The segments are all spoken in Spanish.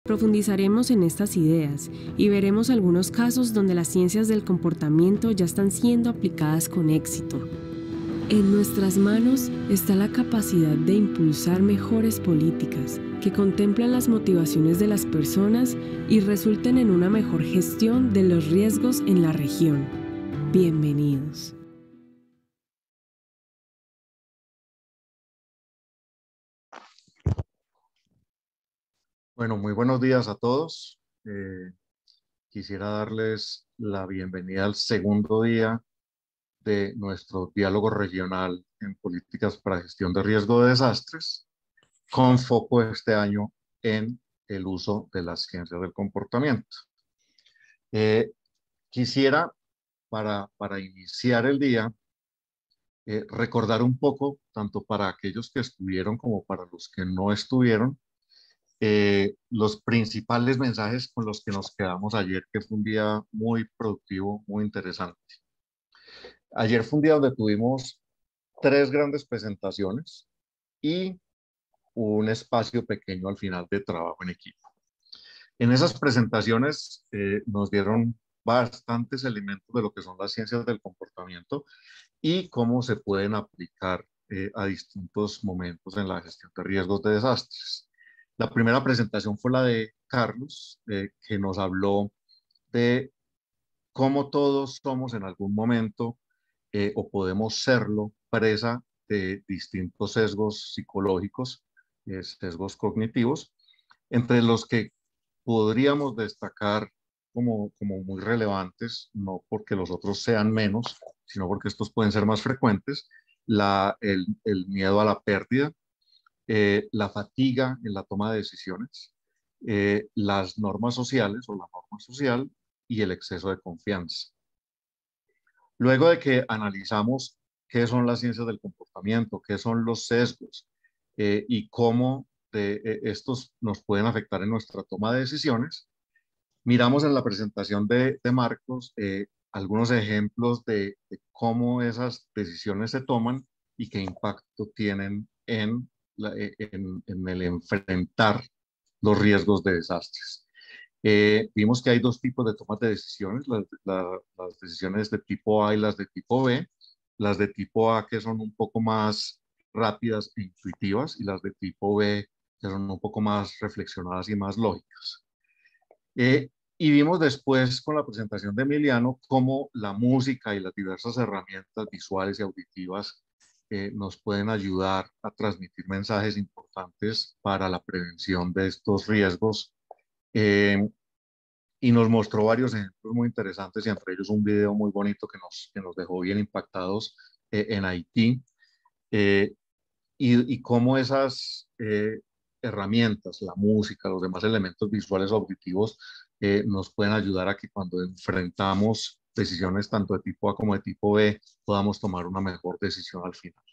Profundizaremos en estas ideas y veremos algunos casos donde las ciencias del comportamiento ya están siendo aplicadas con éxito. En nuestras manos está la capacidad de impulsar mejores políticas que contemplan las motivaciones de las personas y resulten en una mejor gestión de los riesgos en la región. Bienvenidos. Bueno, muy buenos días a todos. Quisiera darles la bienvenida al segundo día de nuestro diálogo regional en políticas para gestión de riesgo de desastres, con foco este año en el uso de las ciencias del comportamiento. Quisiera, para iniciar el día, recordar un poco, tanto para aquellos que estuvieron como para los que no estuvieron, los principales mensajes con los que nos quedamos ayer, que fue un día muy productivo, muy interesante. Ayer fue un día donde tuvimos 3 grandes presentaciones y un espacio pequeño al final de trabajo en equipo. En esas presentaciones nos dieron bastantes elementos de lo que son las ciencias del comportamiento y cómo se pueden aplicar a distintos momentos en la gestión de riesgos de desastres. La primera presentación fue la de Carlos, que nos habló de cómo todos somos en algún momento o podemos serlo presa de distintos sesgos psicológicos, sesgos cognitivos, entre los que podríamos destacar como muy relevantes, no porque los otros sean menos, sino porque estos pueden ser más frecuentes, el miedo a la pérdida, la fatiga en la toma de decisiones, las normas sociales o la norma social y el exceso de confianza. Luego de que analizamos qué son las ciencias del comportamiento, qué son los sesgos y cómo estos nos pueden afectar en nuestra toma de decisiones, miramos en la presentación de Marcos algunos ejemplos de cómo esas decisiones se toman y qué impacto tienen en el enfrentar los riesgos de desastres. Vimos que hay 2 tipos de tomas de decisiones, las decisiones de tipo A y las de tipo B. Las de tipo A que son un poco más rápidas e intuitivas y las de tipo B que son un poco más reflexionadas y más lógicas. Y vimos después con la presentación de Emiliano cómo la música y las diversas herramientas visuales y auditivas nos pueden ayudar a transmitir mensajes importantes para la prevención de estos riesgos. Y nos mostró varios ejemplos muy interesantes y entre ellos un video muy bonito que nos dejó bien impactados en Haití y cómo esas herramientas, la música, los demás elementos visuales o auditivos nos pueden ayudar a que cuando enfrentamos decisiones tanto de tipo A como de tipo B podamos tomar una mejor decisión al final.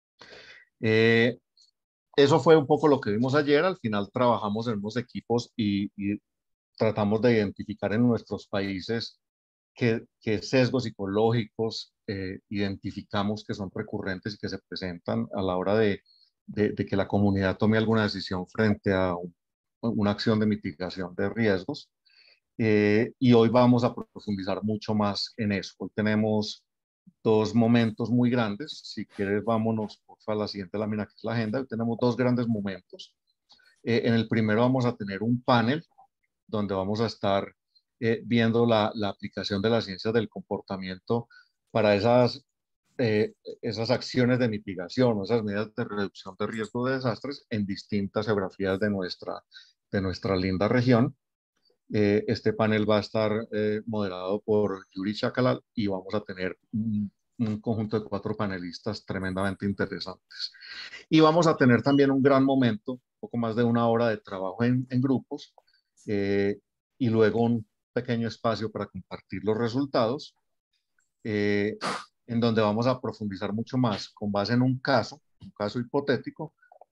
Eso fue un poco lo que vimos ayer. Al final trabajamos en unos equipos y tratamos de identificar en nuestros países qué sesgos psicológicos identificamos que son recurrentes y que se presentan a la hora de que la comunidad tome alguna decisión frente a una acción de mitigación de riesgos. Y hoy vamos a profundizar mucho más en eso. Hoy tenemos 2 momentos muy grandes. Si quieres, vámonos a la siguiente lámina, que es la agenda. Hoy tenemos 2 grandes momentos. En el primero vamos a tener un panel donde vamos a estar viendo la aplicación de las ciencias del comportamiento para esas acciones de mitigación o esas medidas de reducción de riesgo de desastres en distintas geografías de nuestra linda región. Este panel va a estar moderado por Yuri Chakalal y vamos a tener un conjunto de 4 panelistas tremendamente interesantes. Y vamos a tener también un gran momento, poco más de 1 hora de trabajo en grupos, eh, y luego un pequeño espacio para compartir los resultados, eh, en donde vamos a profundizar mucho más con base en un caso hipotético,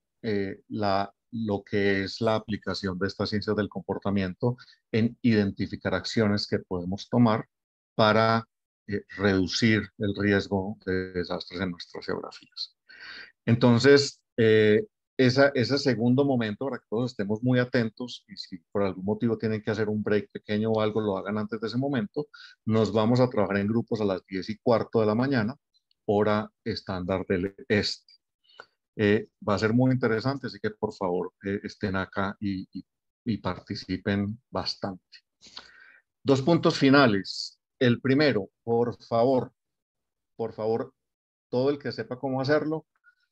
lo que es la aplicación de estas ciencias del comportamiento en identificar acciones que podemos tomar para reducir el riesgo de desastres en nuestras geografías. Entonces, ese segundo momento para que todos estemos muy atentos y si por algún motivo tienen que hacer un break pequeño o algo, lo hagan antes de ese momento. Nos vamos a trabajar en grupos a las 10:15 de la mañana, hora estándar del este. Va a ser muy interesante, así que por favor estén acá y participen bastante. Dos puntos finales. El primero, por favor, todo el que sepa cómo hacerlo,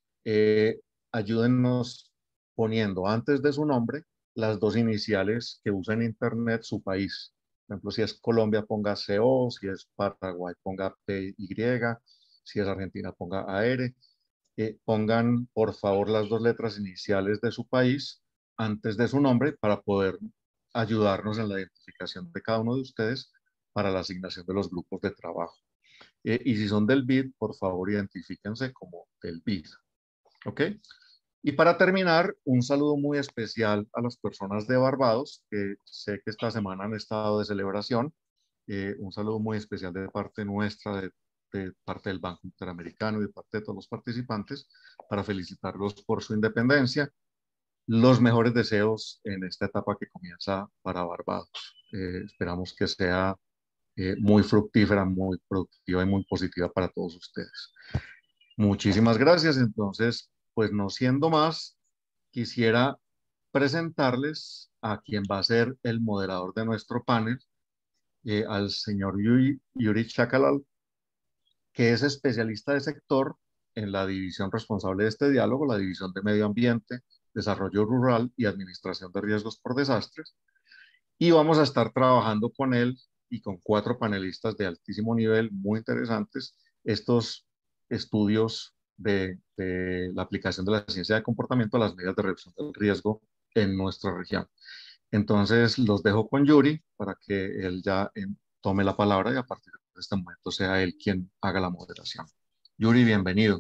ayúdennos poniendo antes de su nombre las dos iniciales que usa en Internet su país. Por ejemplo, si es Colombia, ponga CO, si es Paraguay, ponga PY, si es Argentina, ponga AR. Pongan, por favor, las dos letras iniciales de su país antes de su nombre para poder ayudarnos en la identificación de cada uno de ustedes para la asignación de los grupos de trabajo. Y si son del BID, por favor, identifíquense como del BID. ¿Ok? Y para terminar, un saludo muy especial a las personas de Barbados, que sé que esta semana han estado de celebración. Un saludo muy especial de parte nuestra, de parte del Banco Interamericano y de parte de todos los participantes, para felicitarlos por su independencia. Los mejores deseos en esta etapa que comienza para Barbados. Esperamos que sea muy fructífera, muy productiva y muy positiva para todos ustedes. Muchísimas gracias. Entonces, pues no siendo más, quisiera presentarles a quien va a ser el moderador de nuestro panel, al señor Yuri Chakalal, que es especialista de sector en la división responsable de este diálogo, la división de Medio Ambiente, Desarrollo Rural y Administración de Riesgos por Desastres. Y vamos a estar trabajando con él y con 4 panelistas de altísimo nivel, muy interesantes, estos estudios de la aplicación de la ciencia de comportamiento a las medidas de reducción del riesgo en nuestra región. Entonces, los dejo con Yuri para que él ya tome la palabra y a partir de este momento sea él quien haga la moderación. Yuri, bienvenido.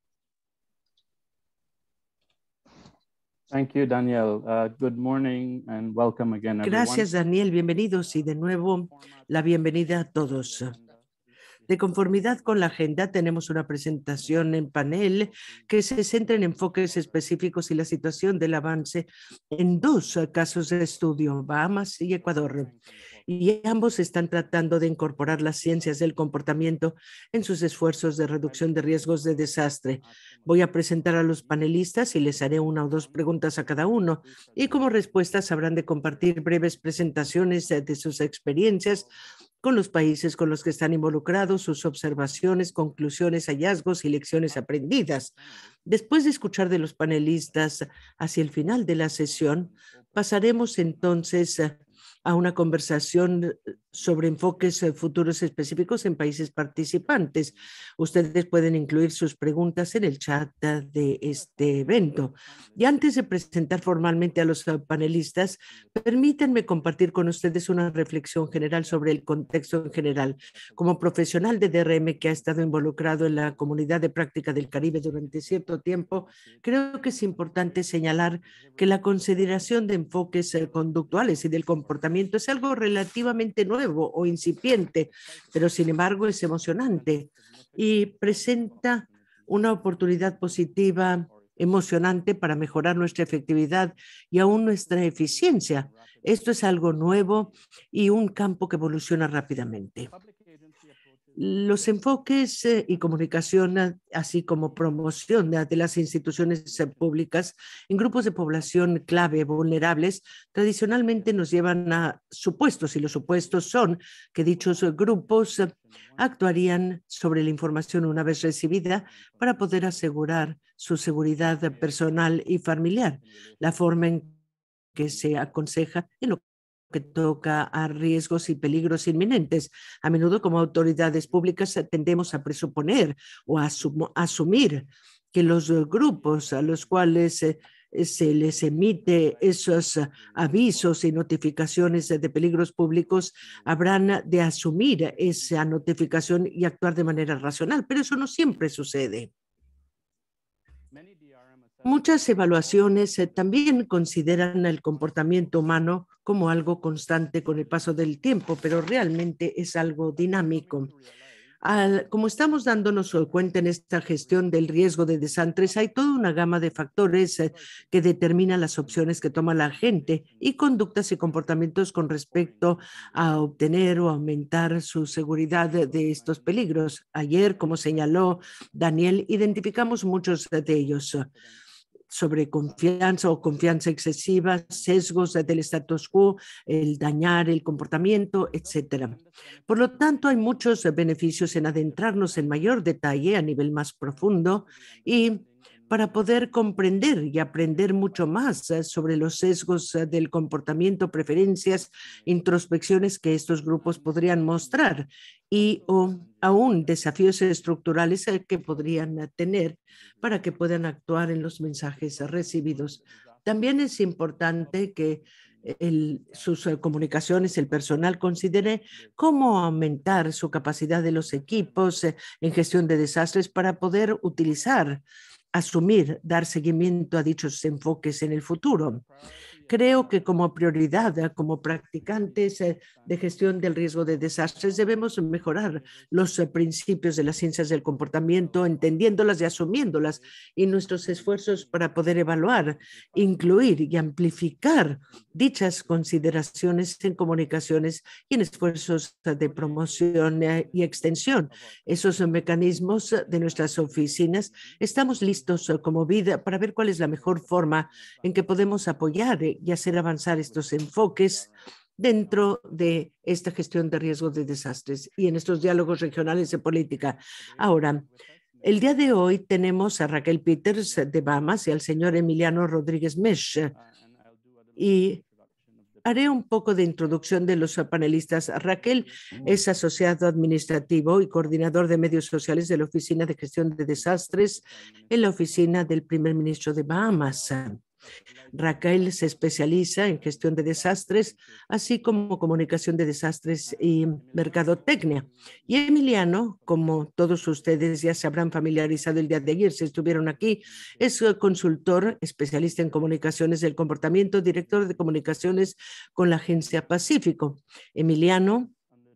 Thank you, Daniel. Good morning and welcome again, everyone. Gracias, Daniel. Bienvenidos y de nuevo la bienvenida a todos. De conformidad con la agenda, tenemos una presentación en panel que se centra en enfoques específicos y la situación del avance en 2 casos de estudio, Bahamas y Ecuador. Y ambos están tratando de incorporar las ciencias del comportamiento en sus esfuerzos de reducción de riesgos de desastre. Voy a presentar a los panelistas y les haré 1 o 2 preguntas a cada uno. Y como respuestas habrán de compartir breves presentaciones de sus experiencias con los países con los que están involucrados, sus observaciones, conclusiones, hallazgos y lecciones aprendidas. Después de escuchar de los panelistas hacia el final de la sesión, pasaremos entonces a una conversación sobre enfoques futuros específicos en países participantes. Ustedes pueden incluir sus preguntas en el chat de este evento. Y antes de presentar formalmente a los panelistas, permítanme compartir con ustedes una reflexión general sobre el contexto en general. Como profesional de DRM que ha estado involucrado en la comunidad de práctica del Caribe durante cierto tiempo, creo que es importante señalar que la consideración de enfoques conductuales y del comportamiento es algo relativamente nuevo o incipiente, pero sin embargo es emocionante y presenta una oportunidad positiva, emocionante para mejorar nuestra efectividad y aún nuestra eficiencia. Esto es algo nuevo y un campo que evoluciona rápidamente. Los enfoques y comunicación, así como promoción de las instituciones públicas en grupos de población clave vulnerables, tradicionalmente nos llevan a supuestos, y los supuestos son que dichos grupos actuarían sobre la información una vez recibida para poder asegurar su seguridad personal y familiar. La forma en que se aconseja en lo que toca a riesgos y peligros inminentes. A menudo, como autoridades públicas, tendemos a presuponer o a asumir que los grupos a los cuales se les emite esos avisos y notificaciones de peligros públicos habrán de asumir esa notificación y actuar de manera racional, pero eso no siempre sucede. Muchas evaluaciones también consideran el comportamiento humano como algo constante con el paso del tiempo, pero realmente es algo dinámico. Como estamos dándonos cuenta en esta gestión del riesgo de desastres, hay toda una gama de factores que determinan las opciones que toma la gente y conductas y comportamientos con respecto a obtener o aumentar su seguridad de estos peligros. Ayer, como señaló Daniel, identificamos muchos de ellos sobre confianza o confianza excesiva, sesgos del status quo, el dañar el comportamiento, etcétera. Por lo tanto, hay muchos beneficios en adentrarnos en mayor detalle a nivel más profundo y para poder comprender y aprender mucho más sobre los sesgos del comportamiento, preferencias, introspecciones que estos grupos podrían mostrar y o aún desafíos estructurales que podrían tener para que puedan actuar en los mensajes recibidos. También es importante que sus comunicaciones, el personal considere cómo aumentar su capacidad de los equipos en gestión de desastres para poder utilizar, asumir, dar seguimiento a dichos enfoques en el futuro. Creo que como prioridad, como practicantes de gestión del riesgo de desastres, debemos mejorar los principios de las ciencias del comportamiento, entendiéndolas y asumiéndolas, y nuestros esfuerzos para poder evaluar, incluir y amplificar dichas consideraciones en comunicaciones y en esfuerzos de promoción y extensión. Esos mecanismos de nuestras oficinas, estamos listos como vida para ver cuál es la mejor forma en que podemos apoyar y hacer avanzar estos enfoques dentro de esta gestión de riesgos de desastres y en estos diálogos regionales de política. Ahora, el día de hoy tenemos a Raquel Peters de Bahamas y al señor Emiliano Rodríguez Mesh. Y haré un poco de introducción de los panelistas. Raquel es asociado administrativo y coordinador de medios sociales de la Oficina de Gestión de Desastres en la Oficina del Primer Ministro de Bahamas. Raquel se especializa en gestión de desastres, así como comunicación de desastres y mercadotecnia. Y Emiliano, como todos ustedes ya se habrán familiarizado el día de ayer, si estuvieron aquí, es consultor, especialista en comunicaciones del comportamiento, director de comunicaciones con la Agencia Pacífico. Emiliano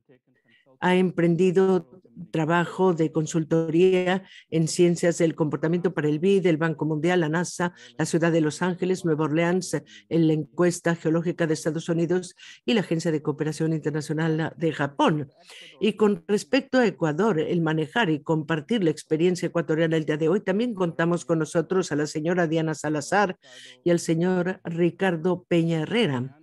ha emprendido trabajo de consultoría en ciencias del comportamiento para el BID, el Banco Mundial, la NASA, la Ciudad de Los Ángeles, Nueva Orleans, en la Encuesta Geológica de Estados Unidos y la Agencia de Cooperación Internacional de Japón. Y con respecto a Ecuador, el manejar y compartir la experiencia ecuatoriana el día de hoy, también contamos con nosotros a la señora Diana Salazar y al señor Ricardo Peña Herrera.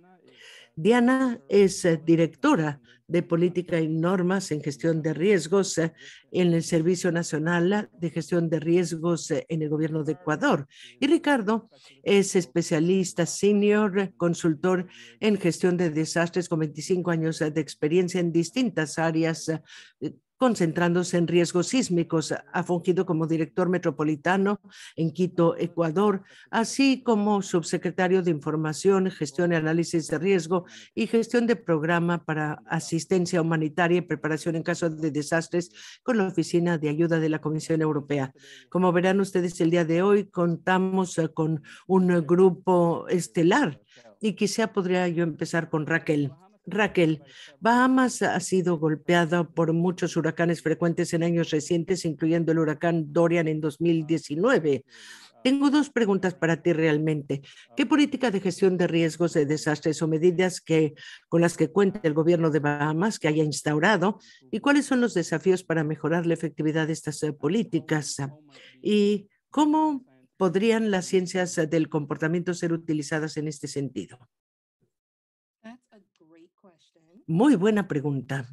Diana es directora de Política y Normas en Gestión de Riesgos en el Servicio Nacional de Gestión de Riesgos en el Gobierno de Ecuador. Y Ricardo es especialista senior, consultor en gestión de desastres con 25 años de experiencia en distintas áreas, concentrándose en riesgos sísmicos. Ha fungido como director metropolitano en Quito, Ecuador, así como subsecretario de Información, Gestión y Análisis de Riesgo y Gestión de Programa para Asistencia Humanitaria y Preparación en caso de desastres con la Oficina de Ayuda de la Comisión Europea. Como verán ustedes, el día de hoy contamos con un grupo estelar y quizá podría yo empezar con Raquel. Raquel, Bahamas ha sido golpeada por muchos huracanes frecuentes en años recientes, incluyendo el huracán Dorian en 2019. Tengo dos preguntas para ti realmente. ¿Qué política de gestión de riesgos de desastres o medidas con las que cuenta el gobierno de Bahamas que haya instaurado? ¿Y cuáles son los desafíos para mejorar la efectividad de estas políticas? ¿Y cómo podrían las ciencias del comportamiento ser utilizadas en este sentido? Muy buena pregunta.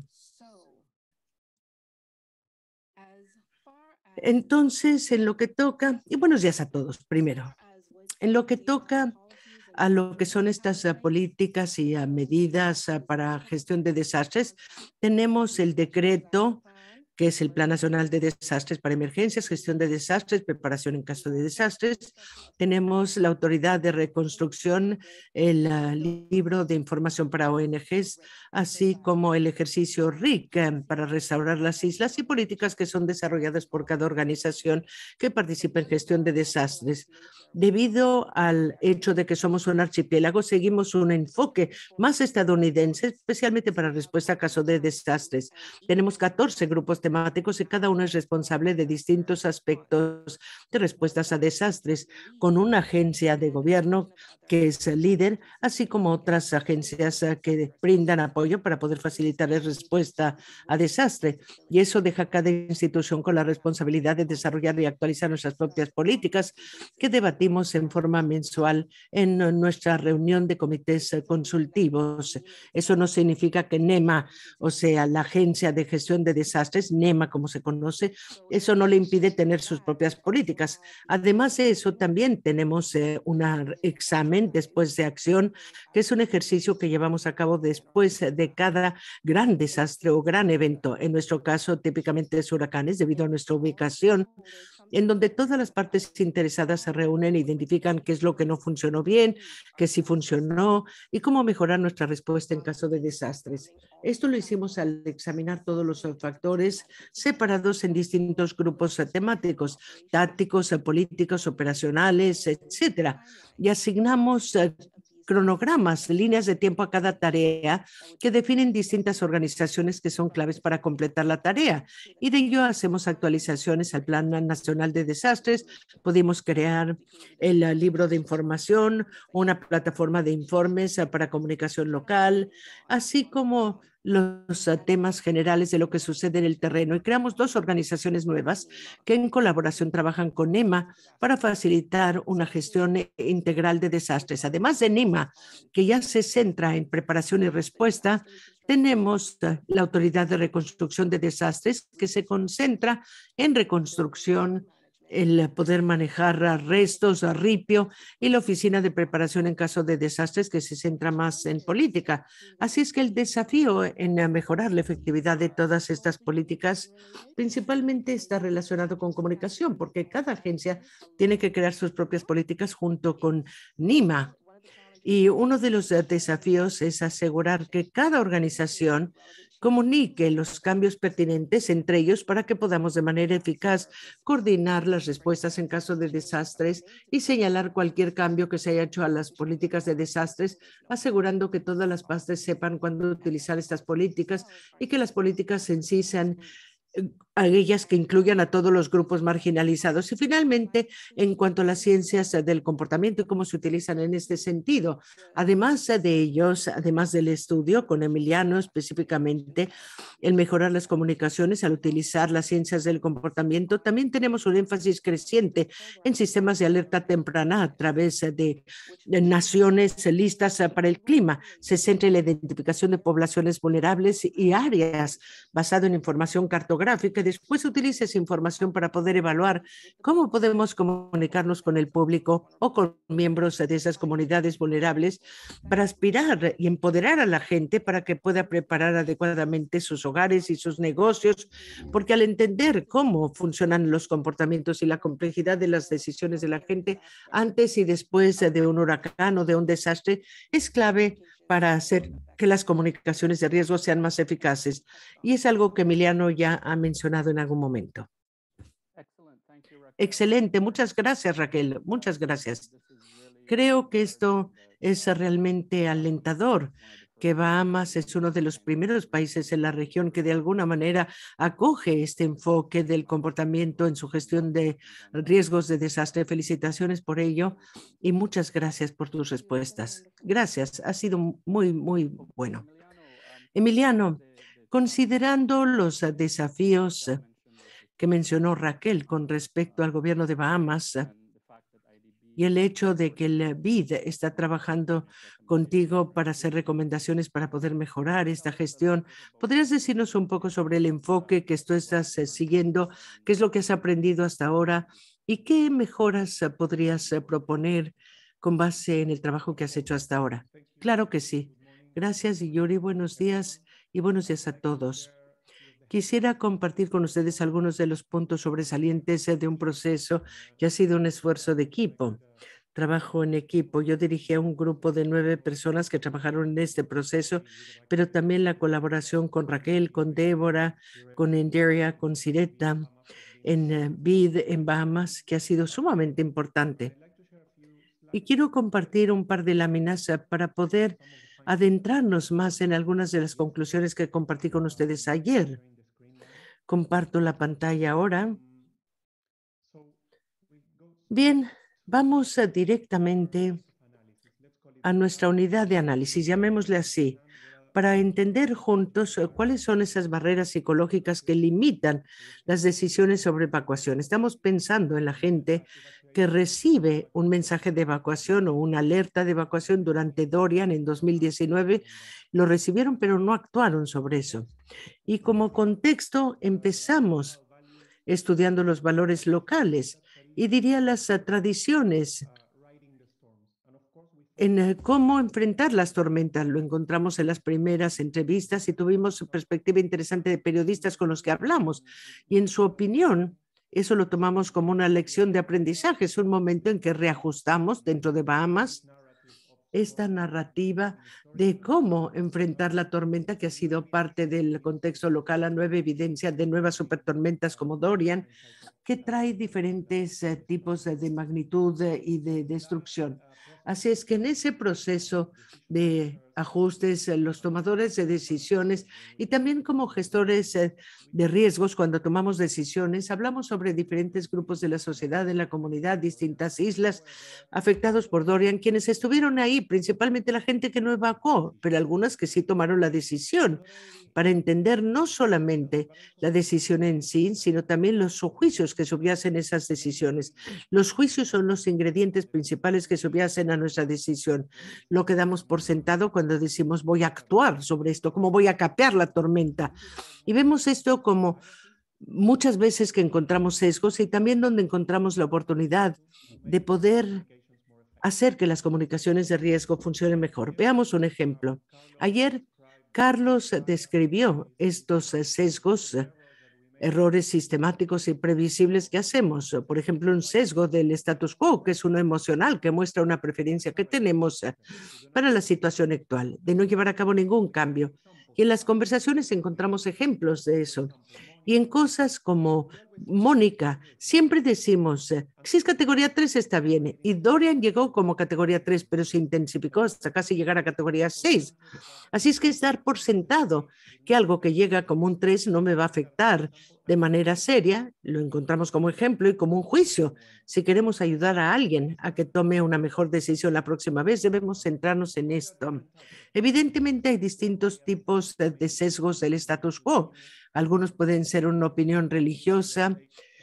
Entonces, en lo que toca, y buenos días a todos, primero, en lo que toca a lo que son estas políticas y medidas para gestión de desastres, tenemos el decreto que es el Plan Nacional de Desastres para Emergencias, Gestión de Desastres, Preparación en caso de desastres. Tenemos la Autoridad de Reconstrucción, el libro de información para ONGs, así como el ejercicio RIC para restaurar las islas y políticas que son desarrolladas por cada organización que participa en gestión de desastres. Debido al hecho de que somos un archipiélago, seguimos un enfoque más estadounidense, especialmente para respuesta a casos de desastres. Tenemos 14 grupos temáticos y cada uno es responsable de distintos aspectos de respuestas a desastres, con una agencia de gobierno que es el líder, así como otras agencias que brindan apoyo para poder facilitar la respuesta a desastre. Y eso deja a cada institución con la responsabilidad de desarrollar y actualizar nuestras propias políticas que debatimos en forma mensual en nuestra reunión de comités consultivos. Eso no significa que NEMA, o sea, la Agencia de Gestión de Desastres, NEMA como se conoce, eso no le impide tener sus propias políticas. Además de eso, también tenemos un examen después de acción, que es un ejercicio que llevamos a cabo después de cada gran desastre o gran evento. En nuestro caso, típicamente es huracanes, debido a nuestra ubicación, en donde todas las partes interesadas se reúnen e identifican qué es lo que no funcionó bien, qué sí funcionó y cómo mejorar nuestra respuesta en caso de desastres. Esto lo hicimos al examinar todos los factores separados en distintos grupos temáticos, tácticos, políticos, operacionales, etcétera, y asignamos cronogramas, líneas de tiempo a cada tarea que definen distintas organizaciones que son claves para completar la tarea. Y de ello hacemos actualizaciones al Plan Nacional de Desastres. Pudimos crear el libro de información, una plataforma de informes para comunicación local, así como los temas generales de lo que sucede en el terreno. Y creamos 2 organizaciones nuevas que en colaboración trabajan con NEMA para facilitar una gestión integral de desastres. Además de NEMA, que ya se centra en preparación y respuesta, tenemos la Autoridad de Reconstrucción de Desastres, que se concentra en reconstrucción, el poder manejar restos, ripio, y la Oficina de Preparación en caso de desastres, que se centra más en política. Así es que el desafío en mejorar la efectividad de todas estas políticas principalmente está relacionado con comunicación, porque cada agencia tiene que crear sus propias políticas junto con NIMA. Y uno de los desafíos es asegurar que cada organización comunique los cambios pertinentes entre ellos para que podamos de manera eficaz coordinar las respuestas en caso de desastres y señalar cualquier cambio que se haya hecho a las políticas de desastres, asegurando que todas las partes sepan cuándo utilizar estas políticas y que las políticas en sí sean a ellas que incluyan a todos los grupos marginalizados. Y finalmente, en cuanto a las ciencias del comportamiento y cómo se utilizan en este sentido, además de ellos, además del estudio con Emiliano específicamente, el mejorar las comunicaciones al utilizar las ciencias del comportamiento, también tenemos un énfasis creciente en sistemas de alerta temprana a través de naciones listas para el clima. Se centra en la identificación de poblaciones vulnerables y áreas basado en información cartográfica. Después utiliza esa información para poder evaluar cómo podemos comunicarnos con el público o con miembros de esas comunidades vulnerables para aspirar y empoderar a la gente para que pueda preparar adecuadamente sus hogares y sus negocios, porque al entender cómo funcionan los comportamientos y la complejidad de las decisiones de la gente antes y después de un huracán o de un desastre, es clave para hacer que las comunicaciones de riesgo sean más eficaces. Y es algo que Emiliano ya ha mencionado en algún momento. Excelente. Muchas gracias, Raquel. Muchas gracias. Creo que esto es realmente alentador, que Bahamas es uno de los primeros países en la región que de alguna manera acoge este enfoque del comportamiento en su gestión de riesgos de desastre. Felicitaciones por ello y muchas gracias por tus respuestas. Gracias, ha sido muy, muy bueno. Emiliano, considerando los desafíos que mencionó Raquel con respecto al gobierno de Bahamas y el hecho de que el BID está trabajando contigo para hacer recomendaciones para poder mejorar esta gestión, ¿podrías decirnos un poco sobre el enfoque que tú estás siguiendo? ¿Qué es lo que has aprendido hasta ahora? ¿Y qué mejoras podrías proponer con base en el trabajo que has hecho hasta ahora? Claro que sí. Gracias, Yuri. Buenos días y buenos días a todos. Quisiera compartir con ustedes algunos de los puntos sobresalientes de un proceso que ha sido un esfuerzo de equipo. Trabajo en equipo. Yo dirigí a un grupo de 9 personas que trabajaron en este proceso, pero también la colaboración con Raquel, con Débora, con Enderia, con Sireta, en BID, en Bahamas, que ha sido sumamente importante. Y quiero compartir un par de láminas para poder adentrarnos más en algunas de las conclusiones que compartí con ustedes ayer. Comparto la pantalla ahora. Bien, vamos directamente a nuestra unidad de análisis, llamémosle así, para entender juntos cuáles son esas barreras psicológicas que limitan las decisiones sobre evacuación. Estamos pensando en la gente que recibe un mensaje de evacuación o una alerta de evacuación durante Dorian en 2019. Lo recibieron, pero no actuaron sobre eso. Y como contexto, empezamos estudiando los valores locales y diría las tradiciones en cómo enfrentar las tormentas. Lo encontramos en las primeras entrevistas y tuvimos perspectiva interesante de periodistas con los que hablamos. Y en su opinión, eso lo tomamos como una lección de aprendizaje. Es un momento en que reajustamos dentro de Bahamas esta narrativa de cómo enfrentar la tormenta que ha sido parte del contexto local, a nueva evidencia de nuevas supertormentas como Dorian, que trae diferentes tipos de magnitud y de destrucción. Así es que en ese proceso de ajustes, los tomadores de decisiones y también como gestores de riesgos, cuando tomamos decisiones, hablamos sobre diferentes grupos de la sociedad, de la comunidad, distintas islas afectados por Dorian, quienes estuvieron ahí, principalmente la gente que no evacuó, pero algunas que sí tomaron la decisión, para entender no solamente la decisión en sí, sino también los juicios que subyacen esas decisiones. Los juicios son los ingredientes principales que subyacen a nuestra decisión. Lo que damos por sentado cuando decimos voy a actuar sobre esto, cómo voy a capear la tormenta. Y vemos esto como muchas veces que encontramos sesgos y también donde encontramos la oportunidad de poder hacer que las comunicaciones de riesgo funcionen mejor. Veamos un ejemplo. Ayer Carlos describió estos sesgos, errores sistemáticos y previsibles que hacemos. Por ejemplo, un sesgo del status quo, que es uno emocional, que muestra una preferencia que tenemos para la situación actual, de no llevar a cabo ningún cambio. Y en las conversaciones encontramos ejemplos de eso. Y en cosas como Mónica, siempre decimos, si es categoría 3 está bien. Y Dorian llegó como categoría 3, pero se intensificó hasta casi llegar a categoría 6. Así es que es dar por sentado que algo que llega como un 3 no me va a afectar de manera seria. Lo encontramos como ejemplo y como un juicio. Si queremos ayudar a alguien a que tome una mejor decisión la próxima vez, debemos centrarnos en esto. Evidentemente hay distintos tipos de sesgos del status quo. Algunos pueden ser una opinión religiosa,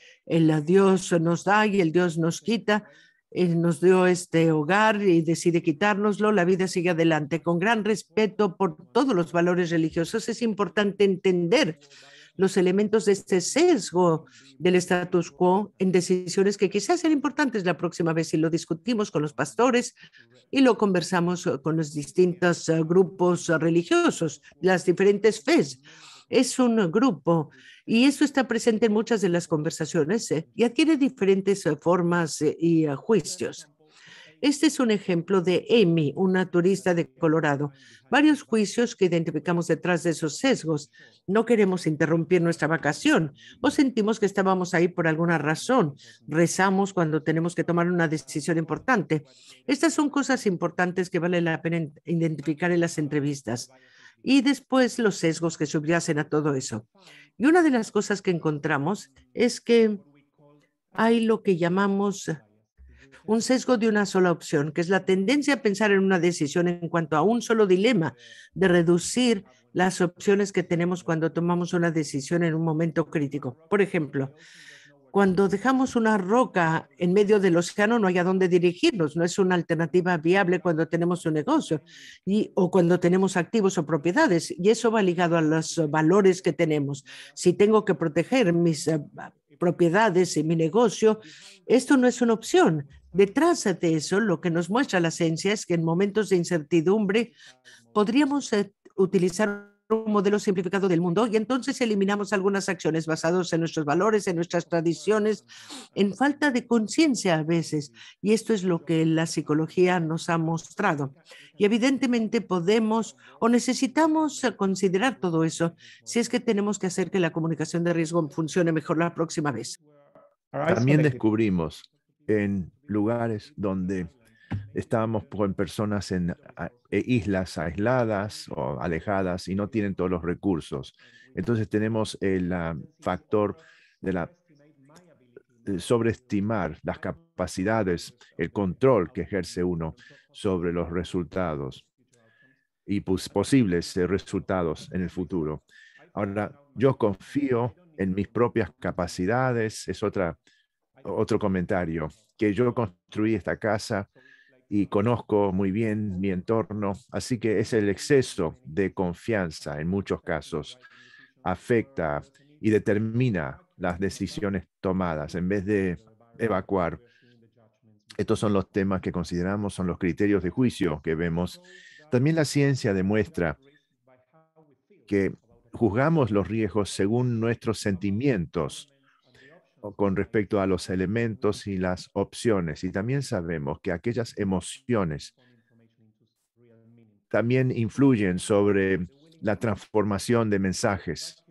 el Dios nos da y el Dios nos quita. Él nos dio este hogar y decide quitárnoslo, la vida sigue adelante. Con gran respeto por todos los valores religiosos, es importante entender los elementos de este sesgo del status quo en decisiones que quizás sean importantes la próxima vez, y lo discutimos con los pastores y lo conversamos con los distintos grupos religiosos, las diferentes fes. Es un grupo y eso está presente en muchas de las conversaciones y adquiere diferentes formas y juicios. Este es un ejemplo de Amy, una turista de Colorado. Varios juicios que identificamos detrás de esos sesgos. No queremos interrumpir nuestra vacación o sentimos que estábamos ahí por alguna razón. Rezamos cuando tenemos que tomar una decisión importante. Estas son cosas importantes que vale la pena identificar en las entrevistas. Y después los sesgos que subyacen a todo eso. Y una de las cosas que encontramos es que hay lo que llamamos un sesgo de una sola opción, que es la tendencia a pensar en una decisión en cuanto a un solo dilema, de reducir las opciones que tenemos cuando tomamos una decisión en un momento crítico. Por ejemplo, cuando dejamos una roca en medio del océano, no hay a dónde dirigirnos, no es una alternativa viable cuando tenemos un negocio o cuando tenemos activos o propiedades, y eso va ligado a los valores que tenemos. Si tengo que proteger mis propiedades y mi negocio, esto no es una opción. Detrás de eso, lo que nos muestra la ciencia es que en momentos de incertidumbre podríamos utilizar un modelo simplificado del mundo y entonces eliminamos algunas acciones basadas en nuestros valores, en nuestras tradiciones, en falta de conciencia a veces. Y esto es lo que la psicología nos ha mostrado. Y evidentemente podemos o necesitamos considerar todo eso si es que tenemos que hacer que la comunicación de riesgo funcione mejor la próxima vez. También descubrimos en lugares donde estamos con personas en islas aisladas o alejadas y no tienen todos los recursos. Entonces tenemos el factor de sobreestimar las capacidades, el control que ejerce uno sobre los resultados y posibles resultados en el futuro. Ahora, yo confío en mis propias capacidades, es otro comentario, que yo construí esta casa y conozco muy bien mi entorno, así que es el exceso de confianza en muchos casos afecta y determina las decisiones tomadas en vez de evacuar. Estos son los temas que consideramos, son los criterios de juicio que vemos. También la ciencia demuestra que juzgamos los riesgos según nuestros sentimientos o con respecto a los elementos y las opciones. Y también sabemos que aquellas emociones también influyen sobre la transformación de mensajes.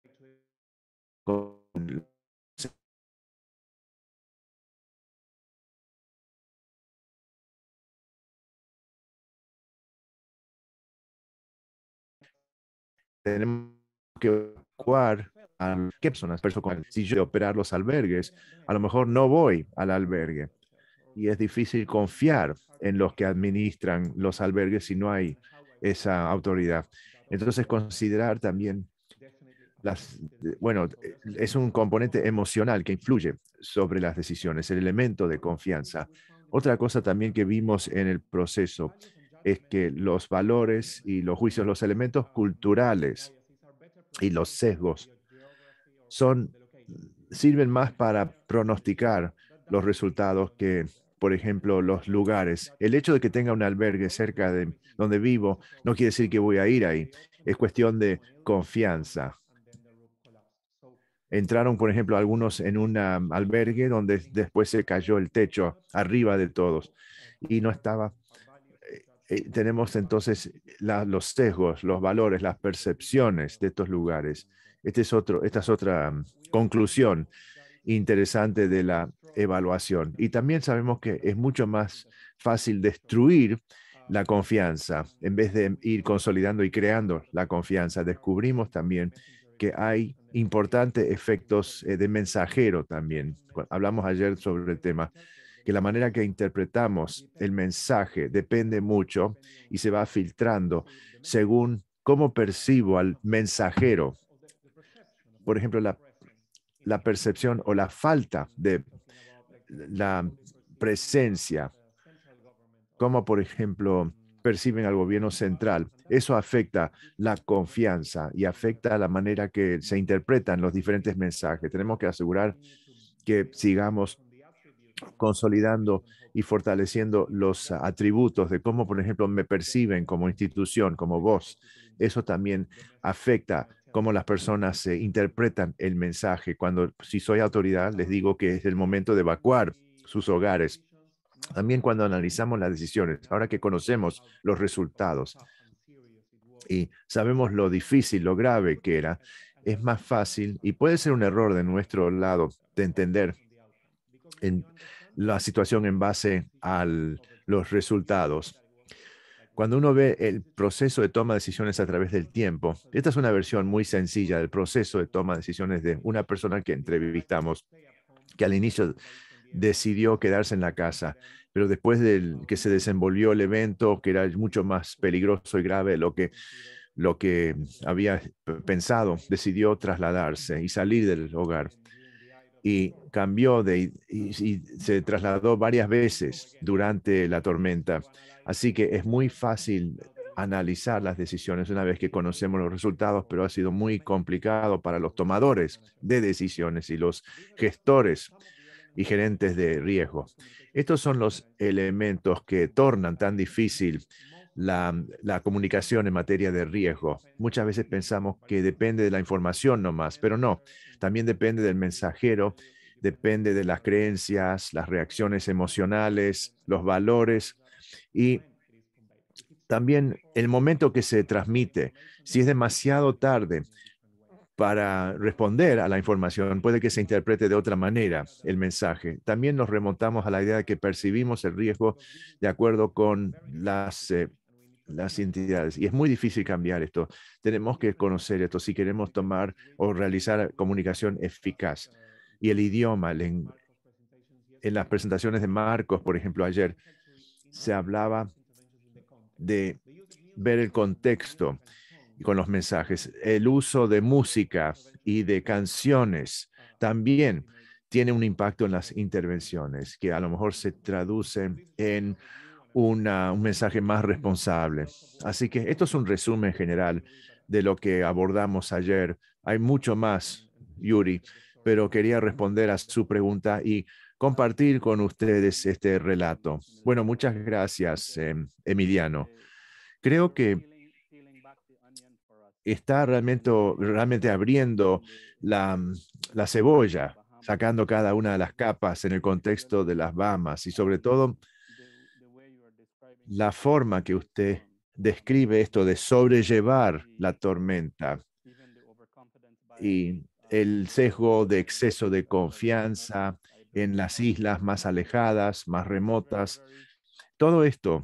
Tenemos que evacuar a qué personas, si yo operar los albergues, a lo mejor no voy al albergue y es difícil confiar en los que administran los albergues si no hay esa autoridad. Entonces considerar también es un componente emocional que influye sobre las decisiones, el elemento de confianza. Otra cosa también que vimos en el proceso es que los valores y los juicios, los elementos culturales y los sesgos sirven más para pronosticar los resultados que, por ejemplo, los lugares. El hecho de que tenga un albergue cerca de donde vivo no quiere decir que voy a ir ahí. Es cuestión de confianza. Entraron, por ejemplo, algunos en un albergue donde después se cayó el techo arriba de todos y no estaba. Tenemos entonces los sesgos, los valores, las percepciones de estos lugares. Esta es otra conclusión interesante de la evaluación. Y también sabemos que es mucho más fácil destruir la confianza en vez de ir consolidando y creando la confianza. Descubrimos también que hay importantes efectos de mensajero también. Hablamos ayer sobre el tema, que la manera que interpretamos el mensaje depende mucho y se va filtrando según cómo percibo al mensajero. Por ejemplo, la percepción o la falta de la presencia, como por ejemplo perciben al gobierno central. Eso afecta la confianza y afecta la manera que se interpretan los diferentes mensajes. Tenemos que asegurar que sigamos consolidando y fortaleciendo los atributos de cómo, por ejemplo, me perciben como institución, como voz. Eso también afecta cómo las personas interpretan el mensaje. Si soy autoridad, les digo que es el momento de evacuar sus hogares. También cuando analizamos las decisiones, ahora que conocemos los resultados y sabemos lo difícil, lo grave que era, es más fácil y puede ser un error de nuestro lado de entender la situación en base a los resultados. Cuando uno ve el proceso de toma de decisiones a través del tiempo, esta es una versión muy sencilla del proceso de toma de decisiones de una persona que entrevistamos, que al inicio decidió quedarse en la casa, pero después de que se desenvolvió el evento, que era mucho más peligroso y grave de lo que había pensado, decidió trasladarse y salir del hogar. Y cambió y se trasladó varias veces durante la tormenta. Así que es muy fácil analizar las decisiones una vez que conocemos los resultados, pero ha sido muy complicado para los tomadores de decisiones y los gestores y gerentes de riesgo. Estos son los elementos que tornan tan difícil la comunicación en materia de riesgo. Muchas veces pensamos que depende de la información nomás, pero no, también depende del mensajero, depende de las creencias, las reacciones emocionales, los valores y también el momento que se transmite. Si es demasiado tarde, para responder a la información, puede que se interprete de otra manera el mensaje. También nos remontamos a la idea de que percibimos el riesgo de acuerdo con las entidades. Y es muy difícil cambiar esto. Tenemos que conocer esto si queremos tomar o realizar comunicación eficaz. Y el idioma, en las presentaciones de Marcos, por ejemplo, ayer, se hablaba de ver el contexto con los mensajes. El uso de música y de canciones también tiene un impacto en las intervenciones, que a lo mejor se traduce en un mensaje más responsable. Así que esto es un resumen general de lo que abordamos ayer. Hay mucho más, Yuri, pero quería responder a su pregunta y compartir con ustedes este relato. Bueno, muchas gracias, Emiliano. Creo que está realmente abriendo la cebolla, sacando cada una de las capas en el contexto de las Bahamas y sobre todo la forma que usted describe esto de sobrellevar la tormenta y el sesgo de exceso de confianza en las islas más alejadas, más remotas. Todo esto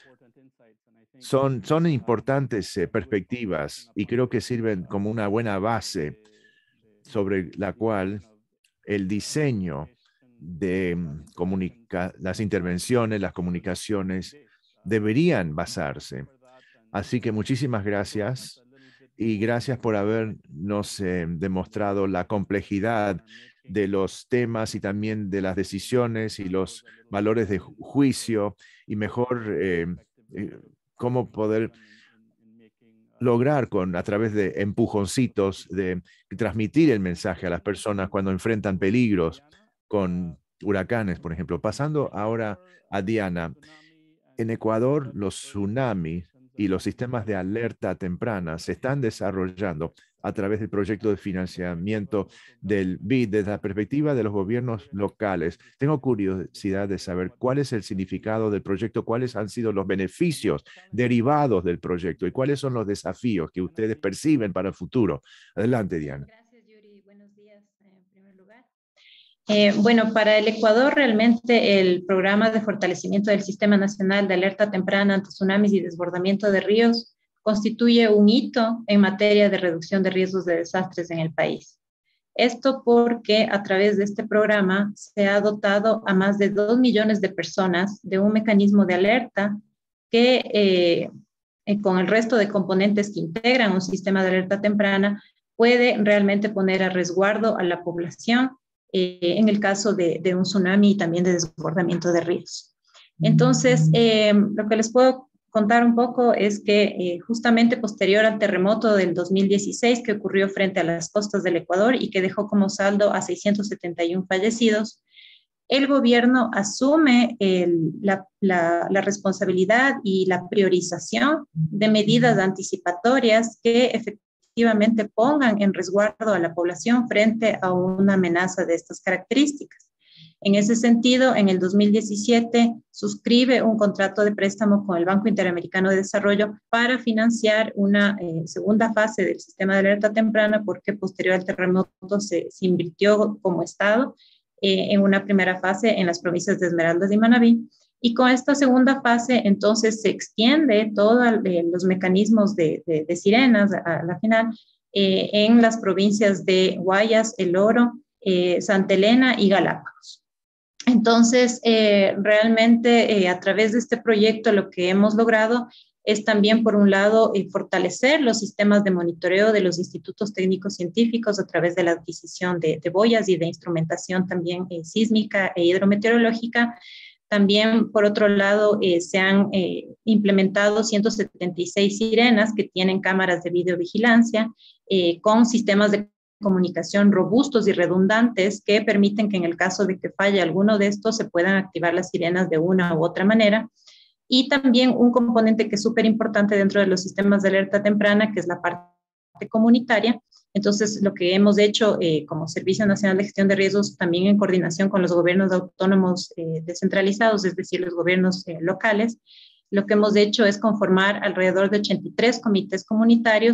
son importantes perspectivas y creo que sirven como una buena base sobre la cual el diseño de las intervenciones, las comunicaciones deberían basarse. Así que muchísimas gracias y gracias por habernos demostrado la complejidad de los temas y también de las decisiones y los valores de juicio y mejor cómo poder lograr a través de empujoncitos, de transmitir el mensaje a las personas cuando enfrentan peligros con huracanes, por ejemplo. Pasando ahora a Diana, en Ecuador los tsunamis y los sistemas de alerta temprana se están desarrollando a través del proyecto de financiamiento del BID desde la perspectiva de los gobiernos locales. Tengo curiosidad de saber cuál es el significado del proyecto, cuáles han sido los beneficios derivados del proyecto y cuáles son los desafíos que ustedes perciben para el futuro. Adelante, Diana. Gracias, Yuri. Buenos días, en primer lugar. Bueno, para el Ecuador realmente el programa de fortalecimiento del Sistema Nacional de Alerta Temprana ante Tsunamis y Desbordamiento de Ríos constituye un hito en materia de reducción de riesgos de desastres en el país. Esto porque a través de este programa se ha dotado a más de 2 millones de personas de un mecanismo de alerta que con el resto de componentes que integran un sistema de alerta temprana puede realmente poner a resguardo a la población en el caso de un tsunami y también de desbordamiento de ríos. Entonces, lo que les puedo contar un poco es que justamente posterior al terremoto del 2016 que ocurrió frente a las costas del Ecuador y que dejó como saldo a 671 fallecidos, el gobierno asume la responsabilidad y la priorización de medidas anticipatorias que efectivamente pongan en resguardo a la población frente a una amenaza de estas características. En ese sentido, en el 2017 suscribe un contrato de préstamo con el Banco Interamericano de Desarrollo para financiar una segunda fase del sistema de alerta temprana, porque posterior al terremoto se invirtió como Estado en una primera fase en las provincias de Esmeraldas y Manabí. Y con esta segunda fase, entonces, se extiende todos los mecanismos de sirenas a la final en las provincias de Guayas, El Oro, Santa Elena y Galápagos. Entonces, realmente a través de este proyecto lo que hemos logrado es también, por un lado, fortalecer los sistemas de monitoreo de los institutos técnicos científicos a través de la adquisición de boyas y de instrumentación también sísmica e hidrometeorológica. También, por otro lado, se han implementado 176 sirenas que tienen cámaras de videovigilancia con sistemas de comunicación robustos y redundantes que permiten que en el caso de que falle alguno de estos se puedan activar las sirenas de una u otra manera. Y también un componente que es súper importante dentro de los sistemas de alerta temprana, que es la parte comunitaria. Entonces, lo que hemos hecho como Servicio Nacional de Gestión de Riesgos, también en coordinación con los gobiernos autónomos descentralizados, es decir, los gobiernos locales, lo que hemos hecho es conformar alrededor de 83 comités comunitarios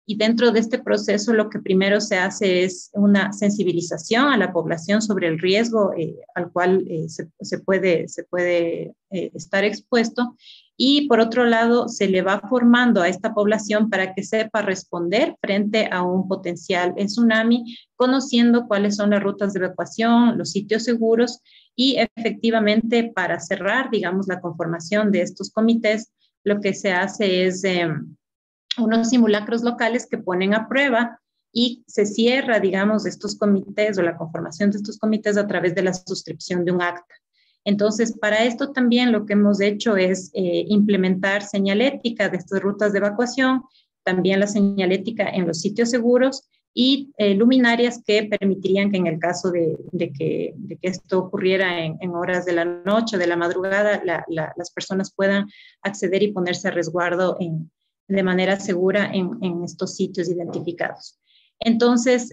Y dentro de este proceso lo que primero se hace es una sensibilización a la población sobre el riesgo al cual se puede estar expuesto. Y por otro lado, se le va formando a esta población para que sepa responder frente a un potencial tsunami, conociendo cuáles son las rutas de evacuación, los sitios seguros y efectivamente para cerrar, digamos, la conformación de estos comités, lo que se hace es unos simulacros locales que ponen a prueba y se cierra, digamos, estos comités o la conformación de estos comités a través de la suscripción de un acta. Entonces, para esto también lo que hemos hecho es implementar señalética de estas rutas de evacuación, también la señalética en los sitios seguros y luminarias que permitirían que en el caso de que esto ocurriera en horas de la noche o de la madrugada, las personas puedan acceder y ponerse a resguardo de manera segura en estos sitios identificados. Entonces,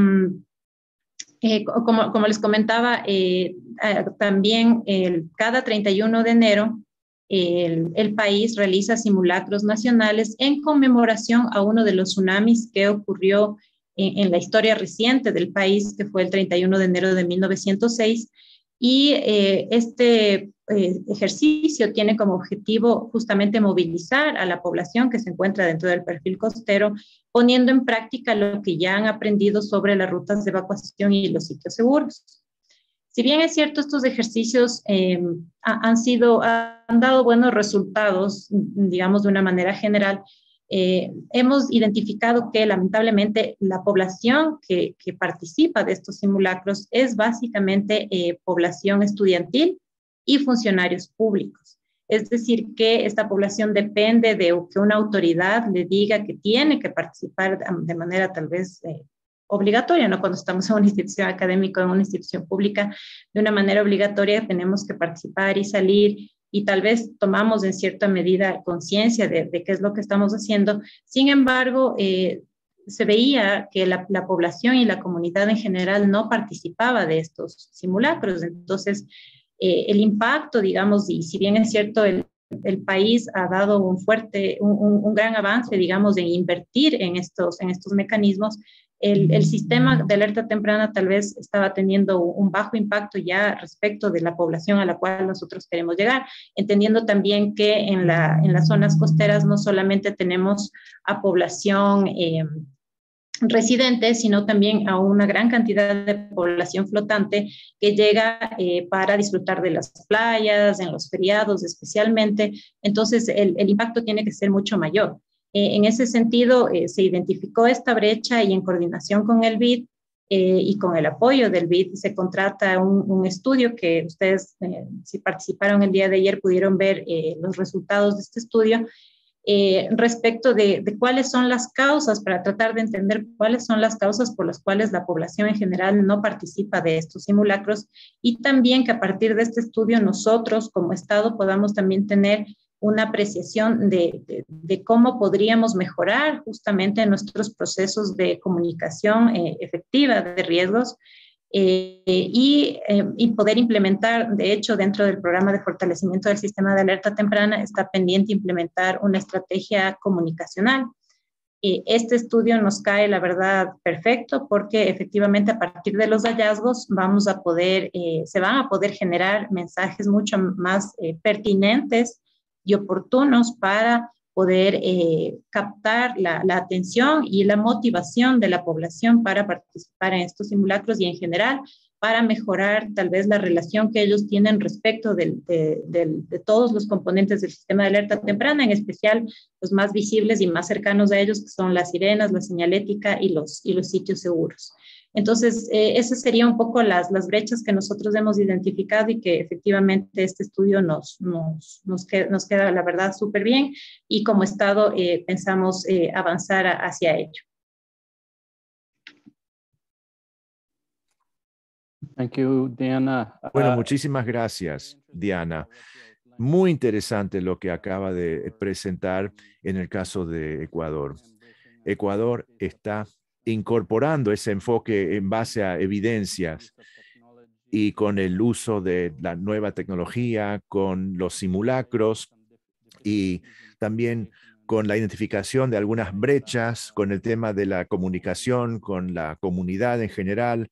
como les comentaba, también cada 31 de enero el país realiza simulacros nacionales en conmemoración a uno de los tsunamis que ocurrió en la historia reciente del país, que fue el 31 de enero de 1906. Y este ejercicio tiene como objetivo justamente movilizar a la población que se encuentra dentro del perfil costero, poniendo en práctica lo que ya han aprendido sobre las rutas de evacuación y los sitios seguros. Si bien es cierto, estos ejercicios han dado buenos resultados, digamos de una manera general, hemos identificado que lamentablemente la población que participa de estos simulacros es básicamente población estudiantil y funcionarios públicos. Es decir, que esta población depende de que una autoridad le diga que tiene que participar de manera tal vez obligatoria, ¿no? Cuando estamos en una institución académica, en una institución pública, de una manera obligatoria tenemos que participar y salir y tal vez tomamos en cierta medida conciencia de qué es lo que estamos haciendo. Sin embargo, se veía que la población y la comunidad en general no participaba de estos simulacros. Entonces, el impacto, digamos, y si bien es cierto, el país ha dado un gran avance, digamos, en invertir en estos mecanismos, el sistema de alerta temprana tal vez estaba teniendo un bajo impacto ya respecto de la población a la cual nosotros queremos llegar, entendiendo también que en las zonas costeras no solamente tenemos a población residentes, sino también a una gran cantidad de población flotante que llega para disfrutar de las playas, en los feriados especialmente. Entonces, el impacto tiene que ser mucho mayor. En ese sentido, se identificó esta brecha y en coordinación con el BID y con el apoyo del BID se contrata un estudio que ustedes, si participaron el día de ayer, pudieron ver los resultados de este estudio respecto de cuáles son las causas, para tratar de entender cuáles son las causas por las cuales la población en general no participa de estos simulacros y también que a partir de este estudio nosotros como Estado podamos también tener una apreciación de cómo podríamos mejorar justamente nuestros procesos de comunicación efectiva de riesgos y poder implementar, de hecho, dentro del programa de fortalecimiento del sistema de alerta temprana está pendiente implementar una estrategia comunicacional. Este estudio nos cae, la verdad, perfecto, porque efectivamente a partir de los hallazgos se van a poder generar mensajes mucho más pertinentes y oportunos para poder captar la atención y la motivación de la población para participar en estos simulacros y en general para mejorar tal vez la relación que ellos tienen respecto de todos los componentes del sistema de alerta temprana, en especial los más visibles y más cercanos a ellos, que son las sirenas, la señalética y los sitios seguros. Entonces, esas serían un poco las brechas que nosotros hemos identificado y que efectivamente este estudio nos queda, la verdad, súper bien y como Estado pensamos avanzar hacia ello. Thank you, Diana. Bueno, muchísimas gracias, Diana. Muy interesante lo que acaba de presentar en el caso de Ecuador. Ecuador está incorporando ese enfoque en base a evidencias y con el uso de la nueva tecnología, con los simulacros y también con la identificación de algunas brechas, con el tema de la comunicación, con la comunidad en general,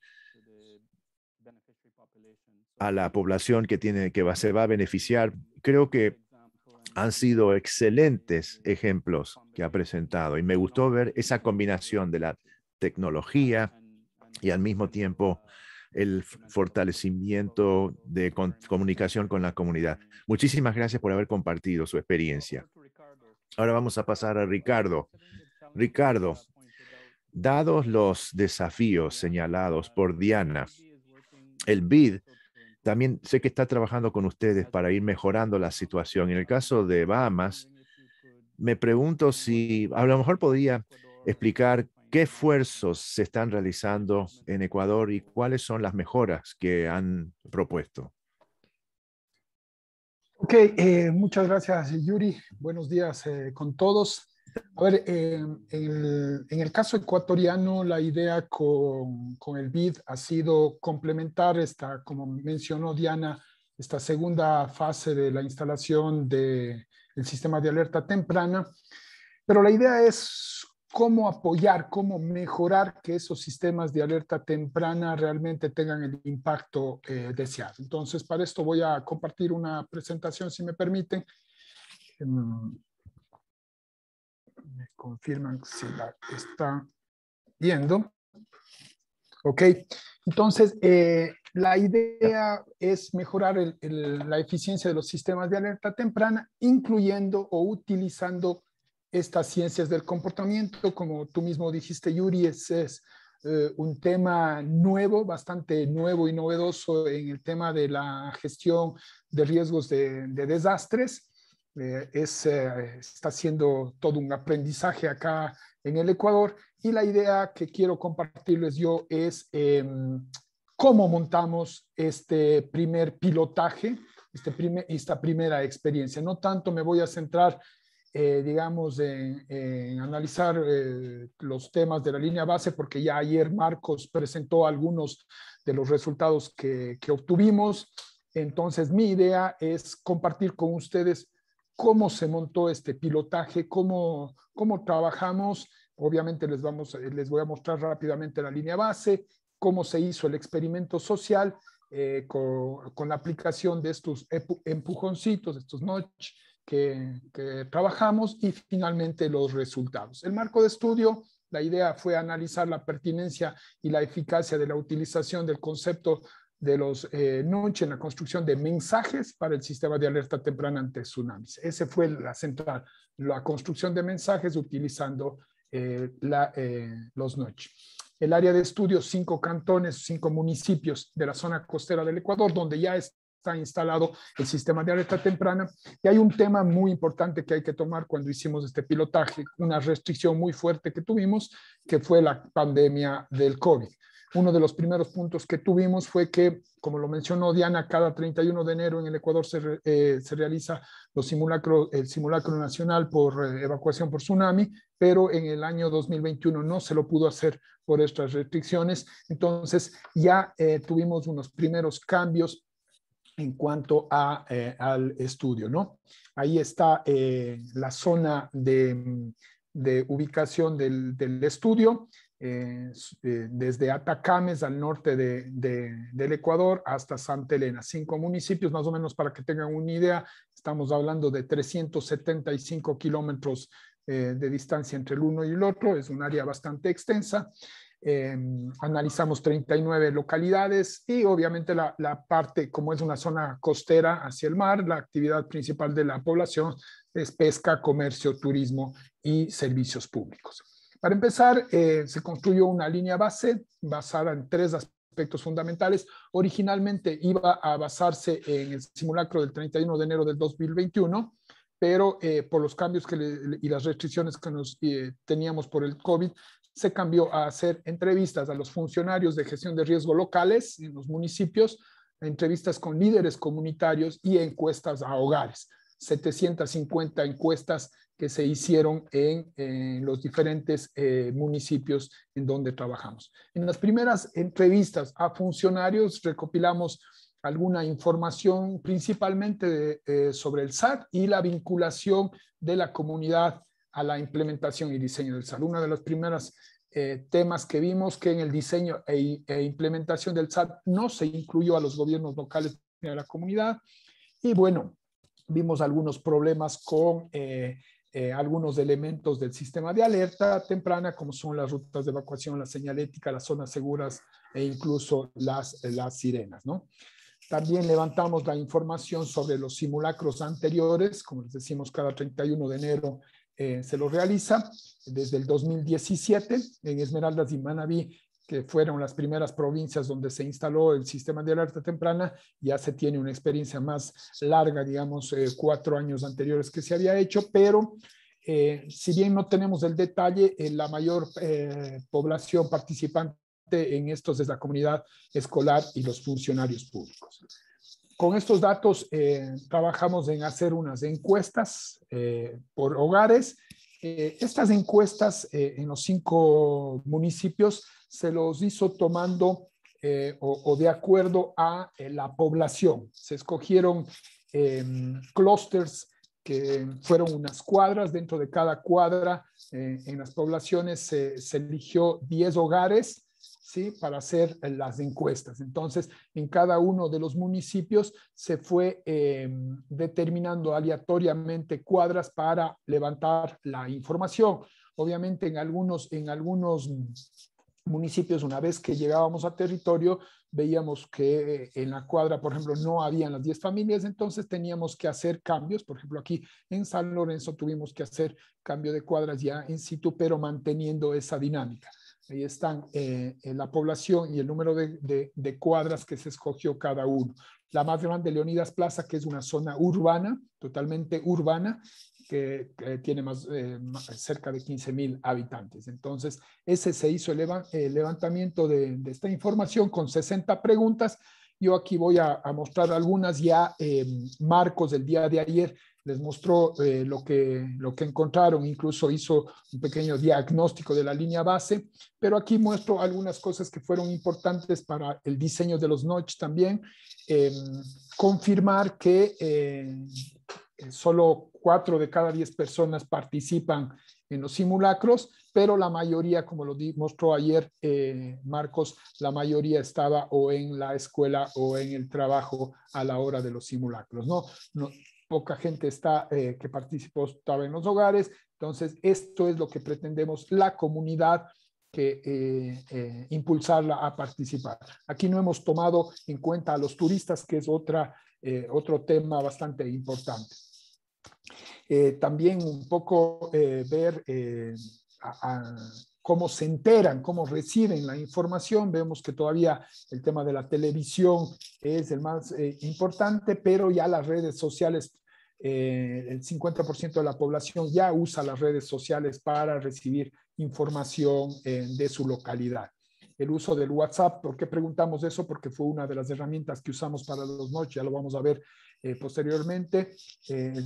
a la población que se va a beneficiar. Creo que han sido excelentes ejemplos que ha presentado y me gustó ver esa combinación de la tecnología y al mismo tiempo el fortalecimiento de comunicación con la comunidad. Muchísimas gracias por haber compartido su experiencia. Ahora vamos a pasar a Ricardo. Ricardo, dados los desafíos señalados por Diana, el BID también sé que está trabajando con ustedes para ir mejorando la situación. En el caso de Bahamas, me pregunto si a lo mejor podría explicar qué esfuerzos se están realizando en Ecuador y cuáles son las mejoras que han propuesto. Ok, muchas gracias, Yuri. Buenos días con todos. A ver, en el caso ecuatoriano, la idea con el BID ha sido complementar esta, como mencionó Diana, esta segunda fase de la instalación del sistema de alerta temprana, pero la idea es cómo apoyar, cómo mejorar que esos sistemas de alerta temprana realmente tengan el impacto deseado. Entonces, para esto voy a compartir una presentación, si me permiten. Me confirman si la están viendo. Ok, entonces la idea es mejorar la eficiencia de los sistemas de alerta temprana, incluyendo o utilizando estas ciencias del comportamiento. Como tú mismo dijiste, Yuri, es un tema nuevo, bastante nuevo y novedoso en el tema de la gestión de riesgos de desastres. Está siendo todo un aprendizaje acá en el Ecuador, y la idea que quiero compartirles yo es cómo montamos este primer pilotaje, esta primera experiencia. No tanto me voy a centrar, digamos, en analizar los temas de la línea base, porque ya ayer Marcos presentó algunos de los resultados que obtuvimos. Entonces, mi idea es compartir con ustedes cómo se montó este pilotaje, cómo trabajamos. Obviamente les voy a mostrar rápidamente la línea base, cómo se hizo el experimento social con la aplicación de estos empujoncitos, estos notch que trabajamos, y finalmente los resultados. El marco de estudio, la idea fue analizar la pertinencia y la eficacia de la utilización del concepto de los notch en la construcción de mensajes para el sistema de alerta temprana ante tsunamis. Ese fue la central, la construcción de mensajes utilizando los notch. El área de estudio, 5 cantones, 5 municipios de la zona costera del Ecuador, donde ya está instalado el sistema de alerta temprana. Y hay un tema muy importante que hay que tomar cuando hicimos este pilotaje, una restricción muy fuerte que tuvimos, que fue la pandemia del COVID. Uno de los primeros puntos que tuvimos fue que, como lo mencionó Diana, cada 31 de enero en el Ecuador se realiza el simulacro nacional por evacuación por tsunami, pero en el año 2021 no se lo pudo hacer por estas restricciones. Entonces ya tuvimos unos primeros cambios en cuanto al estudio, ¿no? Ahí está la zona de ubicación del estudio. Desde Atacames al norte del Ecuador hasta Santa Elena, 5 municipios, más o menos para que tengan una idea. Estamos hablando de 375 kilómetros de distancia entre el uno y el otro. Es un área bastante extensa. Analizamos 39 localidades y obviamente la parte, como es una zona costera hacia el mar, la actividad principal de la población es pesca, comercio, turismo y servicios públicos. Para empezar, se construyó una línea base basada en 3 aspectos fundamentales. Originalmente iba a basarse en el simulacro del 31 de enero del 2021, pero por los cambios y las restricciones que teníamos por el COVID, se cambió a hacer entrevistas a los funcionarios de gestión de riesgo locales en los municipios, entrevistas con líderes comunitarios y encuestas a hogares. 750 encuestas que se hicieron en los diferentes municipios en donde trabajamos. En las primeras entrevistas a funcionarios recopilamos alguna información principalmente sobre el SAT y la vinculación de la comunidad a la implementación y diseño del SAT. Una de las primeras temas que vimos que en el diseño e implementación del SAT no se incluyó a los gobiernos locales ni a la comunidad. Y bueno, vimos algunos problemas con algunos elementos del sistema de alerta temprana, como son las rutas de evacuación, la señalética, las zonas seguras e incluso las sirenas, ¿no? También levantamos la información sobre los simulacros anteriores, como les decimos, cada 31 de enero se lo realiza. Desde el 2017, en Esmeraldas y Manabí, que fueron las primeras provincias donde se instaló el sistema de alerta temprana, ya se tiene una experiencia más larga, digamos, 4 años anteriores que se había hecho, pero si bien no tenemos el detalle, la mayor población participante en estos es la comunidad escolar y los funcionarios públicos. Con estos datos trabajamos en hacer unas encuestas por hogares. Estas encuestas en los 5 municipios se los hizo tomando o de acuerdo a la población. Se escogieron clústeres que fueron unas cuadras. Dentro de cada cuadra en las poblaciones se eligió 10 hogares, ¿sí?, para hacer las encuestas. Entonces, en cada uno de los municipios se fue determinando aleatoriamente cuadras para levantar la información. Obviamente, en algunos municipios, una vez que llegábamos a territorio, veíamos que en la cuadra, por ejemplo, no habían las 10 familias, entonces teníamos que hacer cambios. Por ejemplo, aquí en San Lorenzo tuvimos que hacer cambio de cuadras ya in situ, pero manteniendo esa dinámica. Ahí están la población y el número de cuadras que se escogió cada uno. La más grande, Leonidas Plaza, que es una zona urbana, totalmente urbana, que tiene cerca de 15,000 habitantes. Entonces, ese se hizo el levantamiento de esta información con 60 preguntas. Yo aquí voy a mostrar algunas ya. Marcos, el día de ayer, les mostró lo que encontraron, incluso hizo un pequeño diagnóstico de la línea base, pero aquí muestro algunas cosas que fueron importantes para el diseño de los notch también. Confirmar que solo 4 de cada 10 personas participan en los simulacros, pero la mayoría, como lo mostró ayer Marcos, la mayoría estaba o en la escuela o en el trabajo a la hora de los simulacros, ¿no? Poca gente que participó estaba en los hogares. Entonces, esto es lo que pretendemos la comunidad, que impulsarla a participar. Aquí no hemos tomado en cuenta a los turistas, que es otro tema bastante importante. También un poco ver cómo se enteran, cómo reciben la información. Vemos que todavía el tema de la televisión es el más importante, pero ya las redes sociales, el 50% de la población ya usa las redes sociales para recibir información de su localidad. El uso del WhatsApp, ¿por qué preguntamos eso? Porque fue una de las herramientas que usamos para los notch, ya lo vamos a ver posteriormente. El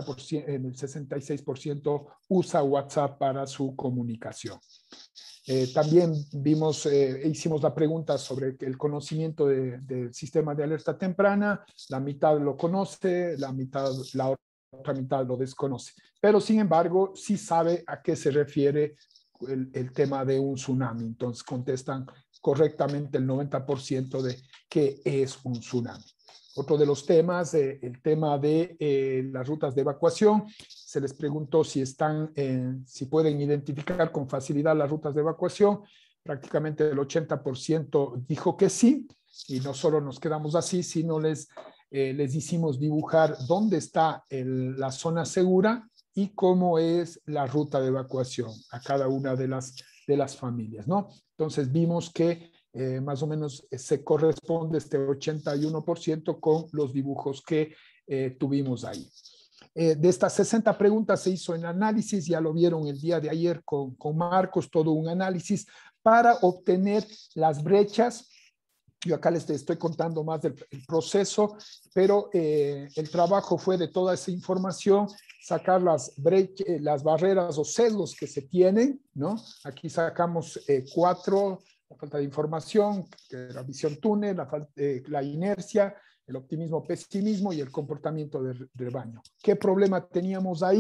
66% usa WhatsApp para su comunicación. También hicimos la pregunta sobre el conocimiento del sistema de alerta temprana. La mitad lo conoce, la otra mitad lo desconoce. Pero sin embargo, sí sabe a qué se refiere el tema de un tsunami. Entonces contestan correctamente el 90% de qué es un tsunami. Otro de los temas, el tema de las rutas de evacuación. Se les preguntó si pueden identificar con facilidad las rutas de evacuación. Prácticamente el 80% dijo que sí, y no solo nos quedamos así, sino les hicimos dibujar dónde está la zona segura y cómo es la ruta de evacuación a cada una de las familias, ¿no? Entonces vimos que más o menos se corresponde este 81% con los dibujos que tuvimos ahí. De estas 60 preguntas se hizo el análisis, ya lo vieron el día de ayer con Marcos, todo un análisis para obtener las brechas. Yo acá les estoy contando más del proceso, pero el trabajo fue de toda esa información, sacar las barreras o sesgos que se tienen, ¿no? Aquí sacamos 4, la falta de información, la visión túnel, la inercia, el optimismo, pesimismo y el comportamiento de rebaño. ¿Qué problema teníamos ahí?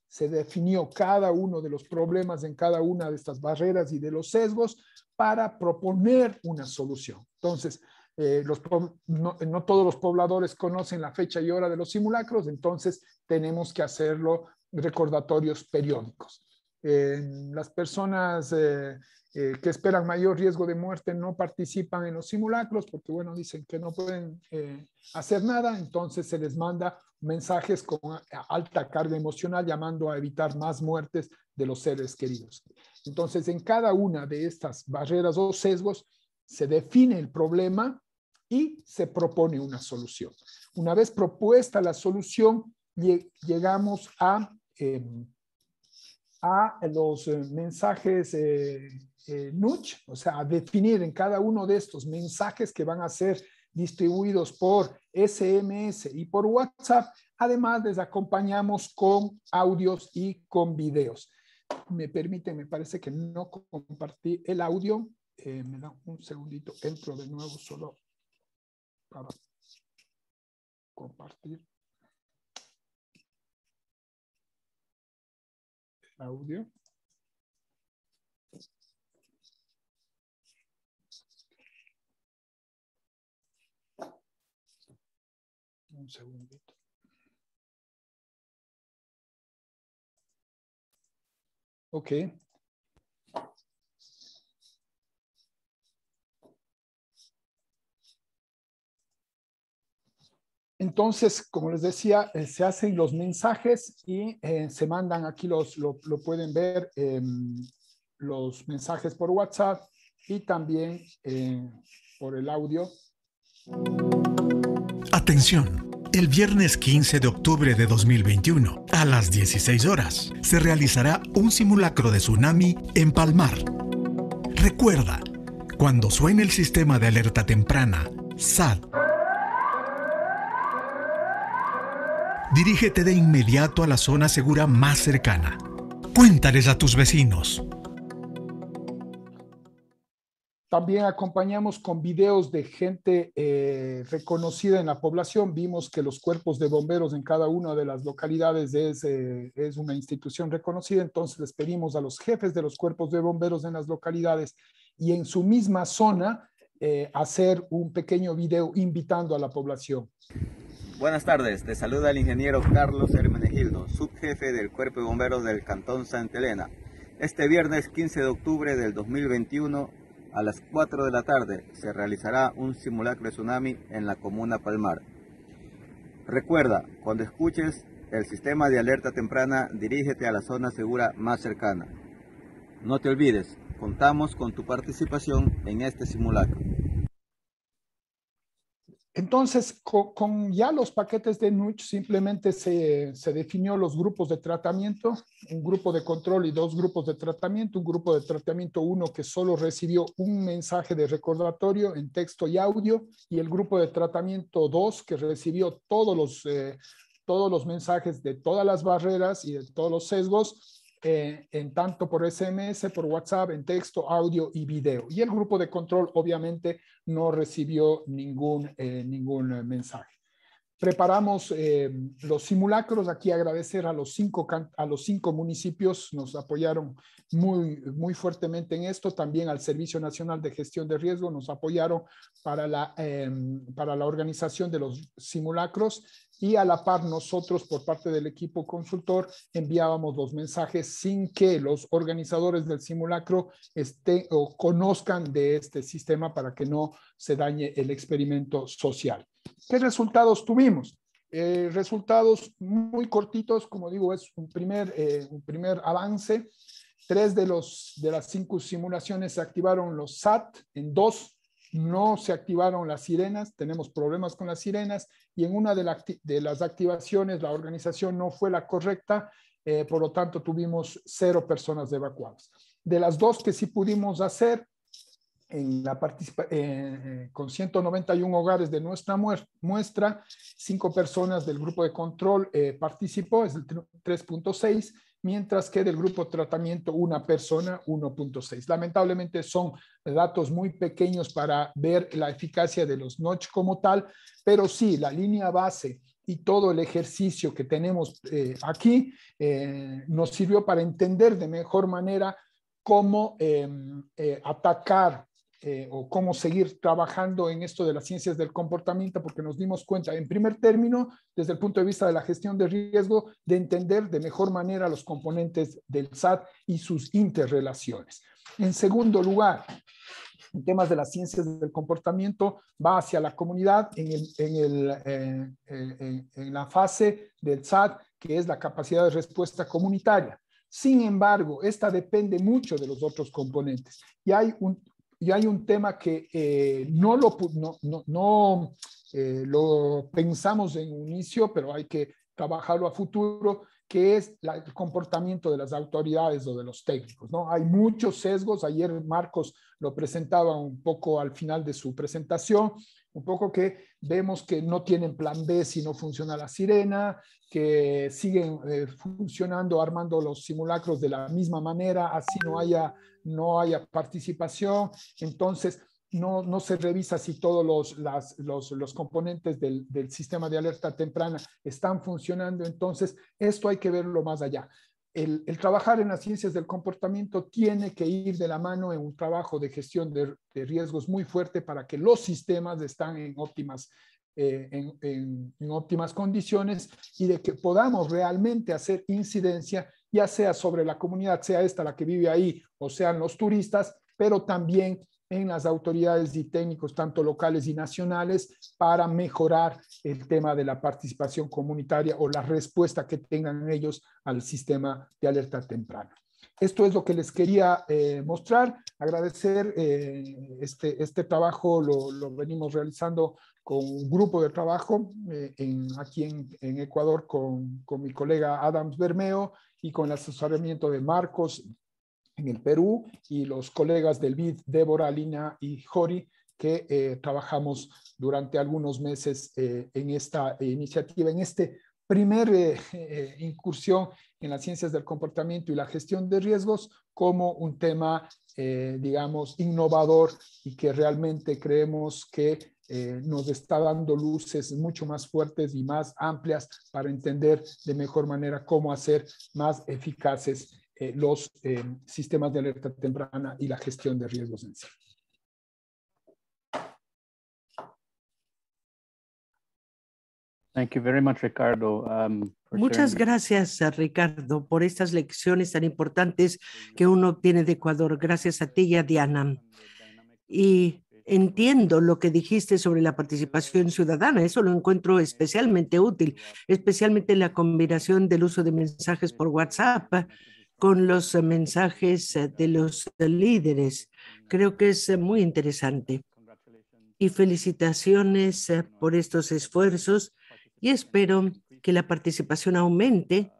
se definió cada uno de los problemas en cada una de estas barreras y de los sesgos para proponer una solución. Entonces, no todos los pobladores conocen la fecha y hora de los simulacros, entonces tenemos que hacerlo recordatorios periódicos. Las personas que esperan mayor riesgo de muerte no participan en los simulacros porque, bueno, dicen que no pueden hacer nada, entonces se les manda mensajes con alta carga emocional llamando a evitar más muertes de los seres queridos. Entonces, en cada una de estas barreras o sesgos se define el problema y se propone una solución. Una vez propuesta la solución, llegamos a los mensajes nudge, o sea, a definir en cada uno de estos mensajes que van a ser distribuidos por SMS y por WhatsApp. Además, les acompañamos con audios y con videos. Me permiten, me parece que no compartí el audio. Me da un segundito, entro de nuevo solo para compartir el audio. Un segundito. Ok. Entonces, como les decía, se hacen los mensajes y se mandan aquí, lo pueden ver, los mensajes por WhatsApp y también por el audio. Atención. El viernes 15 de octubre de 2021, a las 16 horas, se realizará un simulacro de tsunami en Palmar. Recuerda, cuando suene el sistema de alerta temprana, SAT, dirígete de inmediato a la zona segura más cercana. Cuéntales a tus vecinos. También acompañamos con videos de gente reconocida en la población. Vimos que los cuerpos de bomberos en cada una de las localidades es una institución reconocida. Entonces les pedimos a los jefes de los cuerpos de bomberos en las localidades y en su misma zona hacer un pequeño video invitando a la población. Buenas tardes, te saluda el ingeniero Carlos Hermenegildo, subjefe del Cuerpo de Bomberos del Cantón Santa Elena. Este viernes 15 de octubre del 2021, a las 4 de la tarde, se realizará un simulacro de tsunami en la comuna Palmar. Recuerda, cuando escuches el sistema de alerta temprana, dirígete a la zona segura más cercana. No te olvides, contamos con tu participación en este simulacro. Entonces, con ya los paquetes de nudge, simplemente se definió los grupos de tratamiento, un grupo de control y dos grupos de tratamiento. Un grupo de tratamiento 1 que solo recibió un mensaje de recordatorio en texto y audio, y el grupo de tratamiento 2 que recibió todos los mensajes de todas las barreras y de todos los sesgos, en tanto por SMS, por WhatsApp, en texto, audio y video. Y el grupo de control obviamente no recibió ningún mensaje. Preparamos los simulacros. Aquí agradecer a los cinco municipios, nos apoyaron muy fuertemente en esto. También al Servicio Nacional de Gestión de Riesgo nos apoyaron para la organización de los simulacros, y a la par nosotros por parte del equipo consultor enviábamos los mensajes sin que los organizadores del simulacro estén o conozcan de este sistema para que no se dañe el experimento social. ¿Qué resultados tuvimos? Resultados muy cortitos, como digo, es un primer avance. 3 de las 5 simulaciones se activaron los SAT, en 2 no se activaron las sirenas, tenemos problemas con las sirenas, y en una de las activaciones la organización no fue la correcta, por lo tanto tuvimos 0 personas evacuadas. De las 2 que sí pudimos hacer, con 191 hogares de nuestra muestra, 5 personas del grupo de control participó, es el 3.6, mientras que del grupo de tratamiento una persona, 1.6. Lamentablemente son datos muy pequeños para ver la eficacia de los notch como tal, pero sí, la línea base y todo el ejercicio que tenemos aquí nos sirvió para entender de mejor manera cómo atacar o cómo seguir trabajando en esto de las ciencias del comportamiento, porque nos dimos cuenta, en primer término, desde el punto de vista de la gestión de riesgo, de entender de mejor manera los componentes del SAT y sus interrelaciones. En segundo lugar, en temas de las ciencias del comportamiento, va hacia la comunidad en la fase del SAT, que es la capacidad de respuesta comunitaria. Sin embargo, esta depende mucho de los otros componentes. Y hay un tema que no lo pensamos en un inicio, pero hay que trabajarlo a futuro, que es el comportamiento de las autoridades o de los técnicos, ¿no? Hay muchos sesgos. Ayer Marcos lo presentaba un poco al final de su presentación, un poco que vemos que no tienen plan B si no funciona la sirena, que siguen funcionando, armando los simulacros de la misma manera, así no haya participación. Entonces, no se revisa si todos los componentes del sistema de alerta temprana están funcionando. Entonces, esto hay que verlo más allá. El trabajar en las ciencias del comportamiento tiene que ir de la mano en un trabajo de gestión de riesgos muy fuerte para que los sistemas estén en óptimas condiciones y de que podamos realmente hacer incidencia, ya sea sobre la comunidad, sea esta la que vive ahí o sean los turistas, pero también en las autoridades y técnicos, tanto locales y nacionales, para mejorar el tema de la participación comunitaria o la respuesta que tengan ellos al sistema de alerta temprana. Esto es lo que les quería mostrar. Agradecer este trabajo, lo venimos realizando con un grupo de trabajo aquí en Ecuador con mi colega Adams Bermeo y con el asesoramiento de Marcos en el Perú y los colegas del BID, Débora, Lina y Jori, que trabajamos durante algunos meses en esta iniciativa, en este primer incursión en las ciencias del comportamiento y la gestión de riesgos como un tema, digamos, innovador y que realmente creemos que nos está dando luces mucho más fuertes y más amplias para entender de mejor manera cómo hacer más eficaces los sistemas de alerta temprana y la gestión de riesgos en sí. Thank you very much, Ricardo. Muchas gracias, Ricardo, por estas lecciones tan importantes que uno obtiene de Ecuador. Gracias a ti y a Diana. Y entiendo lo que dijiste sobre la participación ciudadana. Eso lo encuentro especialmente útil, especialmente la combinación del uso de mensajes por WhatsApp con los mensajes de los líderes. Creo que es muy interesante. Y felicitaciones por estos esfuerzos y espero que la participación aumente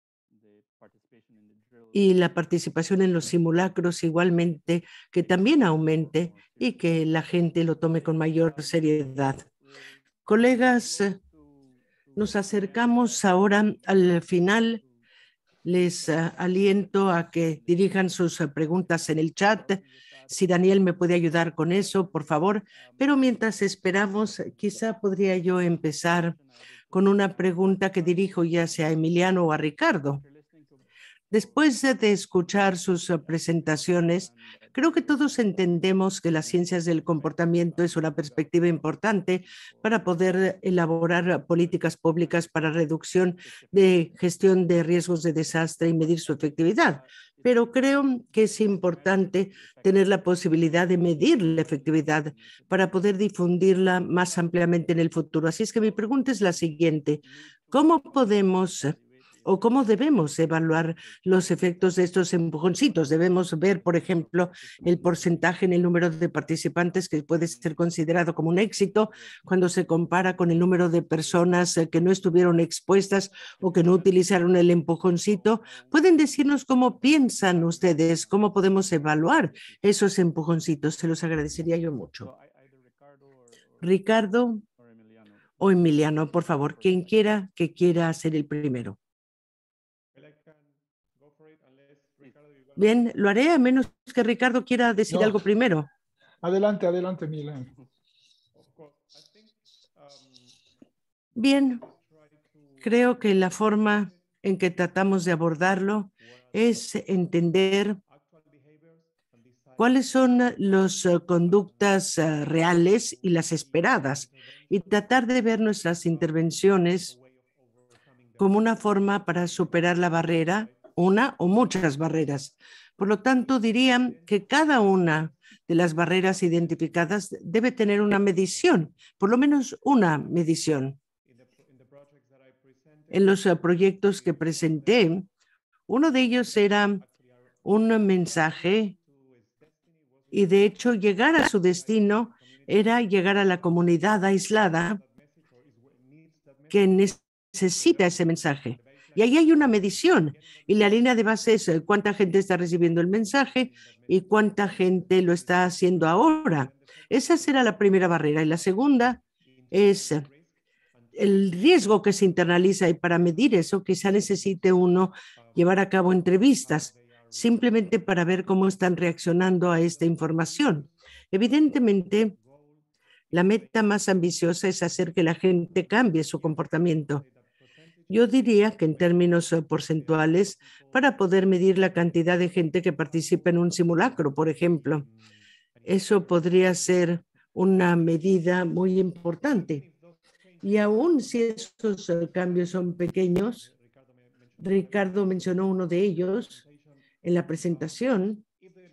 y la participación en los simulacros igualmente, que también aumente y que la gente lo tome con mayor seriedad. Colegas, nos acercamos ahora al final. Les aliento a que dirijan sus preguntas en el chat. Si Daniel me puede ayudar con eso, por favor. Pero mientras esperamos, quizá podría yo empezar con una pregunta que dirijo ya sea a Emiliano o a Ricardo. Después de escuchar sus presentaciones, creo que todos entendemos que las ciencias del comportamiento es una perspectiva importante para poder elaborar políticas públicas para reducción de gestión de riesgos de desastre y medir su efectividad. Pero creo que es importante tener la posibilidad de medir la efectividad para poder difundirla más ampliamente en el futuro. Así es que mi pregunta es la siguiente: ¿cómo podemos o cómo debemos evaluar los efectos de estos empujoncitos? Debemos ver, por ejemplo, el porcentaje en el número de participantes que puede ser considerado como un éxito cuando se compara con el número de personas que no estuvieron expuestas o que no utilizaron el empujoncito. ¿Pueden decirnos cómo piensan ustedes, cómo podemos evaluar esos empujoncitos? Se los agradecería yo mucho. Ricardo o Emiliano, por favor, quien quiera ser el primero. Bien, lo haré a menos que Ricardo quiera decir algo primero. Adelante, Milán. Bien, Creo que la forma en que tratamos de abordarlo es entender cuáles son las conductas reales y las esperadas y tratar de ver nuestras intervenciones como una forma para superar la barrera, una o muchas barreras. Por lo tanto, diría que cada una de las barreras identificadas debe tener una medición, por lo menos una medición. En los proyectos que presenté, uno de ellos era un mensaje y de hecho llegar a su destino era llegar a la comunidad aislada que necesita ese mensaje. Y ahí hay una medición y la línea de base es cuánta gente está recibiendo el mensaje y cuánta gente lo está haciendo ahora. Esa será la primera barrera. Y la segunda es el riesgo que se internaliza, y para medir eso quizá necesite uno llevar a cabo entrevistas simplemente para ver cómo están reaccionando a esta información. Evidentemente, la meta más ambiciosa es hacer que la gente cambie su comportamiento. Yo diría que en términos porcentuales, para poder medir la cantidad de gente que participa en un simulacro, por ejemplo, eso podría ser una medida muy importante. Y aún si esos cambios son pequeños, Ricardo mencionó uno de ellos en la presentación,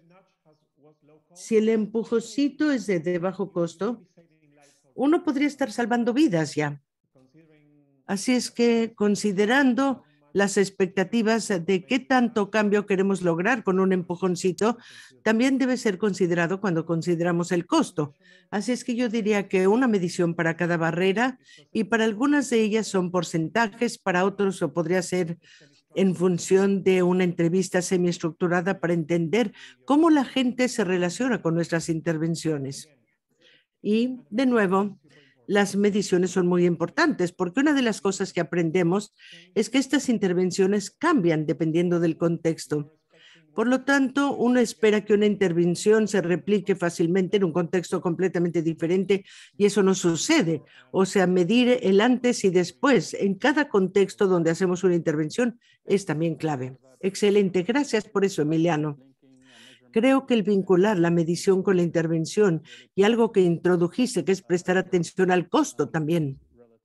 si el empujoncito es de bajo costo, uno podría estar salvando vidas ya. Así es que considerando las expectativas de qué tanto cambio queremos lograr con un empujoncito, también debe ser considerado cuando consideramos el costo. Así es que yo diría que una medición para cada barrera y para algunas de ellas son porcentajes, para otros o podría ser en función de una entrevista semiestructurada para entender cómo la gente se relaciona con nuestras intervenciones. Y de nuevo, las mediciones son muy importantes porque una de las cosas que aprendemos es que estas intervenciones cambian dependiendo del contexto. Por lo tanto, uno espera que una intervención se replique fácilmente en un contexto completamente diferente y eso no sucede. O sea, medir el antes y después en cada contexto donde hacemos una intervención es también clave. Excelente, gracias por eso, Emiliano. Creo que el vincular la medición con la intervención y algo que introdujiste, que es prestar atención al costo también.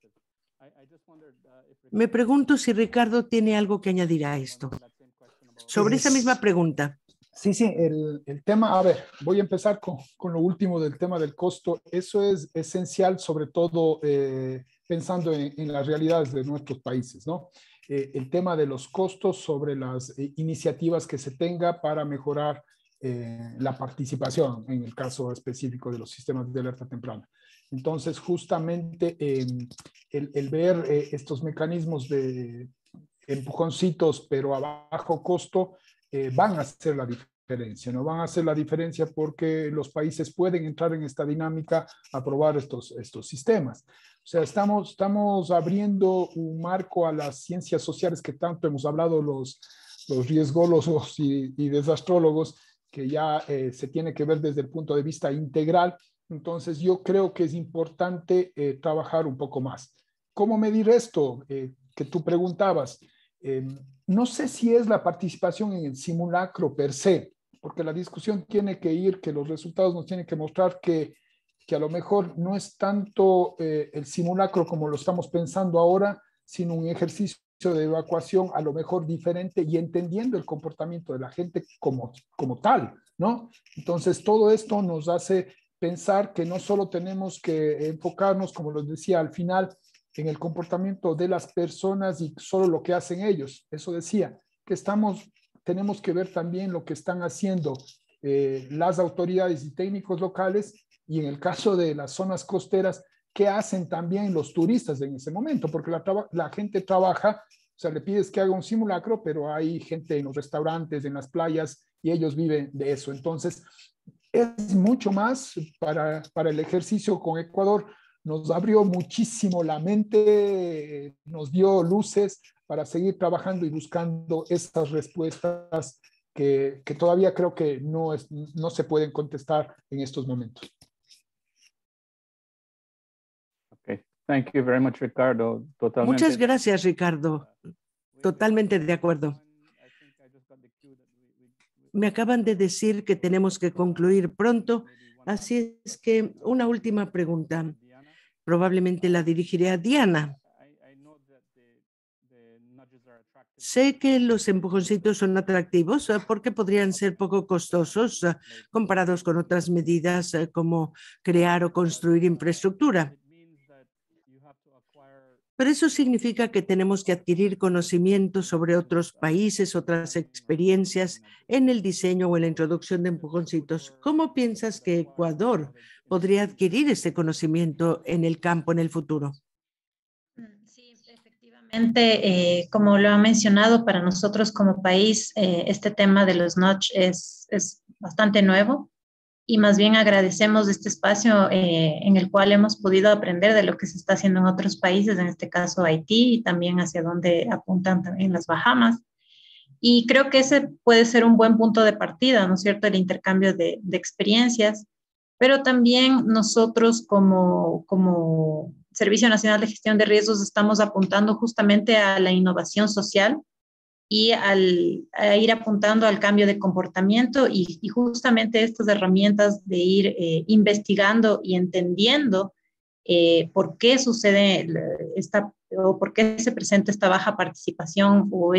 Me pregunto si Ricardo tiene algo que añadir a esto. Sobre esa misma pregunta. Sí, el tema, a ver, voy a empezar con lo último del tema del costo. Eso es esencial, sobre todo pensando en las realidades de nuestros países, ¿no? El tema de los costos sobre las iniciativas que se tenga para mejorar la participación, en el caso específico de los sistemas de alerta temprana. Entonces, justamente el ver estos mecanismos de empujoncitos, pero a bajo costo, van a hacer la diferencia, ¿no? Van a hacer la diferencia porque los países pueden entrar en esta dinámica a probar estos sistemas. O sea, estamos abriendo un marco a las ciencias sociales que tanto hemos hablado los riesgólogos y desastrólogos, que ya se tiene que ver desde el punto de vista integral. Entonces, yo creo que es importante trabajar un poco más. ¿Cómo medir esto que tú preguntabas? No sé si es la participación en el simulacro per se, porque la discusión tiene que ir, que los resultados nos tienen que mostrar que a lo mejor no es tanto el simulacro como lo estamos pensando ahora, sino un ejercicio de evacuación a lo mejor diferente y entendiendo el comportamiento de la gente como tal, ¿no? Entonces, todo esto nos hace pensar que no solo tenemos que enfocarnos, como les decía al final, en el comportamiento de las personas y solo lo que hacen ellos. Eso decía, que tenemos que ver también lo que están haciendo las autoridades y técnicos locales, y en el caso de las zonas costeras, qué hacen también los turistas en ese momento, porque la gente trabaja, o sea, le pides que haga un simulacro, pero hay gente en los restaurantes, en las playas, y ellos viven de eso. Entonces, es mucho más para el ejercicio con Ecuador. Nos abrió muchísimo la mente, nos dio luces para seguir trabajando y buscando esas respuestas que todavía creo que no se pueden contestar en estos momentos. Okay. Thank you very much, Ricardo. Totalmente. Muchas gracias, Ricardo. Totalmente de acuerdo. Me acaban de decir que tenemos que concluir pronto, así es que una última pregunta. Probablemente la dirigiré a Diana. Sé que los empujoncitos son atractivos porque podrían ser poco costosos comparados con otras medidas como crear o construir infraestructura. Pero eso significa que tenemos que adquirir conocimiento sobre otros países, otras experiencias en el diseño o en la introducción de empujoncitos. ¿Cómo piensas que Ecuador podría adquirir ese conocimiento en el campo en el futuro? Sí, efectivamente, como lo ha mencionado, para nosotros como país, este tema de los notch es bastante nuevo. Y más bien agradecemos este espacio en el cual hemos podido aprender de lo que se está haciendo en otros países, en este caso Haití, y también hacia donde apuntan también las Bahamas. Y creo que ese puede ser un buen punto de partida, ¿no es cierto?, el intercambio de experiencias, pero también nosotros como Servicio Nacional de Gestión de Riesgos estamos apuntando justamente a la innovación social y a ir apuntando al cambio de comportamiento y justamente estas herramientas de ir investigando y entendiendo por qué sucede o por qué se presenta esta baja participación o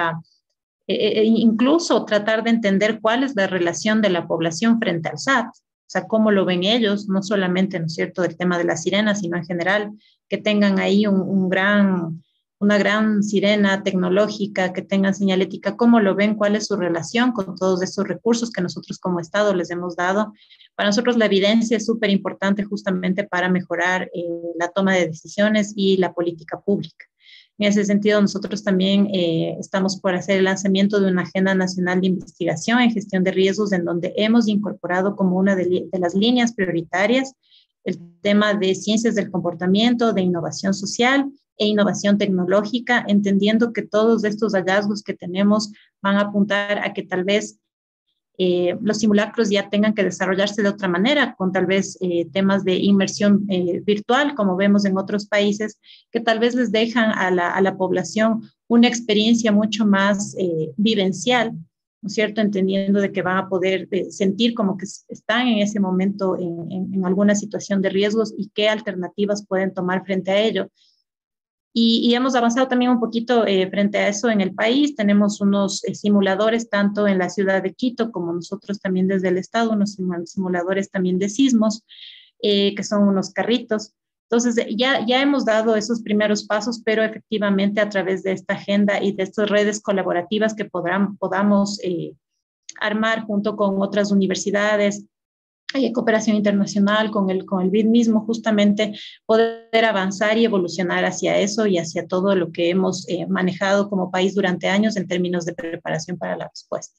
incluso tratar de entender cuál es la relación de la población frente al SAT. O sea, cómo lo ven ellos, no solamente, ¿no es cierto?, del tema de las sirenas, sino en general, que tengan ahí una gran sirena tecnológica, que tengan señalética, cómo lo ven, cuál es su relación con todos esos recursos que nosotros como Estado les hemos dado. Para nosotros la evidencia es súper importante justamente para mejorar la toma de decisiones y la política pública. En ese sentido, nosotros también estamos por hacer el lanzamiento de una Agenda Nacional de Investigación en Gestión de Riesgos, en donde hemos incorporado como una de las líneas prioritarias el tema de ciencias del comportamiento, de innovación social e innovación tecnológica, entendiendo que todos estos hallazgos que tenemos van a apuntar a que tal vez los simulacros ya tengan que desarrollarse de otra manera, con tal vez temas de inmersión virtual, como vemos en otros países, que tal vez les dejan a la población una experiencia mucho más vivencial, ¿no es cierto?, entendiendo de que van a poder sentir como que están en ese momento en alguna situación de riesgos y qué alternativas pueden tomar frente a ello. Y hemos avanzado también un poquito frente a eso en el país. Tenemos unos simuladores tanto en la ciudad de Quito como nosotros también desde el Estado, unos simuladores también de sismos, que son unos carritos. Entonces, ya hemos dado esos primeros pasos, pero efectivamente a través de esta agenda y de estas redes colaborativas que podamos armar junto con otras universidades, cooperación internacional, con el BID mismo, justamente poder avanzar y evolucionar hacia eso y hacia todo lo que hemos manejado como país durante años en términos de preparación para la respuesta.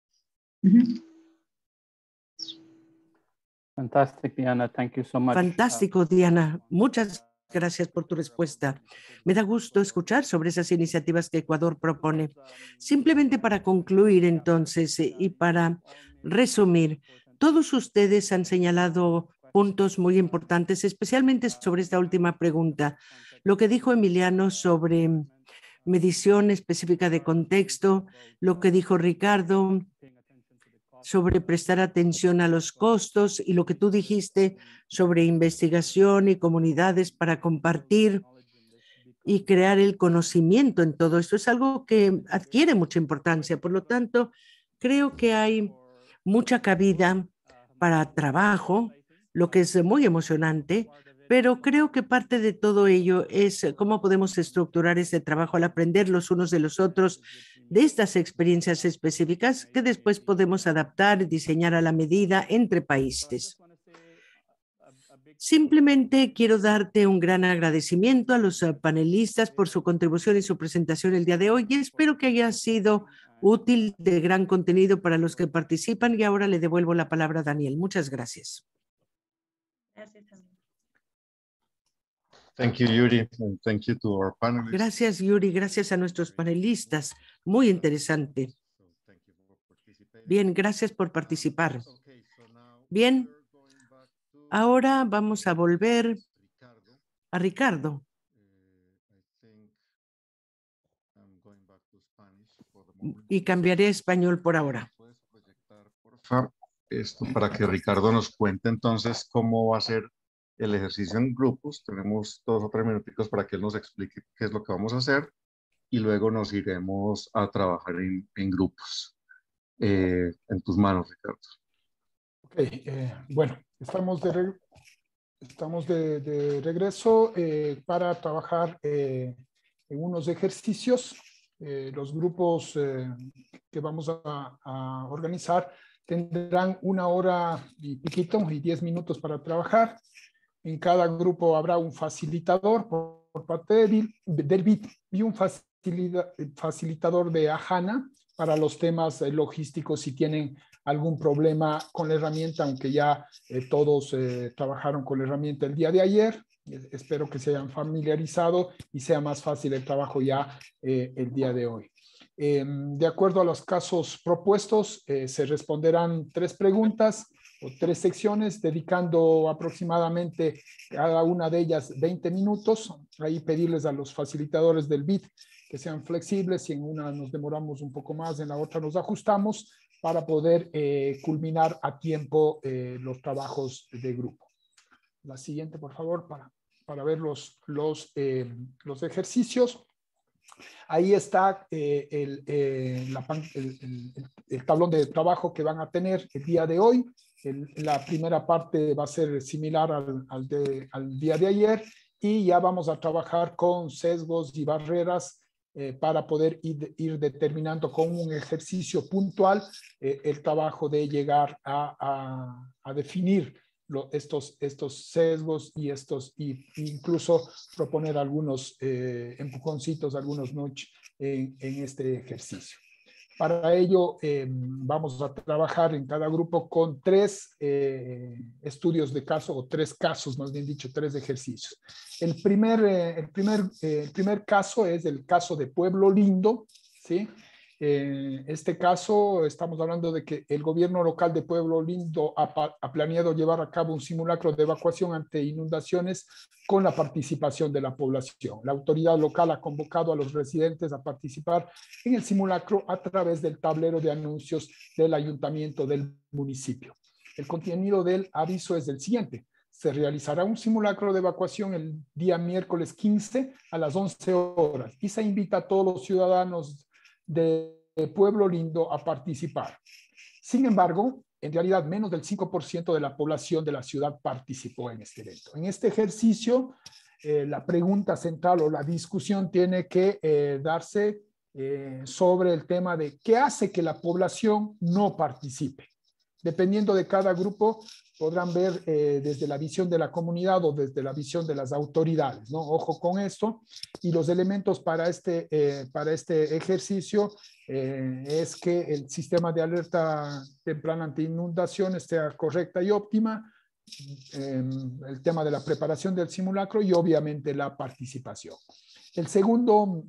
Fantastic, Diana. Thank you so much. Fantástico, Diana. Muchas gracias por tu respuesta. Me da gusto escuchar sobre esas iniciativas que Ecuador propone. Simplemente para concluir entonces y para resumir, todos ustedes han señalado puntos muy importantes, especialmente sobre esta última pregunta. Lo que dijo Emiliano sobre medición específica de contexto, lo que dijo Ricardo sobre prestar atención a los costos y lo que tú dijiste sobre investigación y comunidades para compartir y crear el conocimiento en todo esto. Es algo que adquiere mucha importancia. Por lo tanto, creo que hay mucha cabida para trabajo, lo que es muy emocionante, pero creo que parte de todo ello es cómo podemos estructurar ese trabajo al aprender los unos de los otros de estas experiencias específicas que después podemos adaptar y diseñar a la medida entre países. Simplemente quiero darte un gran agradecimiento a los panelistas por su contribución y su presentación el día de hoy y espero que haya sido útil, de gran contenido para los que participan y ahora le devuelvo la palabra a Daniel. Muchas gracias. Gracias también. Thank you, Yuri, and thank you to our panelists. Gracias, Yuri. Gracias a nuestros panelistas. Muy interesante. Bien, gracias por participar. Bien, ahora vamos a volver a Ricardo. Y cambiaré a español por ahora. ¿Puedes proyectar, por favor, esto para que Ricardo nos cuente entonces cómo va a ser el ejercicio en grupos? Tenemos 2 o 3 minuticos para que él nos explique qué es lo que vamos a hacer y luego nos iremos a trabajar en grupos. En tus manos, Ricardo. Ok, bueno, estamos de regreso para trabajar en unos ejercicios. Los grupos que vamos a organizar tendrán 1 hora y piquito y 10 minutos para trabajar. En cada grupo habrá un facilitador por parte del BIT y un facilitador de AHANA para los temas logísticos si tienen algún problema con la herramienta, aunque ya todos trabajaron con la herramienta el día de ayer. Espero que se hayan familiarizado y sea más fácil el trabajo ya el día de hoy. De acuerdo a los casos propuestos, se responderán 3 preguntas o 3 secciones, dedicando aproximadamente cada una de ellas 20 minutos. Ahí pedirles a los facilitadores del BIT que sean flexibles, si en una nos demoramos un poco más, en la otra nos ajustamos para poder culminar a tiempo los trabajos de grupo. La siguiente, por favor, para ver los ejercicios. Ahí está el tablón de trabajo que van a tener el día de hoy. La primera parte va a ser similar al día de ayer y ya vamos a trabajar con sesgos y barreras para poder ir determinando con un ejercicio puntual el trabajo de llegar a definir estos sesgos y incluso proponer algunos empujoncitos, algunos notch en este ejercicio. Para ello vamos a trabajar en cada grupo con 3 estudios de caso, o 3 casos, más bien dicho, 3 ejercicios. El primer caso es el caso de Pueblo Lindo, ¿sí? Este caso, estamos hablando de que el gobierno local de Pueblo Lindo ha planeado llevar a cabo un simulacro de evacuación ante inundaciones con la participación de la población. La autoridad local ha convocado a los residentes a participar en el simulacro a través del tablero de anuncios del ayuntamiento del municipio. El contenido del aviso es el siguiente. Se realizará un simulacro de evacuación el día miércoles 15 a las 11 horas y se invita a todos los ciudadanos de Pueblo Lindo a participar. Sin embargo, en realidad menos del 5% de la población de la ciudad participó en este evento. En este ejercicio, la pregunta central o la discusión tiene que darse sobre el tema de qué hace que la población no participe. Dependiendo de cada grupo, podrán ver desde la visión de la comunidad o desde la visión de las autoridades, ¿no? Ojo con esto. Y los elementos para este ejercicio es que el sistema de alerta temprana ante inundación esté correcta y óptima, el tema de la preparación del simulacro y obviamente la participación. El segundo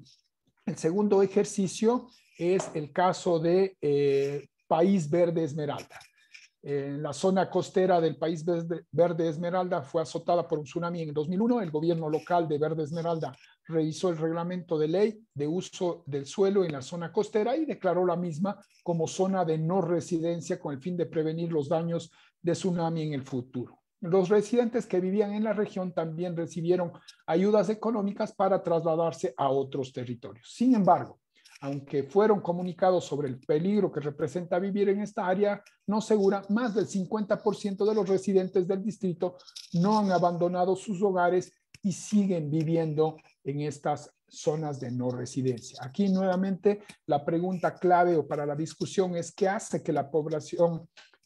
ejercicio es el caso de País Verde Esmeralda. La zona costera del País Verde Esmeralda fue azotada por un tsunami en el 2001. El gobierno local de Verde Esmeralda revisó el reglamento de ley de uso del suelo en la zona costera y declaró la misma como zona de no residencia con el fin de prevenir los daños de tsunami en el futuro. Los residentes que vivían en la región también recibieron ayudas económicas para trasladarse a otros territorios. Sin embargo, aunque fueron comunicados sobre el peligro que representa vivir en esta área no segura, más del 50% de los residentes del distrito no han abandonado sus hogares y siguen viviendo en estas zonas de no residencia. Aquí nuevamente la pregunta clave o para la discusión es ¿qué hace que la población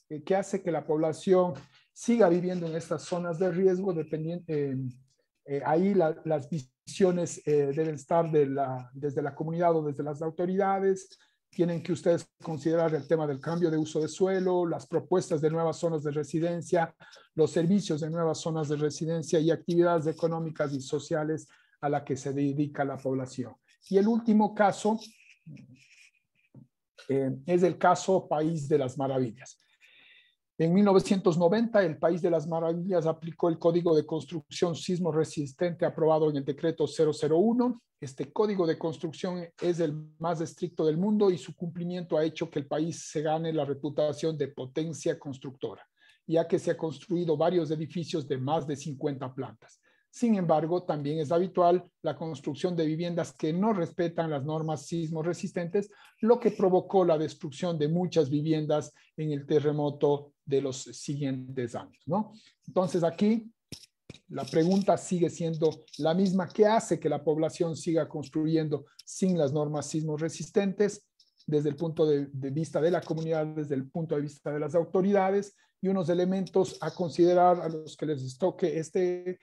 siga viviendo en estas zonas de riesgo? Ahí las visiones deben estar desde la comunidad o desde las autoridades. Tienen que ustedes considerar el tema del cambio de uso de suelo, las propuestas de nuevas zonas de residencia, los servicios de nuevas zonas de residencia y actividades económicas y sociales a la que se dedica la población. Y el último caso es el caso País de las Maravillas. En 1990, el País de las Maravillas aplicó el Código de Construcción Sismo Resistente aprobado en el Decreto 001. Este Código de Construcción es el más estricto del mundo y su cumplimiento ha hecho que el país se gane la reputación de potencia constructora, ya que se ha construido varios edificios de más de 50 plantas. Sin embargo, también es habitual la construcción de viviendas que no respetan las normas sismo resistentes, lo que provocó la destrucción de muchas viviendas en el terremoto de los siguientes años, ¿no? Entonces aquí la pregunta sigue siendo la misma. ¿Qué hace que la población siga construyendo sin las normas sismo resistentes? Desde el punto de vista de la comunidad, desde el punto de vista de las autoridades, y unos elementos a considerar a los que les toque este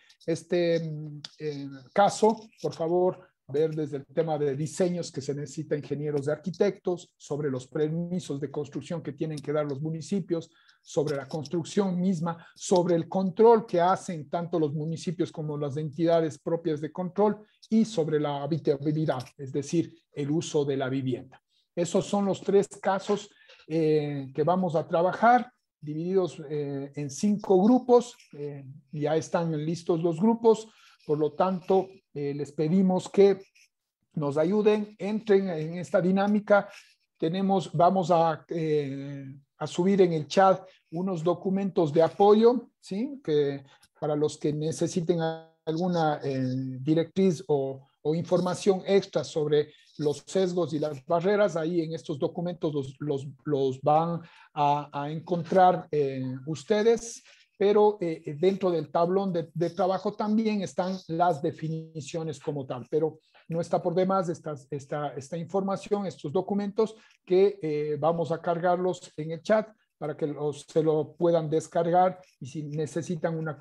caso, por favor, ver desde el tema de diseños que se necesita ingenieros de arquitectos, sobre los permisos de construcción que tienen que dar los municipios, sobre la construcción misma, sobre el control que hacen tanto los municipios como las entidades propias de control y sobre la habitabilidad, es decir, el uso de la vivienda. Esos son los tres casos que vamos a trabajar, divididos en 5 grupos. Ya están listos los grupos, por lo tanto, les pedimos que nos ayuden, entren en esta dinámica. Vamos a subir en el chat unos documentos de apoyo, ¿sí? Que para los que necesiten alguna directriz o información extra sobre los sesgos y las barreras, ahí en estos documentos los van a encontrar ustedes, pero dentro del tablón de trabajo también están las definiciones como tal, pero no está por demás esta información, estos documentos que vamos a cargarlos en el chat para que se lo puedan descargar, y si necesitan una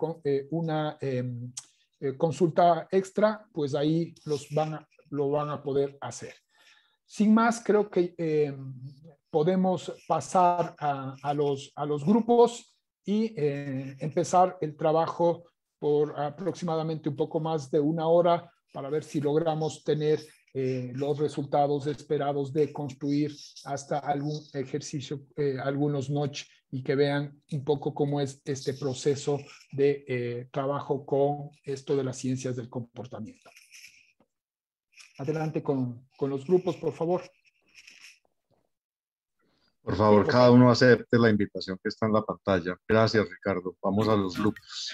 consulta extra, pues ahí lo van a poder hacer. Sin más, creo que podemos pasar a los grupos y empezar el trabajo por aproximadamente un poco más de 1 hora para ver si logramos tener los resultados esperados de construir hasta algún ejercicio, algunos notch, y que vean un poco cómo es este proceso de trabajo con esto de las ciencias del comportamiento. Adelante con los grupos, por favor. Por favor, cada uno acepte la invitación que está en la pantalla. Gracias, Ricardo. Vamos a los grupos.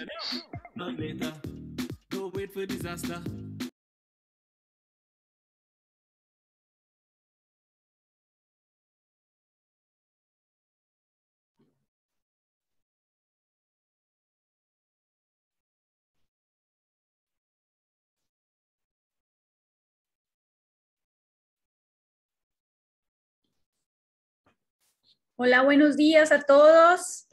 Hola, buenos días a todos.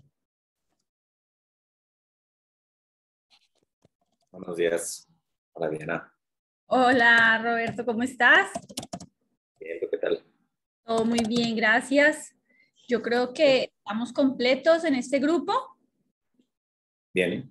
Buenos días. Hola, Diana. Hola, Roberto, ¿cómo estás? Bien, ¿tú qué tal? Todo muy bien, gracias. Yo creo que estamos completos en este grupo. Bien.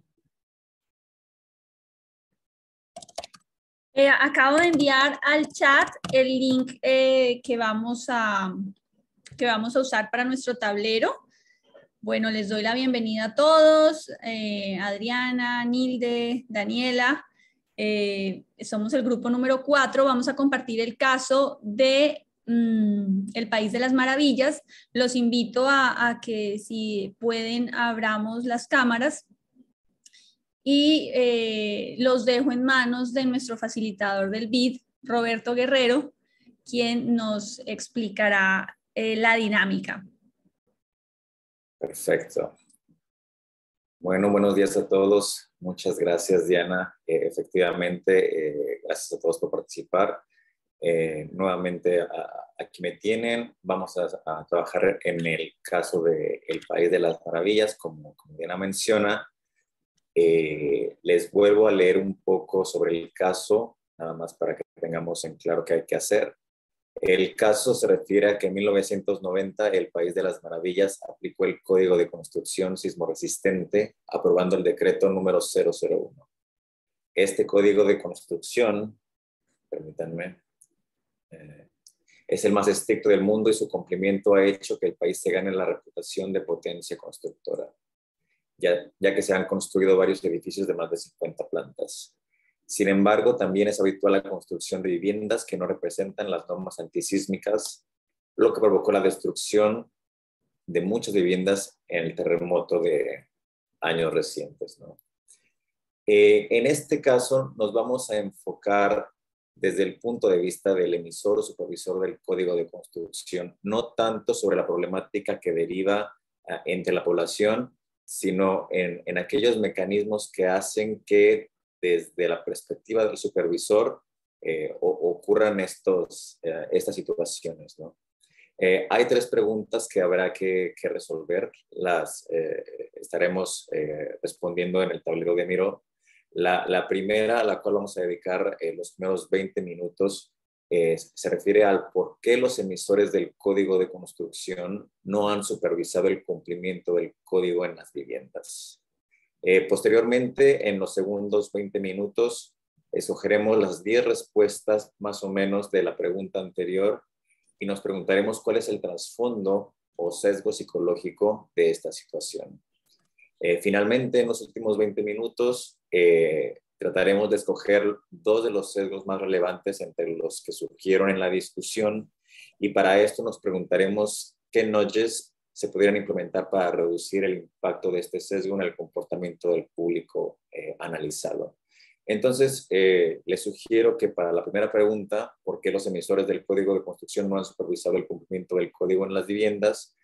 Acabo de enviar al chat el link que vamos a usar para nuestro tablero. Bueno, les doy la bienvenida a todos. Adriana, Nilde, Daniela. Somos el grupo número 4. Vamos a compartir el caso de El País de las Maravillas. Los invito a que, si pueden, abramos las cámaras. Y los dejo en manos de nuestro facilitador del BID, Roberto Guerrero, quien nos explicará la dinámica. Perfecto. Bueno, buenos días a todos. Muchas gracias, Diana. Efectivamente, gracias a todos por participar. Nuevamente, aquí me tienen. Vamos a trabajar en el caso de El País de las Maravillas, como Diana menciona. Les vuelvo a leer un poco sobre el caso, nada más para que tengamos en claro qué hay que hacer. El caso se refiere a que en 1990 el País de las Maravillas aplicó el Código de Construcción Sismo Resistente, aprobando el decreto número 001. Este Código de Construcción, permítanme, Es el más estricto del mundo y su cumplimiento ha hecho que el país se gane la reputación de potencia constructora, ya que se han construido varios edificios de más de 50 plantas. Sin embargo, también es habitual la construcción de viviendas que no representan las normas antisísmicas, lo que provocó la destrucción de muchas viviendas en el terremoto de años recientes, ¿no? En este caso, nos vamos a enfocar desde el punto de vista del emisor o supervisor del código de construcción, no tanto sobre la problemática que deriva entre la población, sino en aquellos mecanismos que hacen que desde la perspectiva del supervisor ocurran estas situaciones, ¿no? Hay 3 preguntas que habrá que resolver. Las estaremos respondiendo en el tablero de Miro. La primera, a la cual vamos a dedicar los primeros 20 minutos, se refiere al por qué los emisores del código de construcción no han supervisado el cumplimiento del código en las viviendas. Posteriormente, en los segundos 20 minutos, escogeremos las 10 respuestas más o menos de la pregunta anterior y nos preguntaremos cuál es el trasfondo o sesgo psicológico de esta situación. Finalmente, en los últimos 20 minutos, trataremos de escoger 2 de los sesgos más relevantes entre los que surgieron en la discusión y para esto nos preguntaremos qué nudges se pudieran implementar para reducir el impacto de este sesgo en el comportamiento del público analizado. Entonces, les sugiero que para la primera pregunta, ¿por qué los emisores del código de construcción no han supervisado el cumplimiento del código en las viviendas?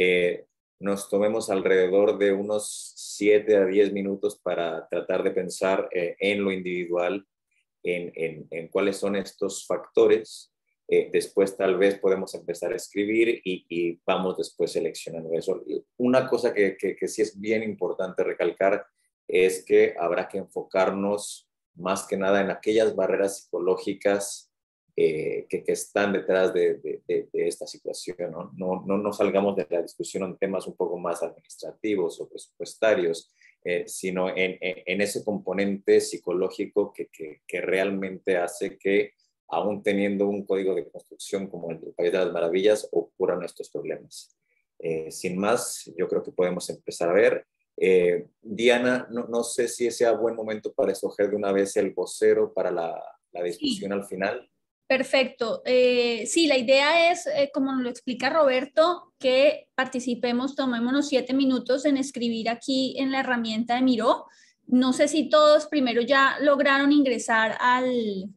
Nos tomemos alrededor de unos 7 a 10 minutos para tratar de pensar en lo individual, en cuáles son estos factores. Después tal vez podemos empezar a escribir y vamos después seleccionando eso. Una cosa que sí es bien importante recalcar es que habrá que enfocarnos más que nada en aquellas barreras psicológicas que están detrás de esta situación, ¿no? No salgamos de la discusión en temas un poco más administrativos o presupuestarios, sino en ese componente psicológico que realmente hace que, aún teniendo un código de construcción como el del País de las Maravillas, ocurran estos problemas. Sin más, yo creo que podemos empezar a ver. Diana, no sé si sea buen momento para escoger de una vez el vocero para la discusión al final. Perfecto. Sí, la idea es, como nos lo explica Roberto, que participemos, tomémonos 7 minutos en escribir aquí en la herramienta de Miro. No sé si todos primero ya lograron ingresar al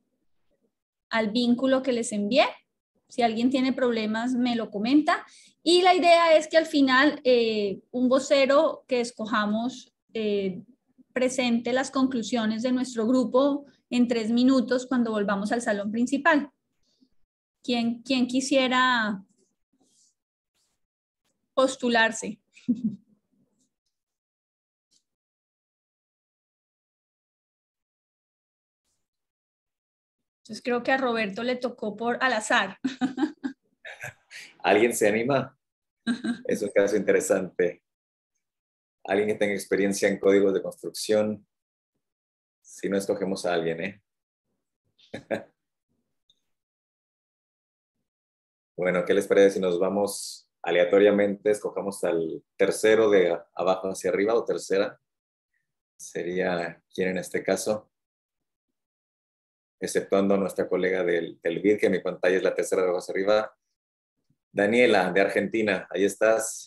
vínculo que les envié. Si alguien tiene problemas, me lo comenta. Y la idea es que al final un vocero que escojamos presente las conclusiones de nuestro grupo en 3 minutos cuando volvamos al salón principal. ¿Quién quisiera postularse? Entonces creo que a Roberto le tocó al azar. ¿Alguien se anima? Es un caso interesante. ¿Alguien que tenga experiencia en códigos de construcción? Si no, escogemos a alguien, ¿eh? Bueno, ¿qué les parece si nos vamos aleatoriamente? Escojamos al tercero de abajo hacia arriba o tercera. Sería, ¿quién en este caso? Exceptuando a nuestra colega del BID, que en mi pantalla es la tercera de abajo hacia arriba. Daniela, de Argentina, ahí estás.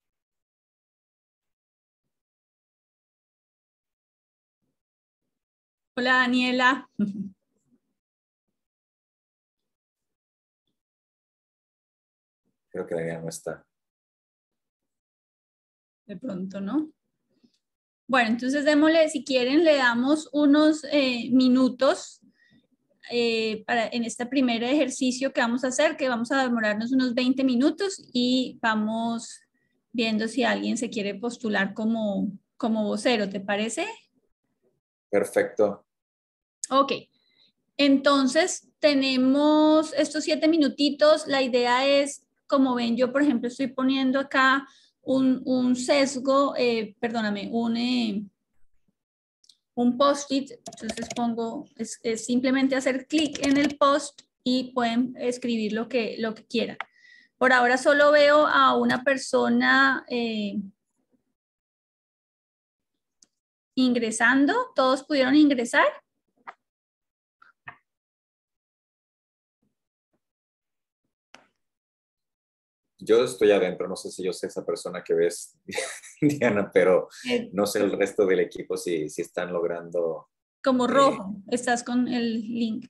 Hola, Daniela. Creo que Daniela no está. De pronto, ¿no? Bueno, entonces démosle, si quieren, le damos unos minutos en este primer ejercicio que vamos a hacer, que vamos a demorarnos unos 20 minutos y vamos viendo si alguien se quiere postular como vocero, ¿te parece? Perfecto. Ok. Entonces, tenemos estos 7 minutitos. La idea es, como ven, yo, por ejemplo, estoy poniendo acá un sesgo, perdóname, un post-it. Entonces pongo, es simplemente hacer clic en el post y pueden escribir lo que quieran. Por ahora solo veo a una persona ingresando. ¿Todos pudieron ingresar? Yo estoy adentro, no sé si yo sé esa persona que ves, Diana, pero no sé el resto del equipo si están logrando... Como rojo, estás con el link.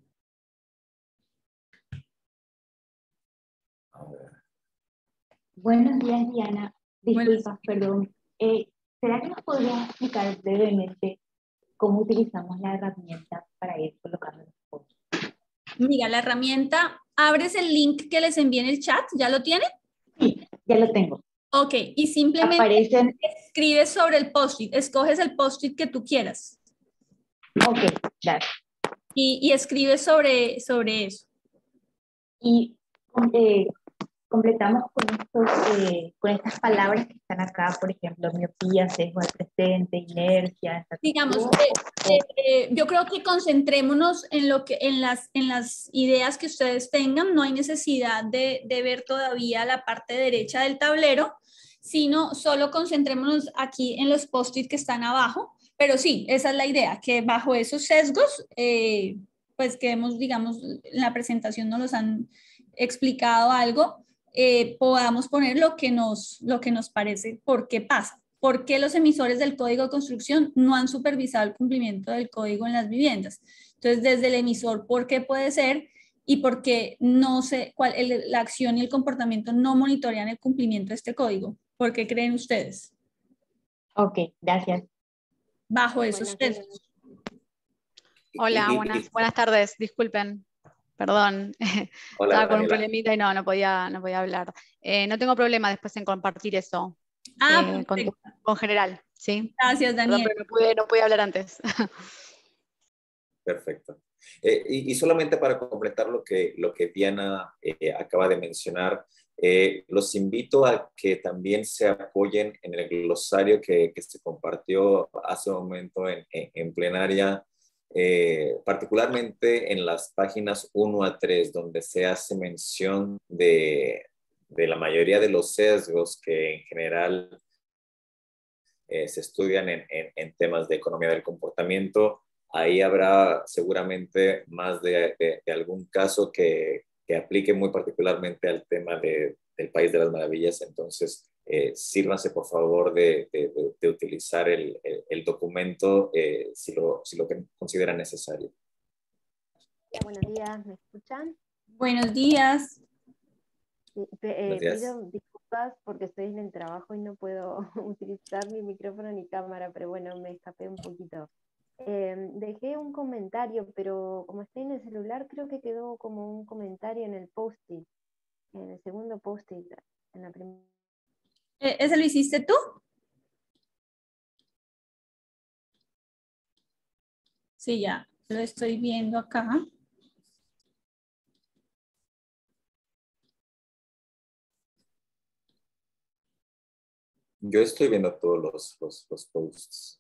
A ver. Buenos días, Diana. Disculpa, perdón. ¿Será que nos podrías explicar brevemente cómo utilizamos la herramienta para ir colocando los posts? Mira, la herramienta, abres el link que les envié en el chat, ¿ya lo tienen? Sí, ya lo tengo. Ok, y simplemente escribes sobre el post-it, escoges el post-it que tú quieras. Ok, dale. Y escribes sobre eso. Y completamos con estas palabras que están acá, por ejemplo, miopía, sesgo al presente, inercia. Digamos, yo creo que concentrémonos en las ideas que ustedes tengan. No hay necesidad de ver todavía la parte derecha del tablero, sino solo concentrémonos aquí en los post-it que están abajo. Pero sí, esa es la idea, que bajo esos sesgos, pues que hemos, digamos, en la presentación nos los han explicado algo, podamos poner lo que nos parece, por qué pasa. ¿Por qué los emisores del código de construcción no han supervisado el cumplimiento del código en las viviendas? Entonces, desde el emisor, ¿por qué puede ser? Y por qué no sé cuál la acción y el comportamiento no monitorean el cumplimiento de este código. ¿Por qué creen ustedes? Ok, gracias. Bajo esos sesgos. Hola, buenas tardes. Disculpen. Perdón, hola, estaba con un problemita y no podía hablar. No tengo problema después en compartir eso con general, ¿sí? Gracias, Daniel. Perdón, pero no pude hablar antes. Perfecto. Y solamente para completar lo que Diana acaba de mencionar, los invito a que también se apoyen en el glosario que se compartió hace un momento en plenaria, particularmente en las páginas 1 a 3, donde se hace mención de la mayoría de los sesgos que en general se estudian en temas de economía del comportamiento. Ahí habrá seguramente más de algún caso que aplique muy particularmente al tema del País de las Maravillas. Entonces, sírvanse por favor de utilizar el documento si lo consideran necesario. Buenos días, ¿me escuchan? Buenos días. Buenos días. Pido disculpas porque estoy en el trabajo y no puedo utilizar mi micrófono ni cámara, pero bueno, me escapé un poquito. Dejé un comentario, pero como estoy en el celular, creo que quedó como un comentario en el post-it, en el segundo post-it, en la primera. ¿Ese lo hiciste tú? Sí, ya lo estoy viendo acá. Yo estoy viendo todos los posts.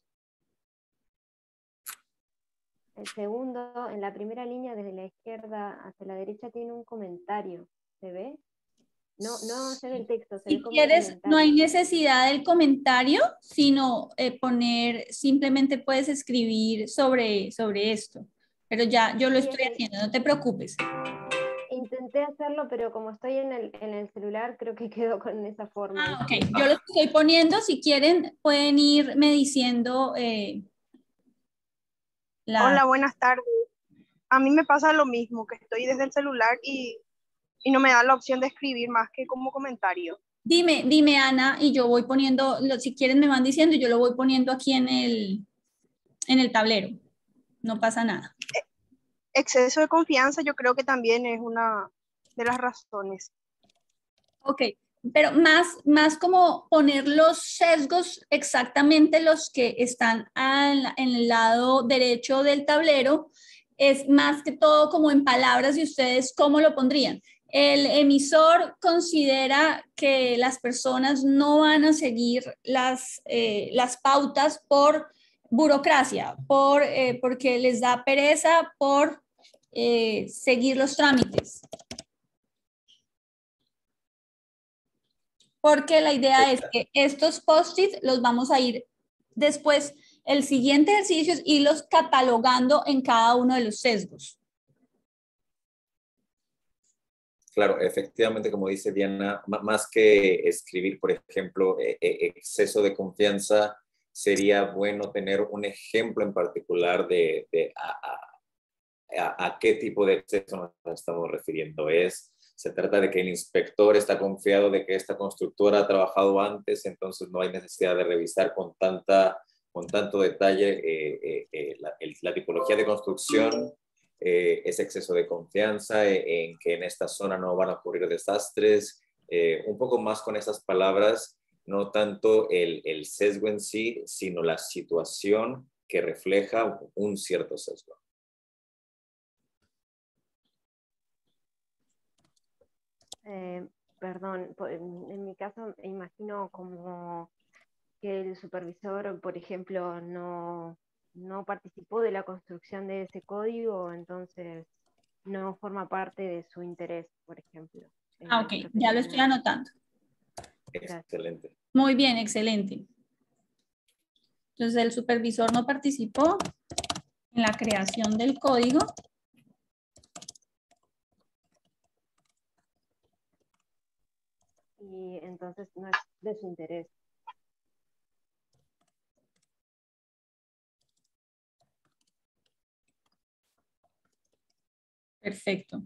El segundo, en la primera línea, desde la izquierda hacia la derecha, tiene un comentario. ¿Se ve? No se ve el texto. Se ve como Si quieres, no hay necesidad del comentario, sino simplemente puedes escribir sobre esto. Pero ya yo lo estoy haciendo, no te preocupes. Intenté hacerlo, pero como estoy en el celular, creo que quedó con esa forma. Ok, yo lo estoy poniendo. Si quieren, pueden irme diciendo... Hola, buenas tardes. A mí me pasa lo mismo, que estoy desde el celular y no me da la opción de escribir más que como comentario. Dime, Ana, y yo voy poniendo, si quieren me van diciendo, yo lo voy poniendo aquí en el tablero. No pasa nada. Exceso de confianza yo creo que también es una de las razones. Ok, pero más como poner los sesgos, exactamente los que están en el lado derecho del tablero, es más que todo como en palabras de ustedes, ¿cómo lo pondrían? El emisor considera que las personas no van a seguir las pautas por burocracia, porque les da pereza, por seguir los trámites. Porque la idea es que estos post-its los vamos a ir después, el siguiente ejercicio es irlos catalogando en cada uno de los sesgos. Claro, efectivamente, como dice Diana, más que escribir, por ejemplo, exceso de confianza, sería bueno tener un ejemplo en particular de a qué tipo de exceso nos estamos refiriendo. Se trata de que el inspector está confiado de que esta constructora ha trabajado antes, entonces no hay necesidad de revisar con tanto detalle la tipología de construcción. Ese exceso de confianza en que en esta zona no van a ocurrir desastres, un poco más con esas palabras, no tanto el sesgo en sí, sino la situación que refleja un cierto sesgo. Perdón, en mi caso imagino como que el supervisor, por ejemplo, no participó de la construcción de ese código, entonces no forma parte de su interés, por ejemplo. Ok, ya lo estoy anotando. Excelente. Muy bien, excelente. Entonces el supervisor no participó en la creación del código. Y entonces no es de su interés. Perfecto.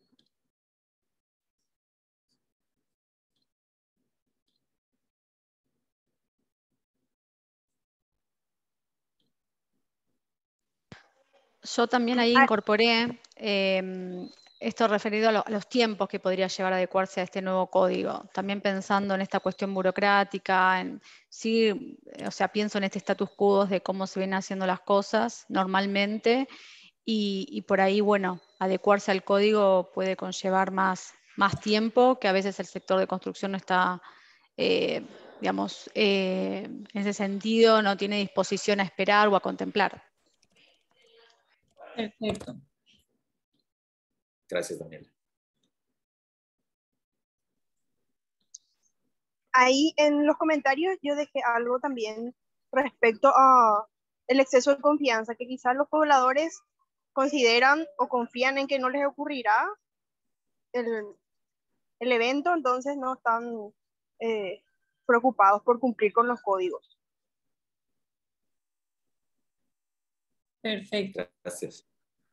Yo también ahí incorporé esto referido a los tiempos que podría llevar a adecuarse a este nuevo código. También pensando en esta cuestión burocrática, sí, o sea, pienso en este status quo de cómo se vienen haciendo las cosas normalmente y por ahí, bueno, adecuarse al código puede conllevar más tiempo, que a veces el sector de construcción no está, digamos, en ese sentido, no tiene disposición a esperar o a contemplar. Perfecto. Gracias, Daniela. Ahí en los comentarios yo dejé algo también respecto a el exceso de confianza, que quizás los pobladores consideran o confían en que no les ocurrirá el evento, entonces no están preocupados por cumplir con los códigos. Perfecto. Gracias.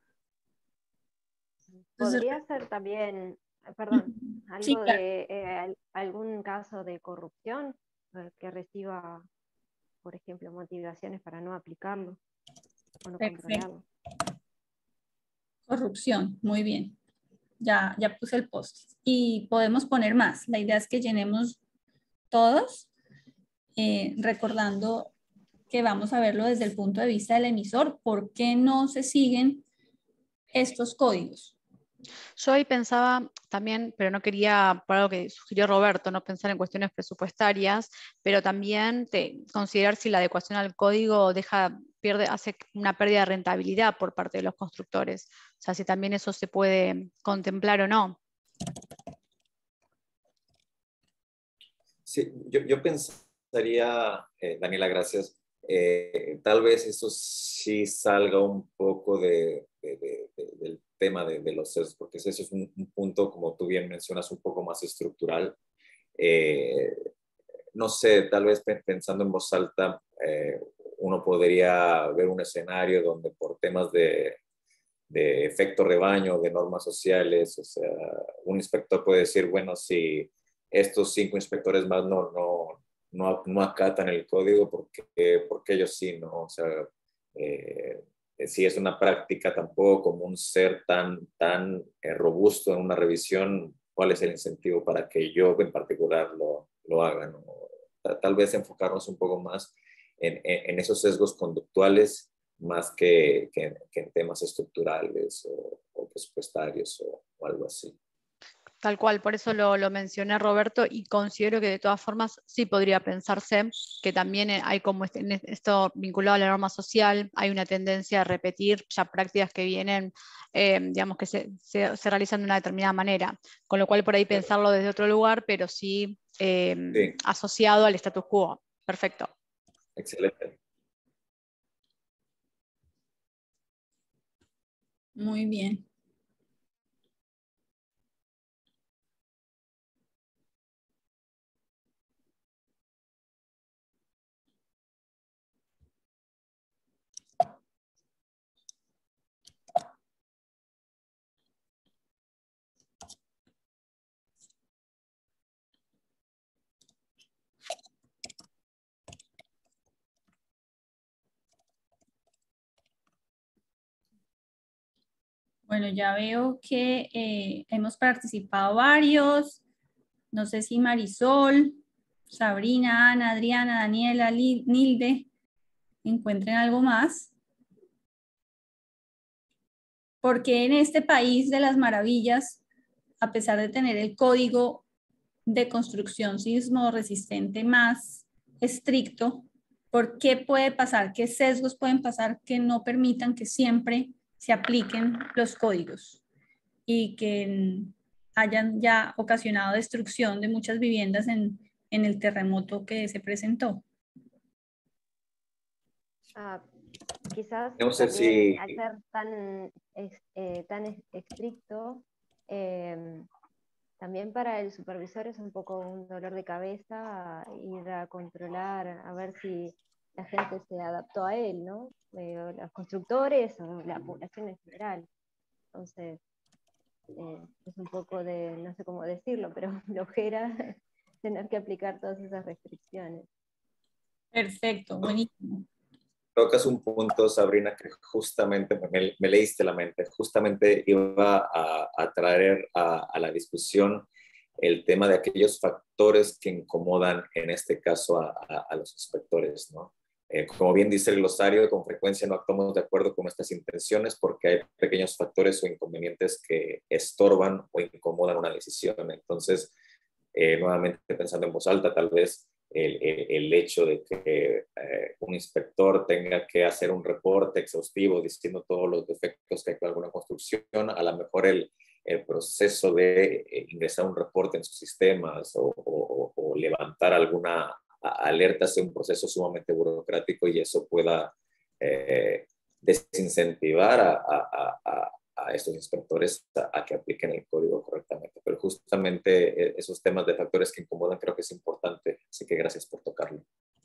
Podría ser también, perdón, algo sí, claro. de algún caso de corrupción que reciba, por ejemplo, motivaciones para no aplicarlo o no controlarlo. Corrupción, muy bien. Ya puse el post. Y podemos poner más. La idea es que llenemos todos, recordando que vamos a verlo desde el punto de vista del emisor. ¿Por qué no se siguen estos códigos? Yo ahí pensaba también, pero no quería, por algo que sugirió Roberto, no pensar en cuestiones presupuestarias, pero también considerar si la adecuación al código hace una pérdida de rentabilidad por parte de los constructores. O sea, si también eso se puede contemplar o no. Sí, yo pensaría, Daniela, gracias, tal vez eso sí salga un poco del tema de los sesgos, porque eso es un punto, como tú bien mencionas, un poco más estructural. No sé, tal vez pensando en voz alta, uno podría ver un escenario donde por temas de efecto rebaño, de normas sociales, o sea, un inspector puede decir, bueno, si estos 5 inspectores más no acatan el código, porque ellos sí, ¿no? O sea, si es una práctica tampoco como un ser tan robusto en una revisión, ¿cuál es el incentivo para que yo en particular lo haga, ¿no? Tal vez enfocarnos un poco más en esos sesgos conductuales más que en temas estructurales o presupuestarios o algo así. Tal cual, por eso lo mencioné, Roberto, y considero que de todas formas sí podría pensarse que también hay como esto vinculado a la norma social, hay una tendencia a repetir ya prácticas que vienen, digamos, que se realizan de una determinada manera, con lo cual por ahí pensarlo desde otro lugar, pero sí, Sí. asociado al status quo. Perfecto. Excelente. Muy bien. Bueno, ya veo que hemos participado varios. No sé si Marisol, Sabrina, Ana, Adriana, Daniela, Nilde encuentren algo más. Porque en este país de las maravillas, a pesar de tener el código de construcción sismo resistente más estricto, ¿por qué puede pasar? ¿Qué sesgos pueden pasar que no permitan que siempre se apliquen los códigos y que hayan ya ocasionado destrucción de muchas viviendas en el terremoto que se presentó? Quizás No sé también si... al ser tan estricto, también para el supervisor es un poco un dolor de cabeza ir a controlar, a ver si la gente se adaptó a él, ¿no? O los constructores o la población en general. Entonces, es un poco de, no sé cómo decirlo, pero flojera tener que aplicar todas esas restricciones. Perfecto, buenísimo. Tocas un punto, Sabrina, que justamente me leíste la mente. Justamente iba a traer a la discusión el tema de aquellos factores que incomodan, en este caso, a los inspectores, ¿no? Como bien dice el glosario, con frecuencia no actuamos de acuerdo con nuestras intenciones porque hay pequeños factores o inconvenientes que estorban o incomodan una decisión. Entonces, nuevamente pensando en voz alta, tal vez el hecho de que un inspector tenga que hacer un reporte exhaustivo diciendo todos los defectos que hay con alguna construcción, a lo mejor el proceso de ingresar un reporte en sus sistemas o levantar alguna alerta sea un proceso sumamente burocrático y eso pueda desincentivar a estos inspectores a que apliquen el código correctamente. Pero justamente esos temas de factores que incomodan creo que es importante, así que gracias por tocarlo.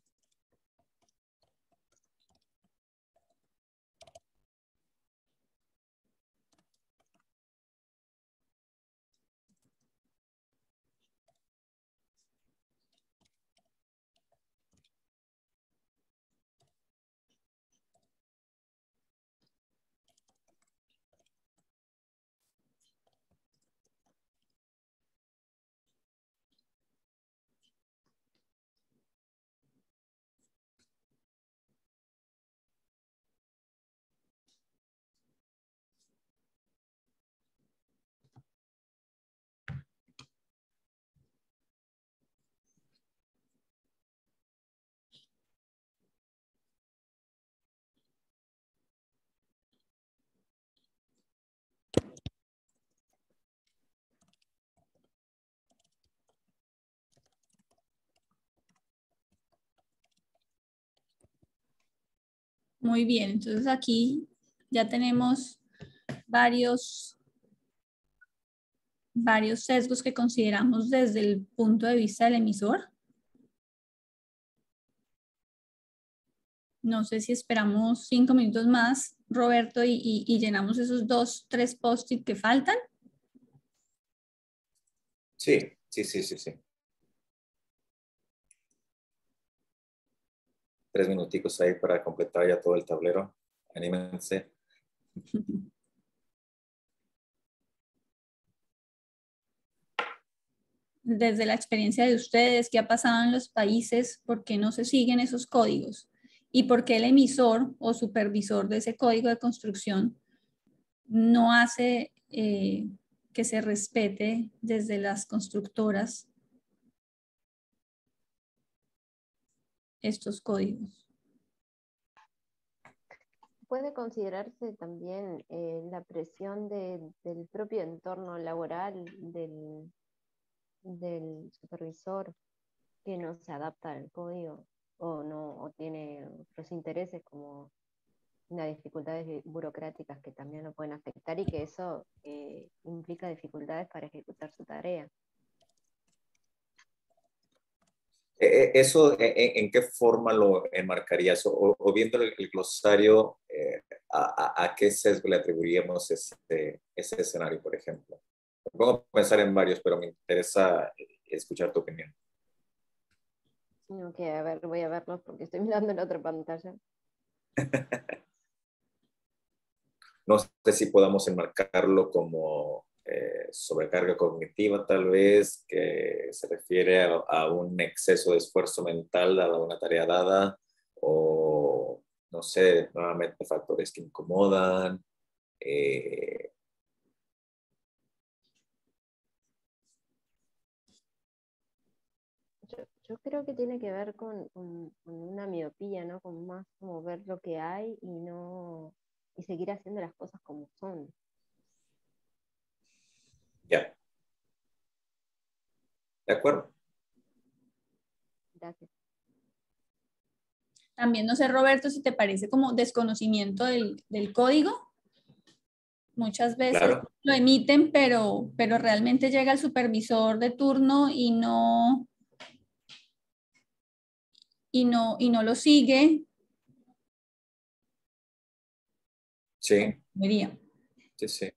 Muy bien, entonces aquí ya tenemos varios sesgos que consideramos desde el punto de vista del emisor. No sé si esperamos 5 minutos más, Roberto, y llenamos esos 2, 3 post-it que faltan. Sí. 3 minuticos ahí para completar ya todo el tablero. Anímense. Desde la experiencia de ustedes, ¿qué ha pasado en los países? ¿Por qué no se siguen esos códigos? ¿Y por qué el emisor o supervisor de ese código de construcción no hace que se respete desde las constructoras estos códigos. Puede considerarse también la presión del propio entorno laboral del supervisor que no se adapta al código o tiene otros intereses como las dificultades burocráticas que también lo pueden afectar y que eso implica dificultades para ejecutar su tarea. ¿Eso en qué forma lo enmarcarías? O viendo el glosario, ¿a qué sesgo le atribuiríamos ese escenario, por ejemplo? Me pongo a pensar en varios, pero me interesa escuchar tu opinión. Ok, a ver, voy a verlos porque estoy mirando en otra pantalla. No sé si podamos enmarcarlo como sobrecarga cognitiva, tal vez, que se refiere a un exceso de esfuerzo mental a una tarea dada, o no sé, nuevamente factores que incomodan. Yo creo que tiene que ver con una miopía, ¿no? Con más como ver lo que hay y seguir haciendo las cosas como son. Ya. ¿De acuerdo? Gracias. También no sé, Roberto, si te parece como desconocimiento del código. Muchas veces Claro. lo emiten, pero realmente llega el supervisor de turno y no lo sigue. Sí. Debería. Sí, sí.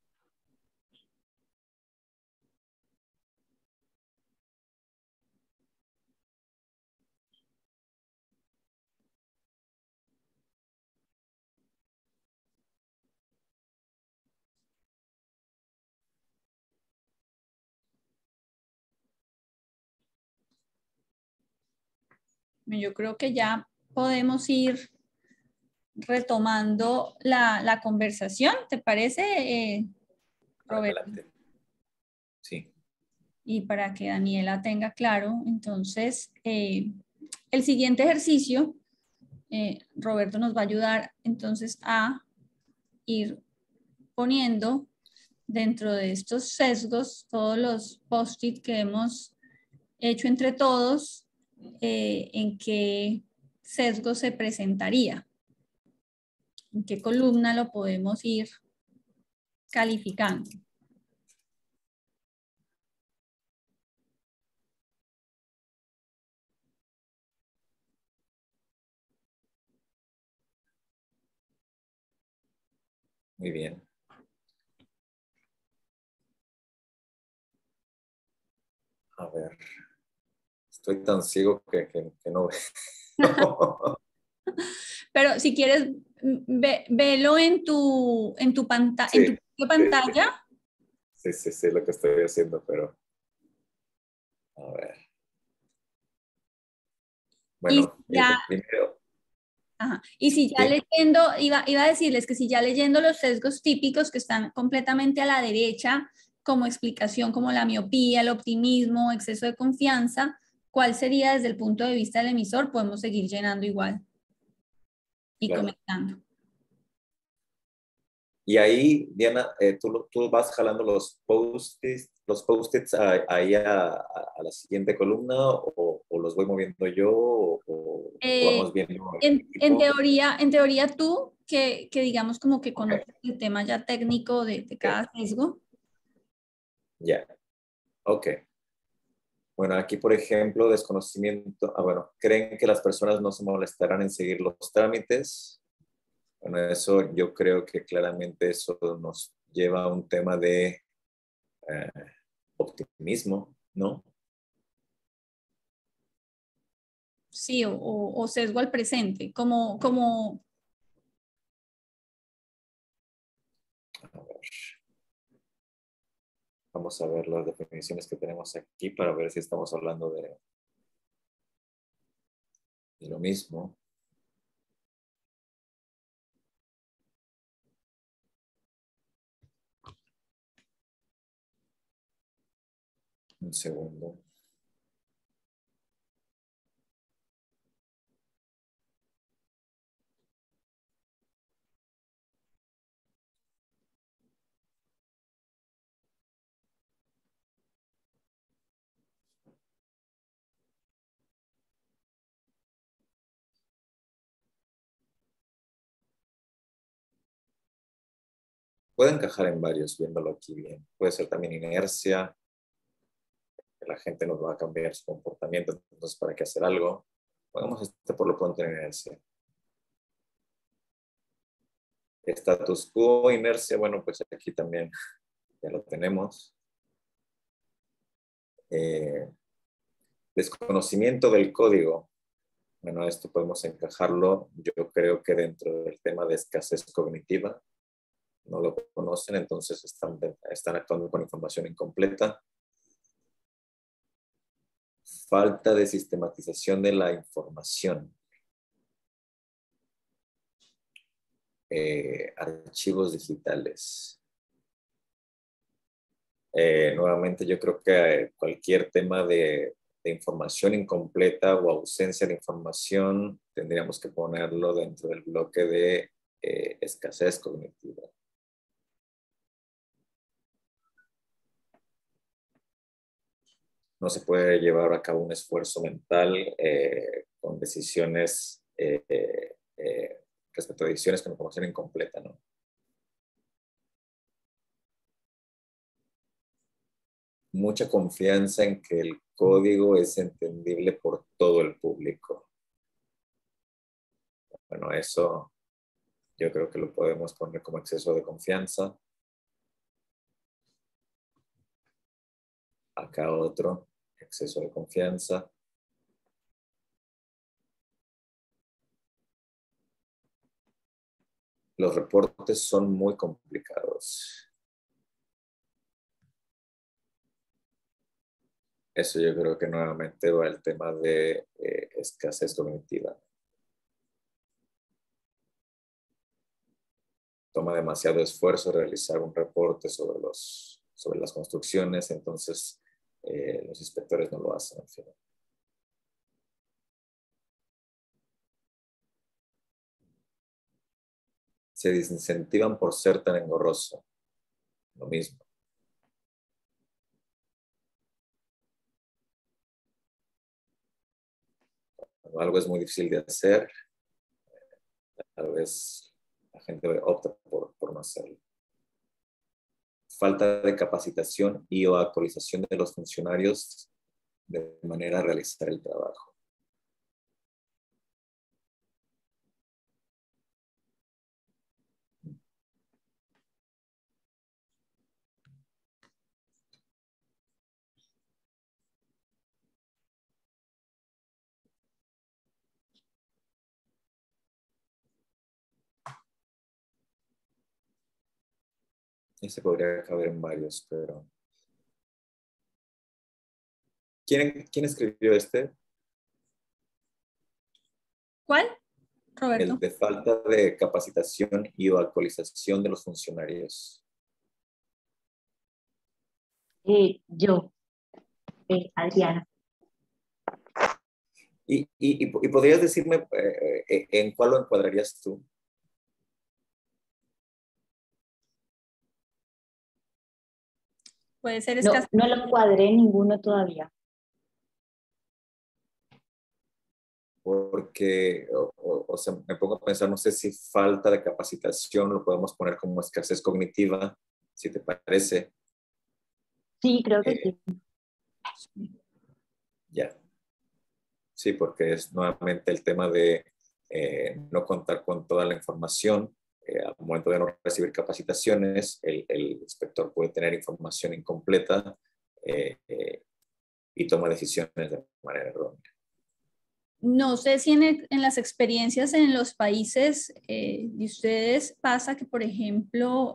Yo creo que ya podemos ir retomando la conversación, ¿te parece, Roberto? Adelante. Sí. Y para que Daniela tenga claro, entonces, el siguiente ejercicio, Roberto nos va a ayudar entonces a ir poniendo dentro de estos sesgos todos los post-it que hemos hecho entre todos, en qué sesgo se presentaría, en qué columna lo podemos ir calificando. Muy bien. A ver. Estoy tan ciego que no veo. Pero si quieres, velo en tu pantalla, Sí, en tu pantalla. Sí, lo que estoy haciendo, pero a ver. Bueno, ya, primero. ajá, y si ya Sí. leyendo, iba a decirles que si ya leyendo los sesgos típicos que están completamente a la derecha, como explicación, como la miopía, el optimismo, exceso de confianza, ¿cuál sería desde el punto de vista del emisor? Podemos seguir llenando igual y Claro. comentando. Y ahí, Diana, tú vas jalando los post-its ahí a la siguiente columna, o los voy moviendo yo, o vamos viendo el En equipo. teoría tú, que digamos como que conoces el tema ya técnico de cada sesgo. Ya, ok. Bueno, aquí, por ejemplo, desconocimiento. Bueno, ¿creen que las personas no se molestarán en seguir los trámites? Bueno, eso yo creo que claramente eso nos lleva a un tema de optimismo, ¿no? Sí, o sesgo al presente, como A ver. Vamos a ver las definiciones que tenemos aquí para ver si estamos hablando de lo mismo. Un segundo. Puede encajar en varios, viéndolo aquí bien. Puede ser también inercia, que la gente nos va a cambiar su comportamiento, entonces ¿para qué hacer algo? Pongamos por lo pronto en inercia. Status quo, inercia, bueno, pues aquí también ya lo tenemos. Desconocimiento del código. Bueno, esto podemos encajarlo, yo creo que dentro del tema de escasez cognitiva. No lo conocen, entonces están actuando con información incompleta. Falta de sistematización de la información. Archivos digitales. Nuevamente, yo creo que cualquier tema de información incompleta o ausencia de información tendríamos que ponerlo dentro del bloque de escasez cognitiva. No se puede llevar a cabo un esfuerzo mental con decisiones respecto a decisiones con información incompleta, ¿no? Mucha confianza en que el código es entendible por todo el público. Bueno, eso yo creo que lo podemos poner como exceso de confianza. Acá otro, exceso de confianza. Los reportes son muy complicados. Eso yo creo que nuevamente va el tema de escasez cognitiva. Toma demasiado esfuerzo realizar un reporte sobre las construcciones, entonces los inspectores no lo hacen al final. Se desincentivan por ser tan engorroso. Lo mismo. Cuando algo es muy difícil de hacer, tal vez la gente opta por no hacerlo. Falta de capacitación y o actualización de los funcionarios de manera a realizar el trabajo. Y se podría caber en varios, pero... ¿Quién escribió este? ¿Cuál, Roberto? El de falta de capacitación y o actualización de los funcionarios. Yo, Adriana. ¿Y podrías decirme en cuál lo encuadrarías tú? Puede ser No, escasez. no lo cuadré ninguno todavía. Porque, o sea, me pongo a pensar, no sé si falta de capacitación lo podemos poner como escasez cognitiva, si te parece. Sí, creo que sí. Ya. Sí, porque es nuevamente el tema de no contar con toda la información. Al momento de no recibir capacitaciones, el inspector puede tener información incompleta y toma decisiones de manera errónea. No sé si en las experiencias en los países de ustedes pasa que, por ejemplo,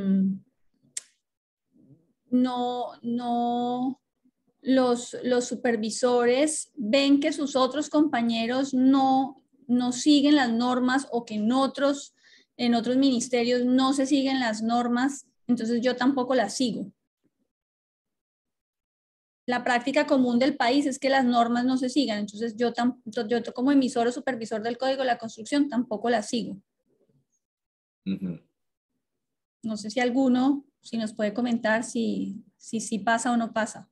los supervisores ven que sus otros compañeros no siguen las normas o que en otros ministerios no se siguen las normas, entonces yo tampoco las sigo. la práctica común del país es que las normas no se sigan. Entonces yo como emisor o supervisor del Código de la Construcción tampoco las sigo. No sé si alguno, si nos puede comentar si pasa o no pasa.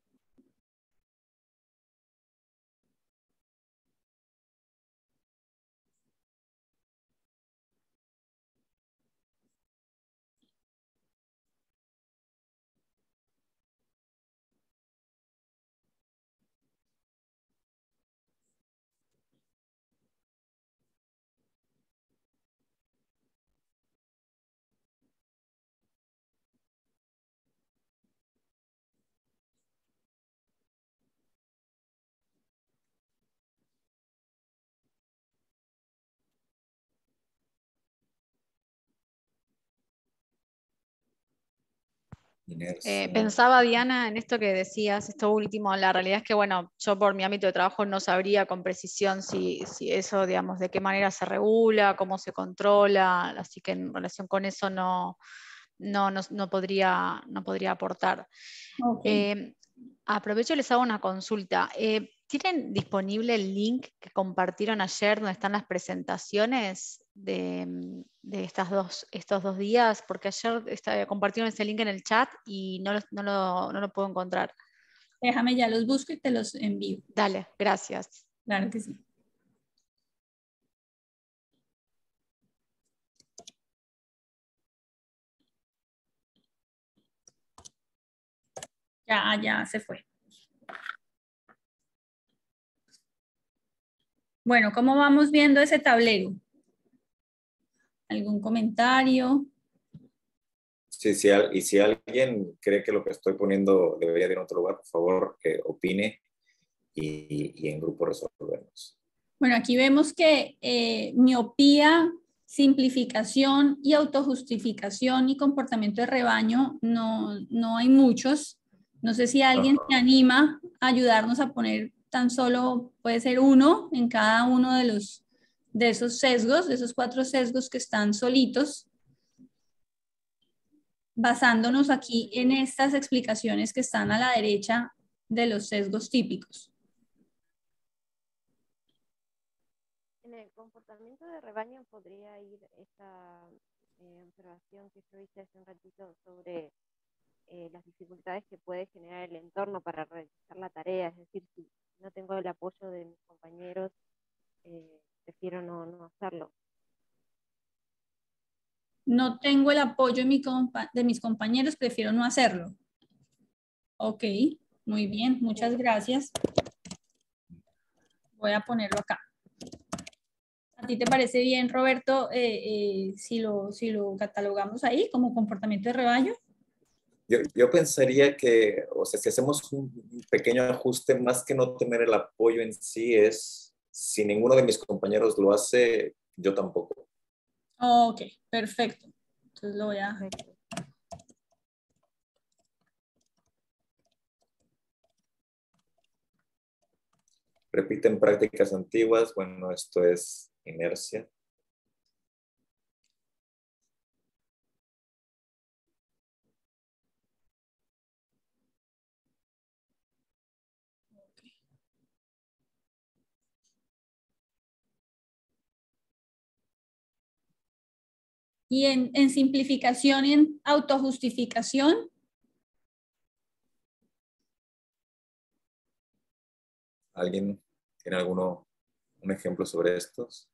Pensaba, Diana, en esto que decías, esto último, la realidad es que, bueno, yo por mi ámbito de trabajo no sabría con precisión si eso, digamos, de qué manera se regula, cómo se controla, así que en relación con eso no podría aportar. Okay. Aprovecho y les hago una consulta. ¿Tienen disponible el link que compartieron ayer donde están las presentaciones de estos dos días? Porque ayer compartieron ese link en el chat y no lo puedo encontrar. Déjame, ya los busco y te los envío. Dale, gracias. Claro que sí. Ya se fue. Bueno, ¿cómo vamos viendo ese tablero? ¿Algún comentario? Sí, sí, y si alguien cree que lo que estoy poniendo debería ir en otro lugar, por favor, opine y en grupo resolvemos. Bueno, aquí vemos que miopía, simplificación y autojustificación y comportamiento de rebaño no hay muchos. No sé si alguien se anima a ayudarnos a poner tan solo, puede ser uno en cada uno de esos sesgos, de esos 4 sesgos que están solitos, basándonos aquí en estas explicaciones que están a la derecha de los sesgos típicos. En el comportamiento de rebaño podría ir esta observación que yo hice hace un ratito sobre las dificultades que puede generar el entorno para realizar la tarea. Es decir, si no tengo el apoyo de mis compañeros, prefiero no hacerlo. No tengo el apoyo de mis compañeros, prefiero no hacerlo. Ok, muy bien, muchas gracias. Voy a ponerlo acá. ¿A ti te parece bien, Roberto, si lo catalogamos ahí como comportamiento de rebaño? Yo pensaría que, o sea, si hacemos un pequeño ajuste, más que no tener el apoyo en sí, es si ninguno de mis compañeros lo hace, yo tampoco. Ok, perfecto. Entonces lo voy a... Repiten prácticas antiguas, bueno, esto es inercia. Y en simplificación y en autojustificación. ¿Alguien tiene un ejemplo sobre estos?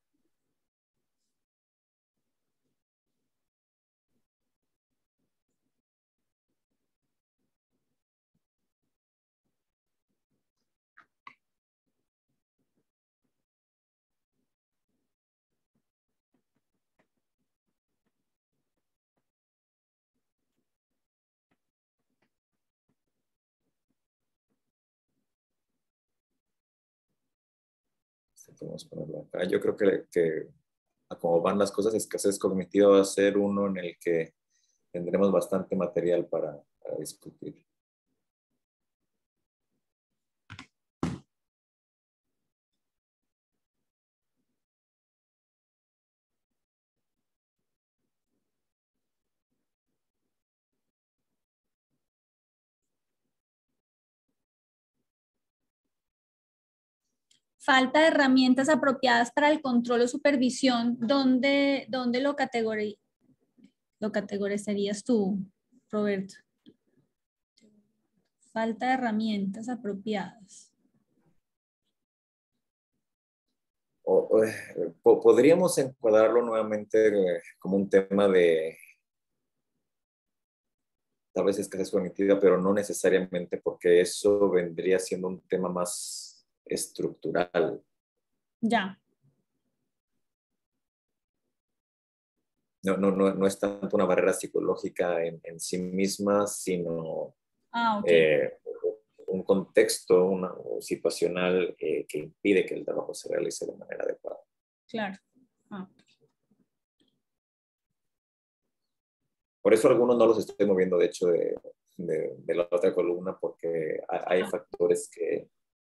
Podemos ponerlo acá. Yo creo que a como van las cosas, escasez cognitiva va a ser uno en el que tendremos bastante material para discutir. falta de herramientas apropiadas para el control o supervisión, ¿dónde lo categorizarías tú, Roberto? Falta de herramientas apropiadas. Podríamos encuadrarlo nuevamente como un tema de tal vez escasez cognitiva, pero no necesariamente, porque eso vendría siendo un tema más estructural. Ya. No es tanto una barrera psicológica en sí misma, sino Okay. Un contexto situacional que impide que el trabajo se realice de manera adecuada. Claro. Por eso algunos no los estoy moviendo, de hecho, de la otra columna, porque hay factores que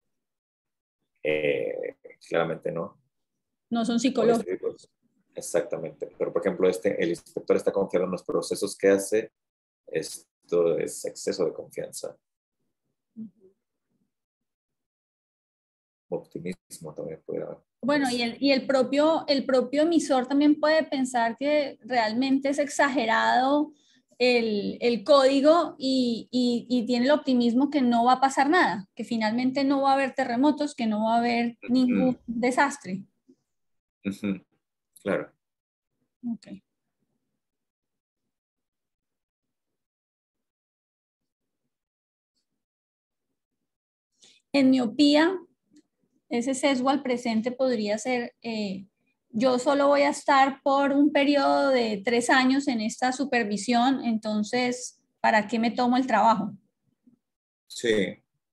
claramente no. No son psicológicos. Exactamente. Pero, por ejemplo, el inspector está confiando en los procesos que hace. Esto es exceso de confianza. Optimismo también puede haber. Bueno, y el propio emisor también puede pensar que realmente es exagerado el código y tiene el optimismo que no va a pasar nada, que finalmente no va a haber terremotos, que no va a haber ningún desastre. Claro. Okay. En miopía, ese sesgo al presente podría ser, yo solo voy a estar por un periodo de 3 años en esta supervisión, entonces, ¿para qué me tomo el trabajo? Sí.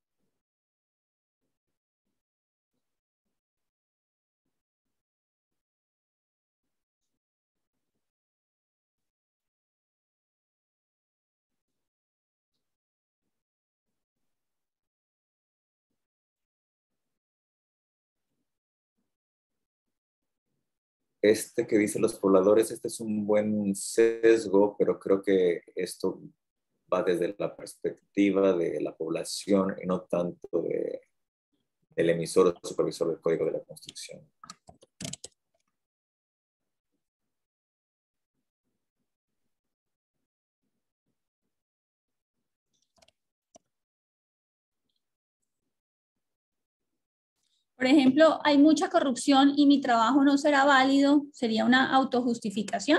Que dicen los pobladores, es un buen sesgo, pero creo que esto va desde la perspectiva de la población y no tanto del emisor o supervisor del código de la construcción. Por ejemplo, hay mucha corrupción y mi trabajo no será válido, ¿sería una autojustificación?